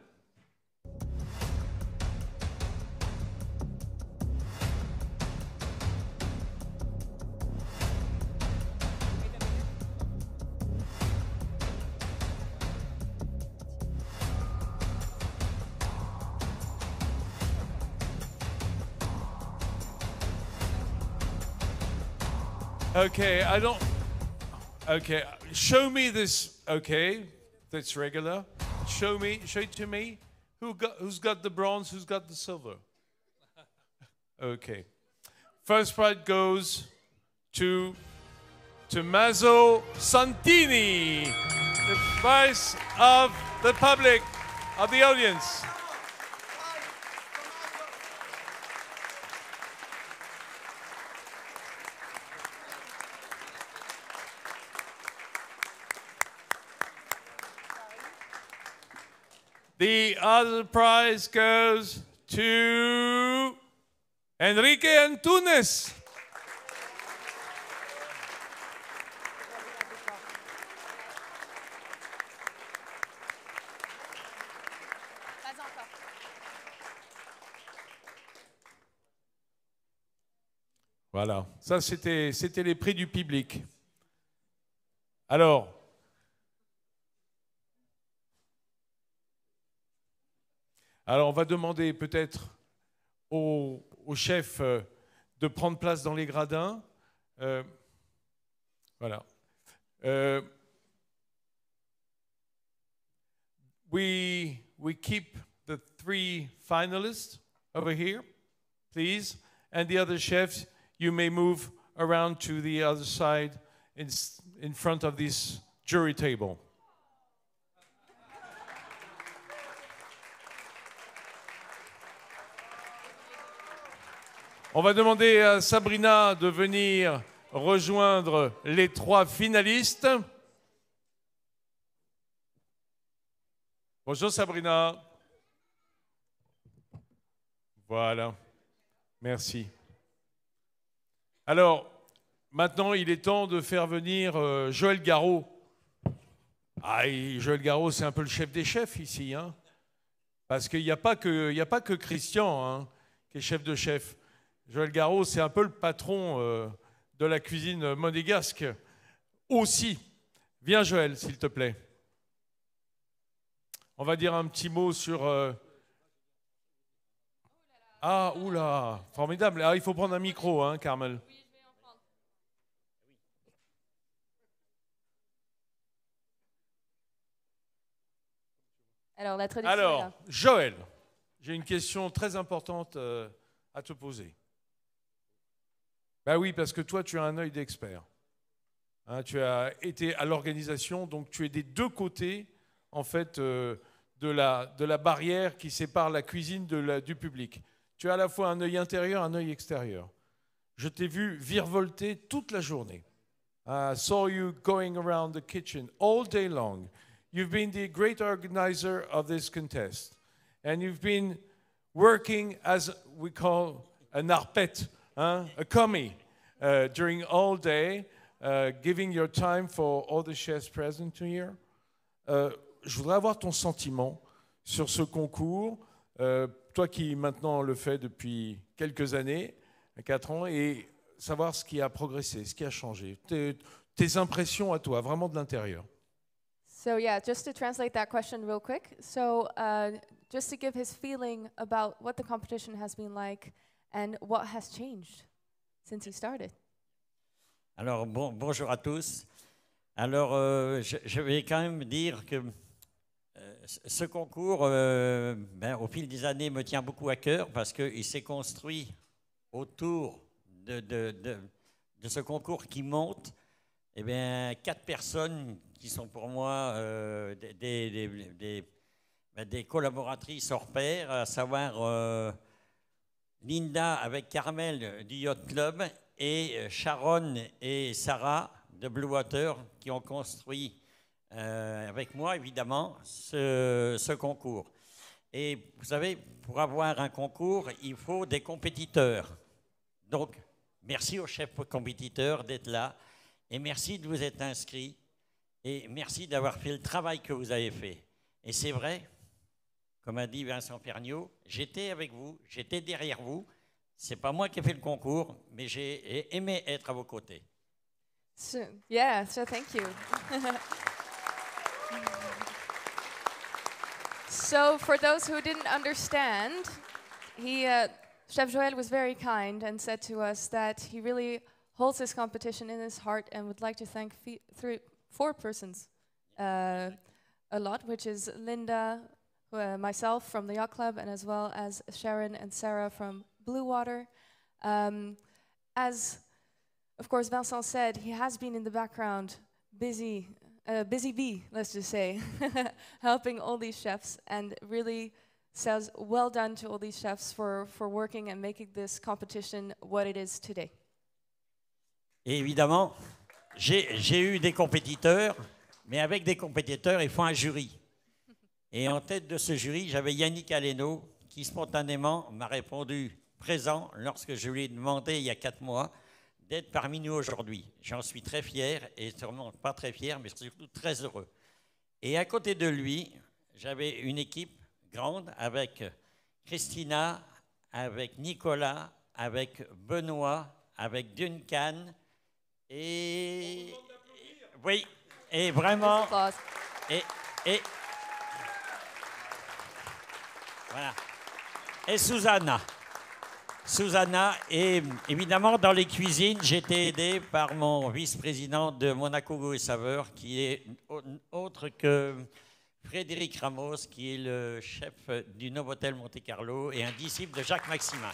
Okay, okay, show me this, okay, that's regular. Show it to me. Who's got the bronze, who's got the silver? Okay. First prize goes to Tommaso Santini, the prize of the public, of the audience. The other prize goes to Enrique Antunes. Voilà, ça c'était les prix du public. Alors, on va demander peut-être au chef de prendre place dans les gradins. Voilà. We keep the 3 finalists over here, please, and the other chefs, you may move around to the other side in front of this jury table. On va demander à Sabrina de venir rejoindre les 3 finalistes. Bonjour Sabrina. Voilà. Merci. Alors, maintenant, il est temps de faire venir Joël Garraud. Joël Garraud, c'est un peu le chef des chefs ici. Hein, parce qu'il n'y a pas que Christian hein, qui est chef de chef. Joël Garraud, c'est un peu le patron de la cuisine monégasque aussi. Viens Joël, s'il te plaît. On va dire un petit mot sur... Ah, oula, formidable. Ah, il faut prendre un micro, hein, Carmel. Oui, je vais en prendre. Alors, la traduction. Alors, Joël, j'ai une question très importante à te poser. Ben oui, parce que toi, tu as un œil d'expert. Hein, tu as été à l'organisation, donc tu es des 2 côtés, en fait, de la barrière qui sépare la cuisine du public. Tu as à la fois un œil intérieur, un œil extérieur. Je t'ai vu virevolter toute la journée. I saw you going around the kitchen all day long. You've been the great organizer of this contest. And you've been working as we call an arpette, hein, a commis, during all day, giving your time for all the chefs present here. Je voudrais avoir ton sentiment sur ce concours, toi qui maintenant le fais depuis quelques années, 4 ans, et savoir ce qui a progressé, ce qui a changé, tes impressions à toi, vraiment de l'intérieur. So yeah, just to translate that question real quick. So just to give his feeling about what the competition has been like and what has changed since he started. Alors bonjour à tous. Alors, je vais quand même dire que ce concours, au fil des années, me tient beaucoup à cœur parce qu'il s'est construit autour de ce concours qui monte. Eh bien, 4 personnes qui sont pour moi des collaboratrices hors pair, à savoir Linda avec Carmel du Yacht Club et Sharon et Sarah de Blue Water qui ont construit avec moi évidemment ce concours. Et vous savez, pour avoir un concours, il faut des compétiteurs. Donc, merci aux chefs compétiteurs d'être là et merci de vous être inscrits et merci d'avoir fait le travail que vous avez fait. Et c'est vrai, comme a dit Vincent Perniaud, j'étais avec vous, j'étais derrière vous. C'est pas moi qui ai fait le concours, mais j'ai aimé être à vos côtés. So thank you. So for those who didn't understand, Chef Joël was very kind and said to us that he really holds this competition in his heart and would like to thank 4 persons a lot, which is Linda, myself from the Yacht Club, and as well as Sharon and Sarah from Blue Water. As, of course, Vincent said, he has been in the background, busy bee, let's just say, helping all these chefs, and really says well done to all these chefs for working and making this competition what it is today. Et évidemment, j'ai eu des compétiteurs, mais avec des compétiteurs, il faut un jury. Et en tête de ce jury, j'avais Yannick Aleno, qui spontanément m'a répondu présent lorsque je lui ai demandé il y a 4 mois d'être parmi nous aujourd'hui. J'en suis très fier, et sûrement pas très fier, mais surtout très heureux. Et à côté de lui, j'avais une équipe grande avec Christina, avec Nicolas, avec Benoît, avec Duncan, et... Oui, et vraiment... Et voilà. Et Susanna. Et évidemment, dans les cuisines, j'ai été aidé par mon vice-président de Monaco Goût et Saveur, qui est autre que Frédéric Ramos, qui est le chef du Novotel Monte Carlo et un disciple de Jacques Maximin.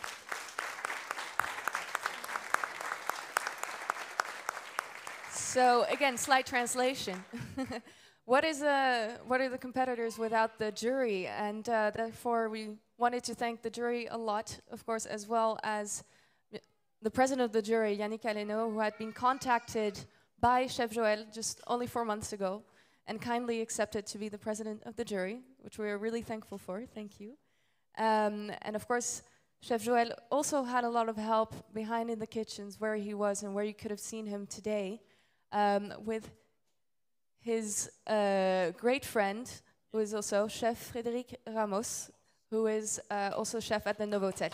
So again, slight translation. What are the competitors without the jury? And therefore, we wanted to thank the jury a lot, of course, as well as the president of the jury, Yannick Aleno, who had been contacted by Chef Joël just only 4 months ago and kindly accepted to be the president of the jury, which we are really thankful for. Thank you. And of course, Chef Joël also had a lot of help behind in the kitchens where he was and where you could have seen him today with his great friend, who is also Chef Frédéric Ramos, who is also chef at the Novotel.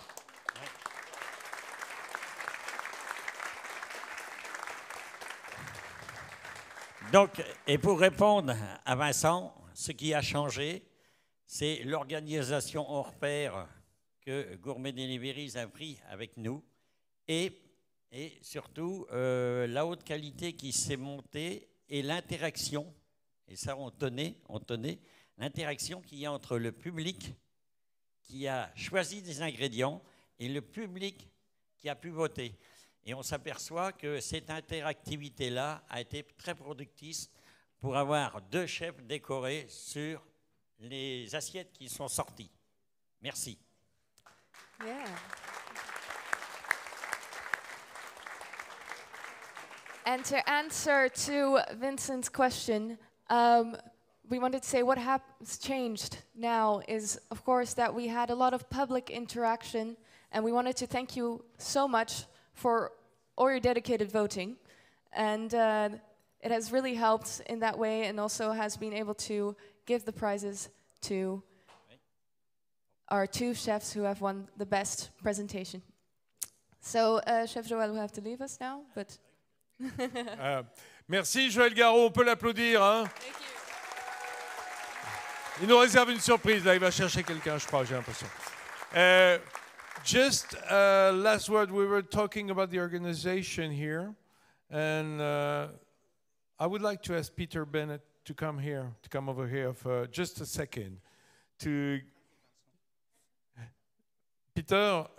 Donc, et pour répondre à Vincent, ce qui a changé, c'est l'organisation hors pair que Gourmet Deliveries a pris avec nous et surtout la haute qualité qui s'est montée et l'interaction, et ça on tenait, l'interaction qu'il y a entre le public qui a choisi des ingrédients et le public qui a pu voter. Et on s'aperçoit que cette interactivité-là a été très productive pour avoir 2 chefs décorés sur les assiettes qui sont sorties. Merci. Yeah. And to answer to Vincent's question, we wanted to say what has changed now is, of course, that we had a lot of public interaction, and we wanted to thank you so much for all your dedicated voting. And it has really helped in that way, and also has been able to give the prizes to our 2 chefs who have won the best presentation. So Chef Joël will have to leave us now, but... Merci Joël Garraud, on peut l'applaudir. Hein? Il nous réserve une surprise, là, il va chercher quelqu'un, je crois, j'ai l'impression. Just last word, we were talking about the organization here, and I would like to ask Peter Bennett to come over here for just a second. Peter,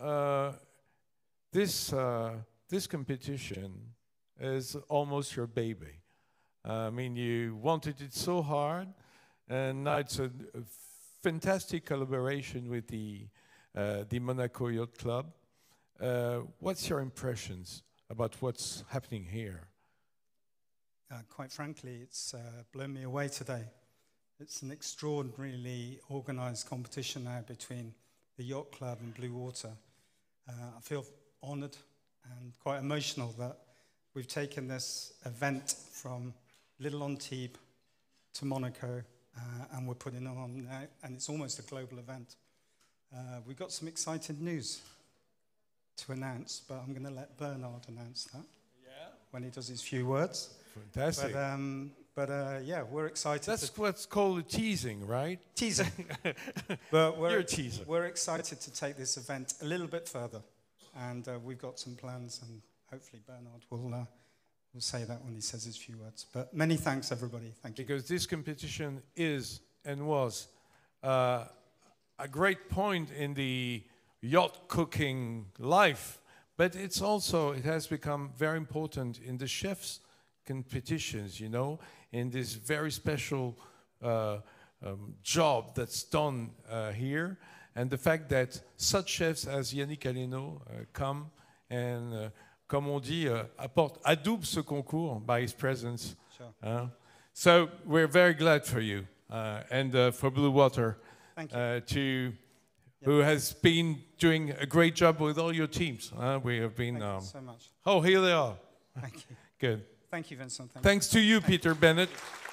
this competition is almost your baby. I mean, you wanted it so hard, and now it's a fantastic collaboration with the Monaco Yacht Club. What's your impressions about what's happening here? Quite frankly, it's blown me away today. It's an extraordinarily organized competition now between the Yacht Club and Blue Water. I feel honored and quite emotional that we've taken this event from Little Antibes to Monaco, and we're putting it on now, and it's almost a global event. We've got some exciting news to announce, but I'm going to let Bernard announce that when he does his few words. Fantastic. But yeah, we're excited. That's what's called teasing, right? Teasing. But You're a teaser. We're excited to take this event a little bit further, and we've got some plans, and hopefully Bernard will say that when he says his few words. But many thanks, everybody. Thank you. Because this competition is and was a great point in the yacht cooking life, but it has become very important in the chefs' competitions, you know, in this very special job that's done here. And the fact that such chefs as Yannick Aleno come and, comme on dit, adoube ce concours by his presence. Sure. So we're very glad for you and for Blue Water, who has been doing a great job with all your teams. We have been. Thank you so much. Oh, here they are. Thank you. Good. Thank you, Vincent. Thanks to you, Peter Bennett.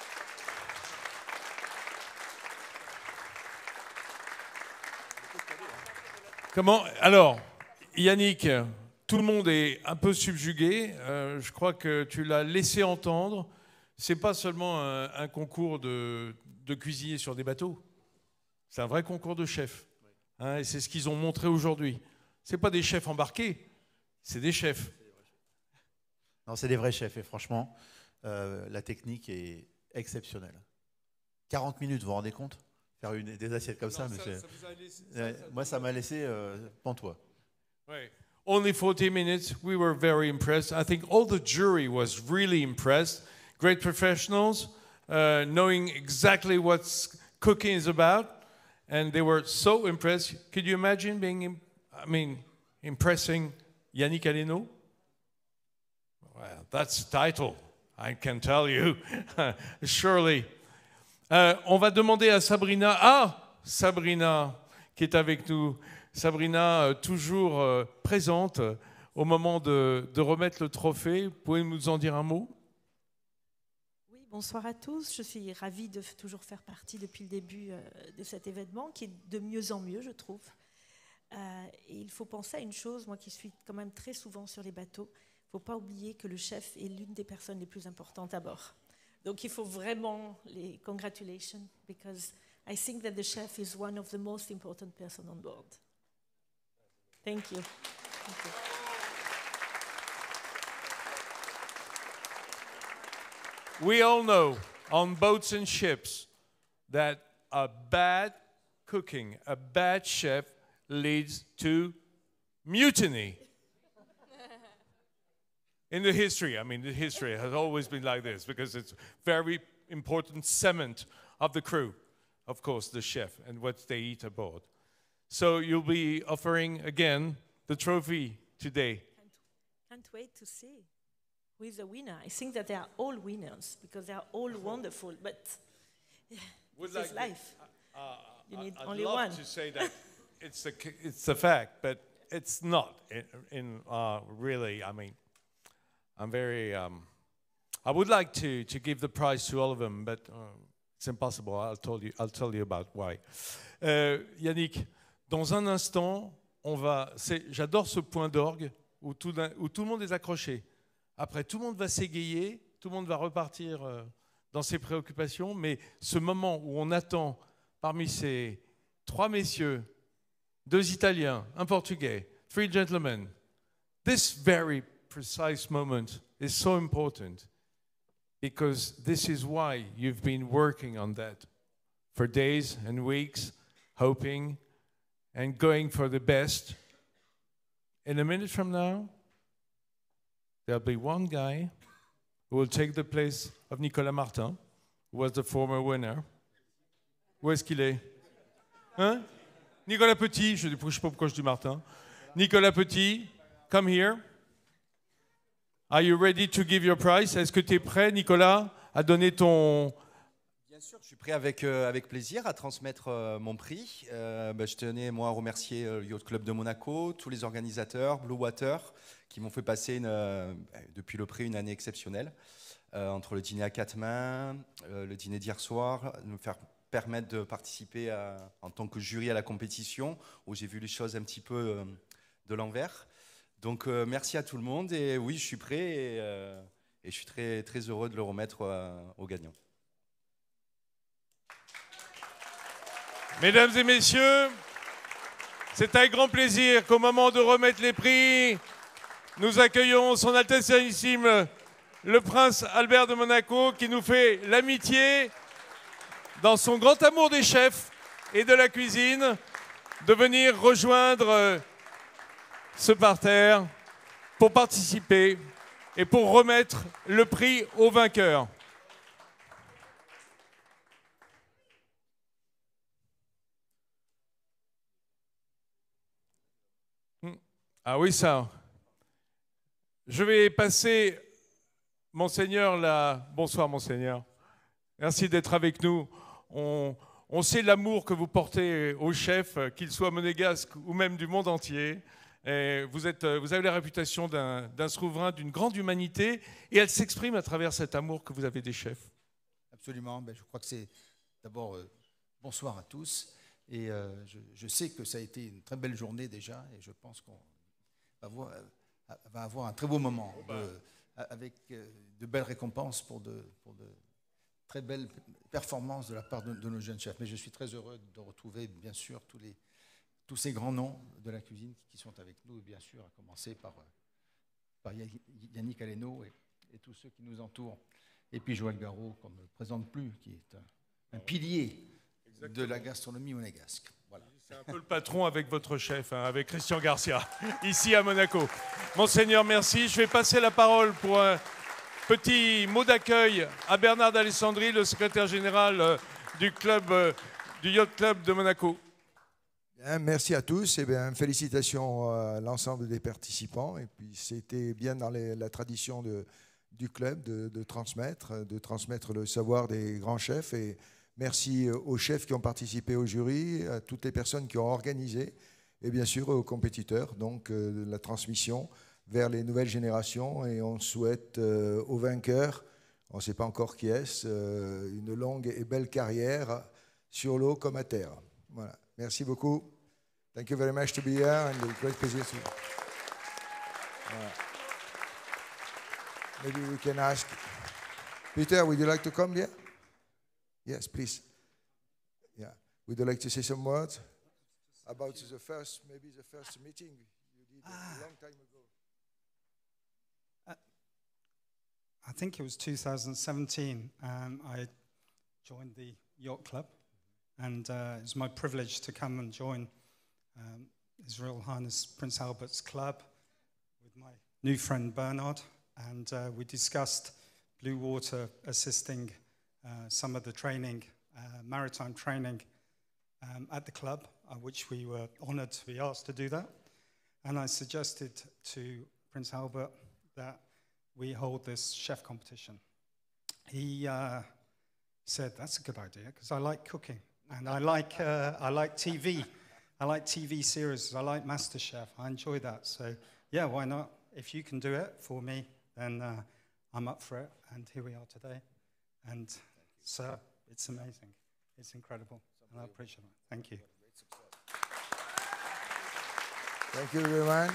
Comment? Alors, Yannick, tout le monde est un peu subjugué. Je crois que tu l'as laissé entendre. C'est pas seulement un concours de cuisiniers sur des bateaux. C'est un vrai concours de chefs. Hein, et c'est ce qu'ils ont montré aujourd'hui. C'est pas des chefs embarqués, c'est des chefs. Non, c'est des vrais chefs. Et franchement, la technique est exceptionnelle. 40 minutes, vous vous rendez compte? Faire des assiettes comme ça, monsieur. Moi, ça m'a laissé pantois. Ouais. Only 40 minutes. We were very impressed. I think all the jury was really impressed. Great professionals, knowing exactly what cooking is about, and they were so impressed. Could you imagine impressing Yannick Aleno? Well, that's the title, I can tell you, surely. On va demander à Sabrina, Sabrina qui est avec nous. Sabrina, toujours présente au moment de remettre le trophée. Pouvez-vous nous en dire un mot? Oui, bonsoir à tous. Je suis ravie de toujours faire partie depuis le début de cet événement qui est de mieux en mieux, je trouve. Et il faut penser à une chose, moi qui suis quand même très souvent sur les bateaux, il ne faut pas oublier que le chef est l'une des personnes les plus importantes à bord. Donc il faut vraiment les congratulations, because I think that the chef is one of the most important person on board. Thank you. Thank you. We all know on boats and ships that a bad cooking, a bad chef leads to mutiny. In the history, the history has always been like this because it's very important cement of the crew, of course, the chef and what they eat aboard. So you'll be offering again the trophy today. Can't wait to see who is the winner. I think that they are all winners because they are all wonderful, but this is life. You need only one. I'd love to say that it's a fact, but it's not. Really, I'm very. I would like to give the prize to all of them, but it's impossible. I'll tell you about why. Yannick, dans un instant, j'adore ce point d'orgue où tout le monde est accroché. Après, tout le monde va s'égayer, tout le monde va repartir dans ses préoccupations, mais ce moment où on attend parmi ces 3 messieurs, 2 Italiens, un Portugais, 3 gentlemen, this very precise moment is so important. because this is why you've been working on that for days and weeks, hoping and going for the best. In a minute from now, there'll be one guy who will take the place of Nicolas Martin, who was the former winner. Où est-ce qu'il est? Hein? Nicolas Petit, je ne sais pas pourquoi je dis Martin. Nicolas Petit, come here. Are you ready to give your prize? Est-ce que tu es prêt, Nicolas, à donner ton... Bien sûr, je suis prêt avec plaisir à transmettre mon prix. Je tenais, moi, à remercier le Yacht Club de Monaco, tous les organisateurs, Blue Water, qui m'ont fait passer, depuis le prix, une année exceptionnelle. Entre le dîner à 4 mains, le dîner d'hier soir, me permettre de participer en tant que jury à la compétition, où j'ai vu les choses un petit peu de l'envers. Donc merci à tout le monde, et oui, je suis prêt, et je suis très, très heureux de le remettre aux gagnants. Mesdames et messieurs, c'est avec grand plaisir qu'au moment de remettre les prix, nous accueillons Son Altesse Sérénissime, le Prince Albert de Monaco, qui nous fait l'amitié, dans son grand amour des chefs et de la cuisine, de venir rejoindre ce parterre pour participer et pour remettre le prix aux vainqueurs. Ah oui, ça. Je vais passer, Monseigneur, là. Bonsoir, Monseigneur. Merci d'être avec nous. On sait l'amour que vous portez aux chefs, qu'ils soient monégasques ou même du monde entier. Et vous avez la réputation d'un souverain d'une grande humanité, et elle s'exprime à travers cet amour que vous avez des chefs. Absolument. Je crois que c'est d'abord bonsoir à tous. Et je sais que ça a été une très belle journée déjà, et je pense qu'on va avoir un très beau moment avec de belles récompenses pour de très belles performances de la part de nos jeunes chefs. Mais je suis très heureux de retrouver, bien sûr, tous ces grands noms de la cuisine qui sont avec nous, bien sûr, à commencer par Yannick Aleno et tous ceux qui nous entourent. Et puis Joël Garraud, qu'on ne présente plus, qui est un pilier de la gastronomie monégasque. Voilà. C'est un peu le patron avec votre chef, hein, avec Christian Garcia, ici à Monaco. Monseigneur, merci. Je vais passer la parole pour un petit mot d'accueil à Bernard d'Alessandri, le secrétaire général du Yacht Club de Monaco. Bien, merci à tous, et bien, félicitations à l'ensemble des participants. Et puis c'était bien dans la tradition du club de transmettre le savoir des grands chefs. Et merci aux chefs qui ont participé au jury, à toutes les personnes qui ont organisé, et bien sûr aux compétiteurs. Donc la transmission vers les nouvelles générations, et on souhaite aux vainqueurs, on ne sait pas encore qui est-ce, une longue et belle carrière sur l'eau comme à terre. Voilà. Merci beaucoup. Thank you very much to be here, and a great pleasure to... Maybe we can ask... Peter, would you like to come here? Yes, please. Yeah. Would you like to say some words about the first meeting you did a long time ago? I think it was 2017. I joined the Yacht Club, and it was my privilege to come and join His Royal Highness Prince Albert's club with my new friend Bernard, and we discussed Blue Water assisting some of the training, maritime training at the club, which we were honoured to be asked to do that. And I suggested to Prince Albert that we hold this chef competition. He said, that's a good idea, because I like cooking, and I like TV. I like TV series. I like MasterChef. I enjoy that. So, yeah, why not? If you can do it for me, then I'm up for it. And here we are today. And so it's amazing. It's incredible. And I appreciate it. Thank you. Thank you, everyone.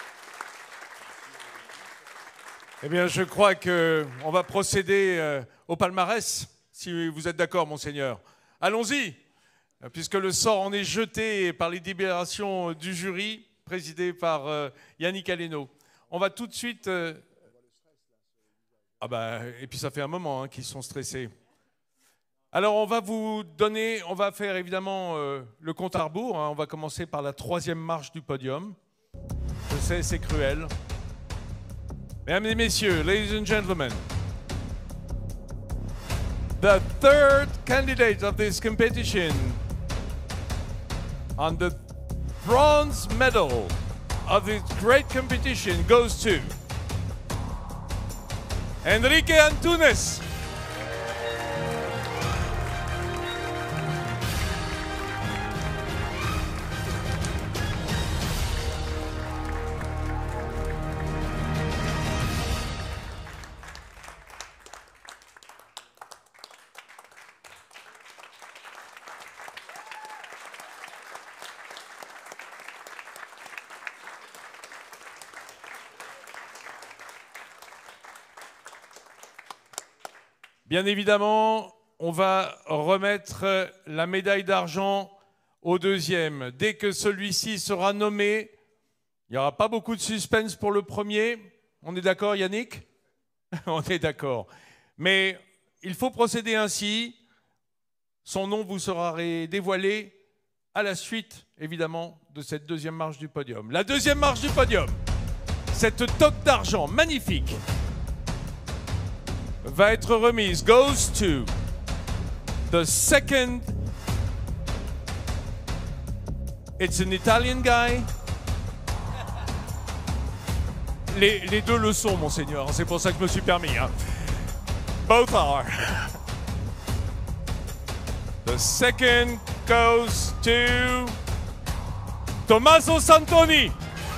Eh bien, je crois qu'on va procéder au palmarès, si vous êtes d'accord, Monseigneur. Allons-y, puisque le sort en est jeté par les délibérations du jury, présidé par Yannick Aleno. On va tout de suite... Ah bah, et puis ça fait un moment qu'ils sont stressés. Alors on va vous donner, on va faire évidemment le compte à rebours. On va commencer par la 3e marche du podium. Je sais, c'est cruel. Mesdames et messieurs, ladies and gentlemen, the 3rd candidate of this competition on the bronze medal of this great competition goes to Enrique Antunes. Bien évidemment, on va remettre la médaille d'argent au 2e. Dès que celui-ci sera nommé, il n'y aura pas beaucoup de suspense pour le premier. On est d'accord, Yannick? On est d'accord. Mais il faut procéder ainsi. Son nom vous sera dévoilé à la suite, évidemment, de cette 2e marche du podium. La 2e marche du podium, cette toque d'argent magnifique, va être remise, goes to the 2nd. It's an Italian guy. Les deux le sont, monseigneur, c'est pour ça que je me suis permis. Hein. Both are. The 2nd goes to Tommaso Santoni.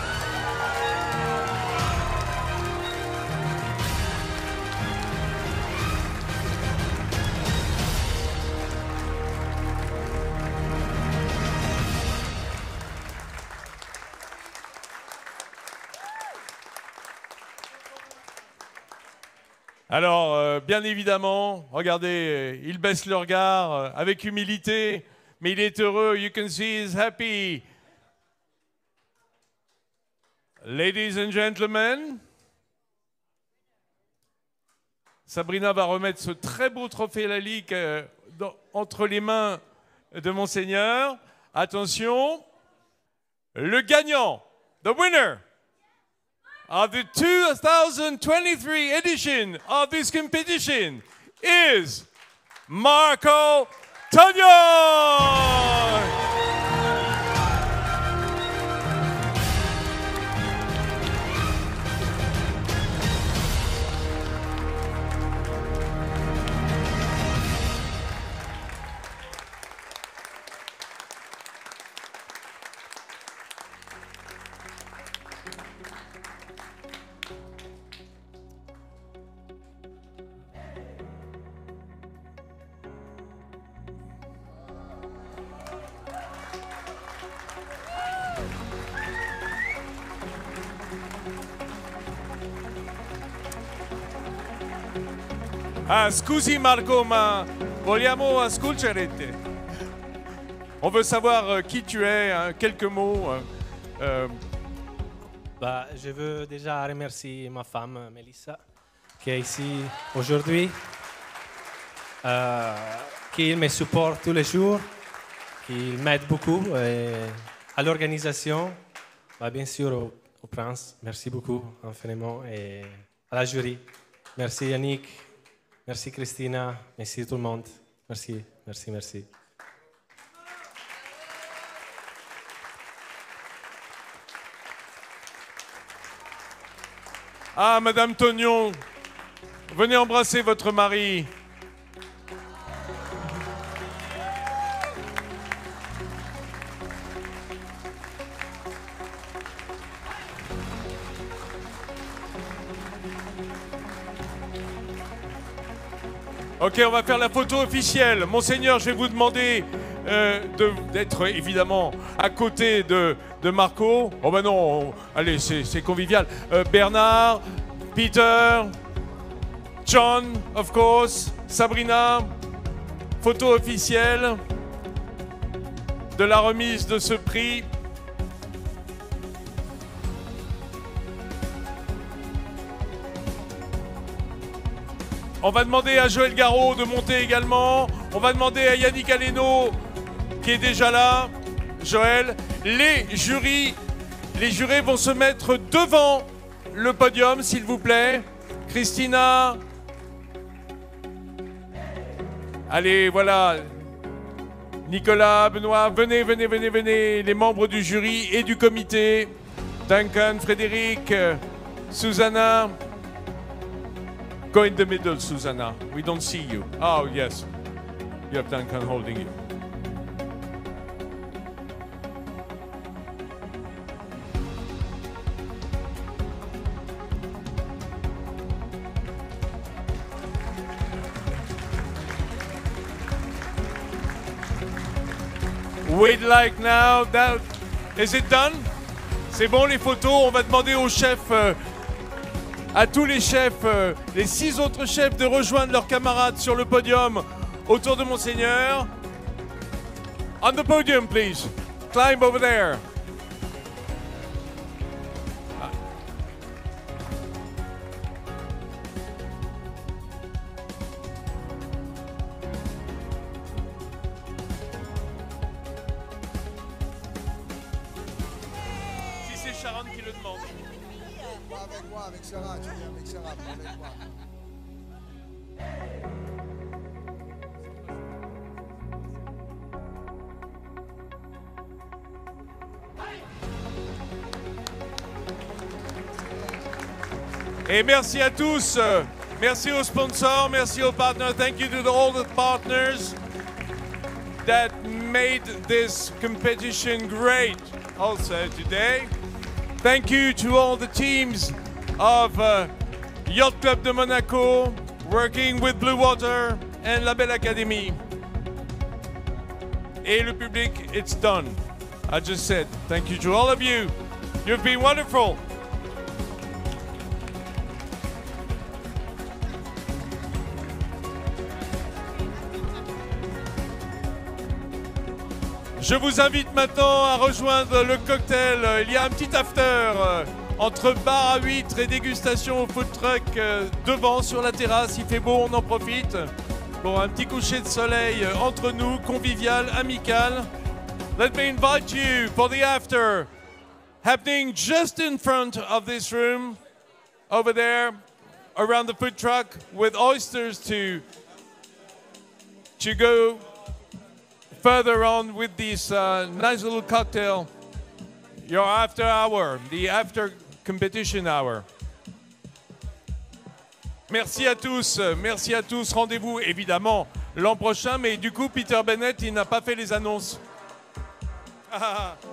Alors, bien évidemment, regardez, il baisse le regard avec humilité, mais il est heureux. You can see he's happy. Ladies and gentlemen, Sabrina va remettre ce très beau trophée Lalique entre les mains de Monseigneur. Attention, le gagnant, the winner of the 2023 edition of this competition is Marco Tonio! Ah, scusi Marco, ma vogliamo ascoltarete. On veut savoir qui tu es, hein, quelques mots. Bah, je veux déjà remercier ma femme, Mélissa, qui est ici aujourd'hui, qui me supporte tous les jours, qui m'aide beaucoup à l'organisation, bah, bien sûr au prince, merci beaucoup infiniment, et à la jury. Merci Yannick, merci Christina, merci tout le monde. Merci, merci, merci. Ah, Madame Tognon, venez embrasser votre mari. Ok, on va faire la photo officielle. Monseigneur, je vais vous demander d'être évidemment à côté de Marco. Oh ben non, allez, c'est convivial. Bernard, Peter, John, of course, Sabrina. Photo officielle de la remise de ce prix. On va demander à Joël Garraud de monter également. On va demander à Yannick Aleno qui est déjà là. Joël, les jurés vont se mettre devant le podium, s'il vous plaît. Christina. Allez, voilà. Nicolas, Benoît, venez, venez, venez, venez. Les membres du jury et du comité. Duncan, Frédéric, Susanna. Go in the middle, Susanna. We don't see you. Oh, yes. You have Duncan holding you. We'd like now that... Is it done? C'est bon les photos, on va demander aux chefs, à tous les chefs, les 6 autres chefs de rejoindre leurs camarades sur le podium autour de Monseigneur. On the podium, please. Climb over there. Sharon qui le demande. Avec moi, avec Sarah, tu viens avec Sarah, avec moi. Et merci à tous. Merci aux sponsors, merci aux partners. Thank you to all the partners that made this competition great also today. Thank you to all the teams of Yacht Club de Monaco, working with Blue Water and La Belle Academy. Et le public, it's done. I just said thank you to all of you. You've been wonderful. Je vous invite maintenant à rejoindre le cocktail. Il y a un petit after entre bar à huîtres et dégustation au food truck devant sur la terrasse. Il fait beau, on en profite. Bon, un petit coucher de soleil entre nous, convivial, amical. Let me invite you for the after, happening just in front of this room, over there, around the food truck, with oysters to go further on with this nice little cocktail. Your after hour, the after competition hour. Merci à tous, merci à tous. Rendez-vous évidemment l'an prochain, mais du coup Peter Bennett, il n'a pas fait les annonces.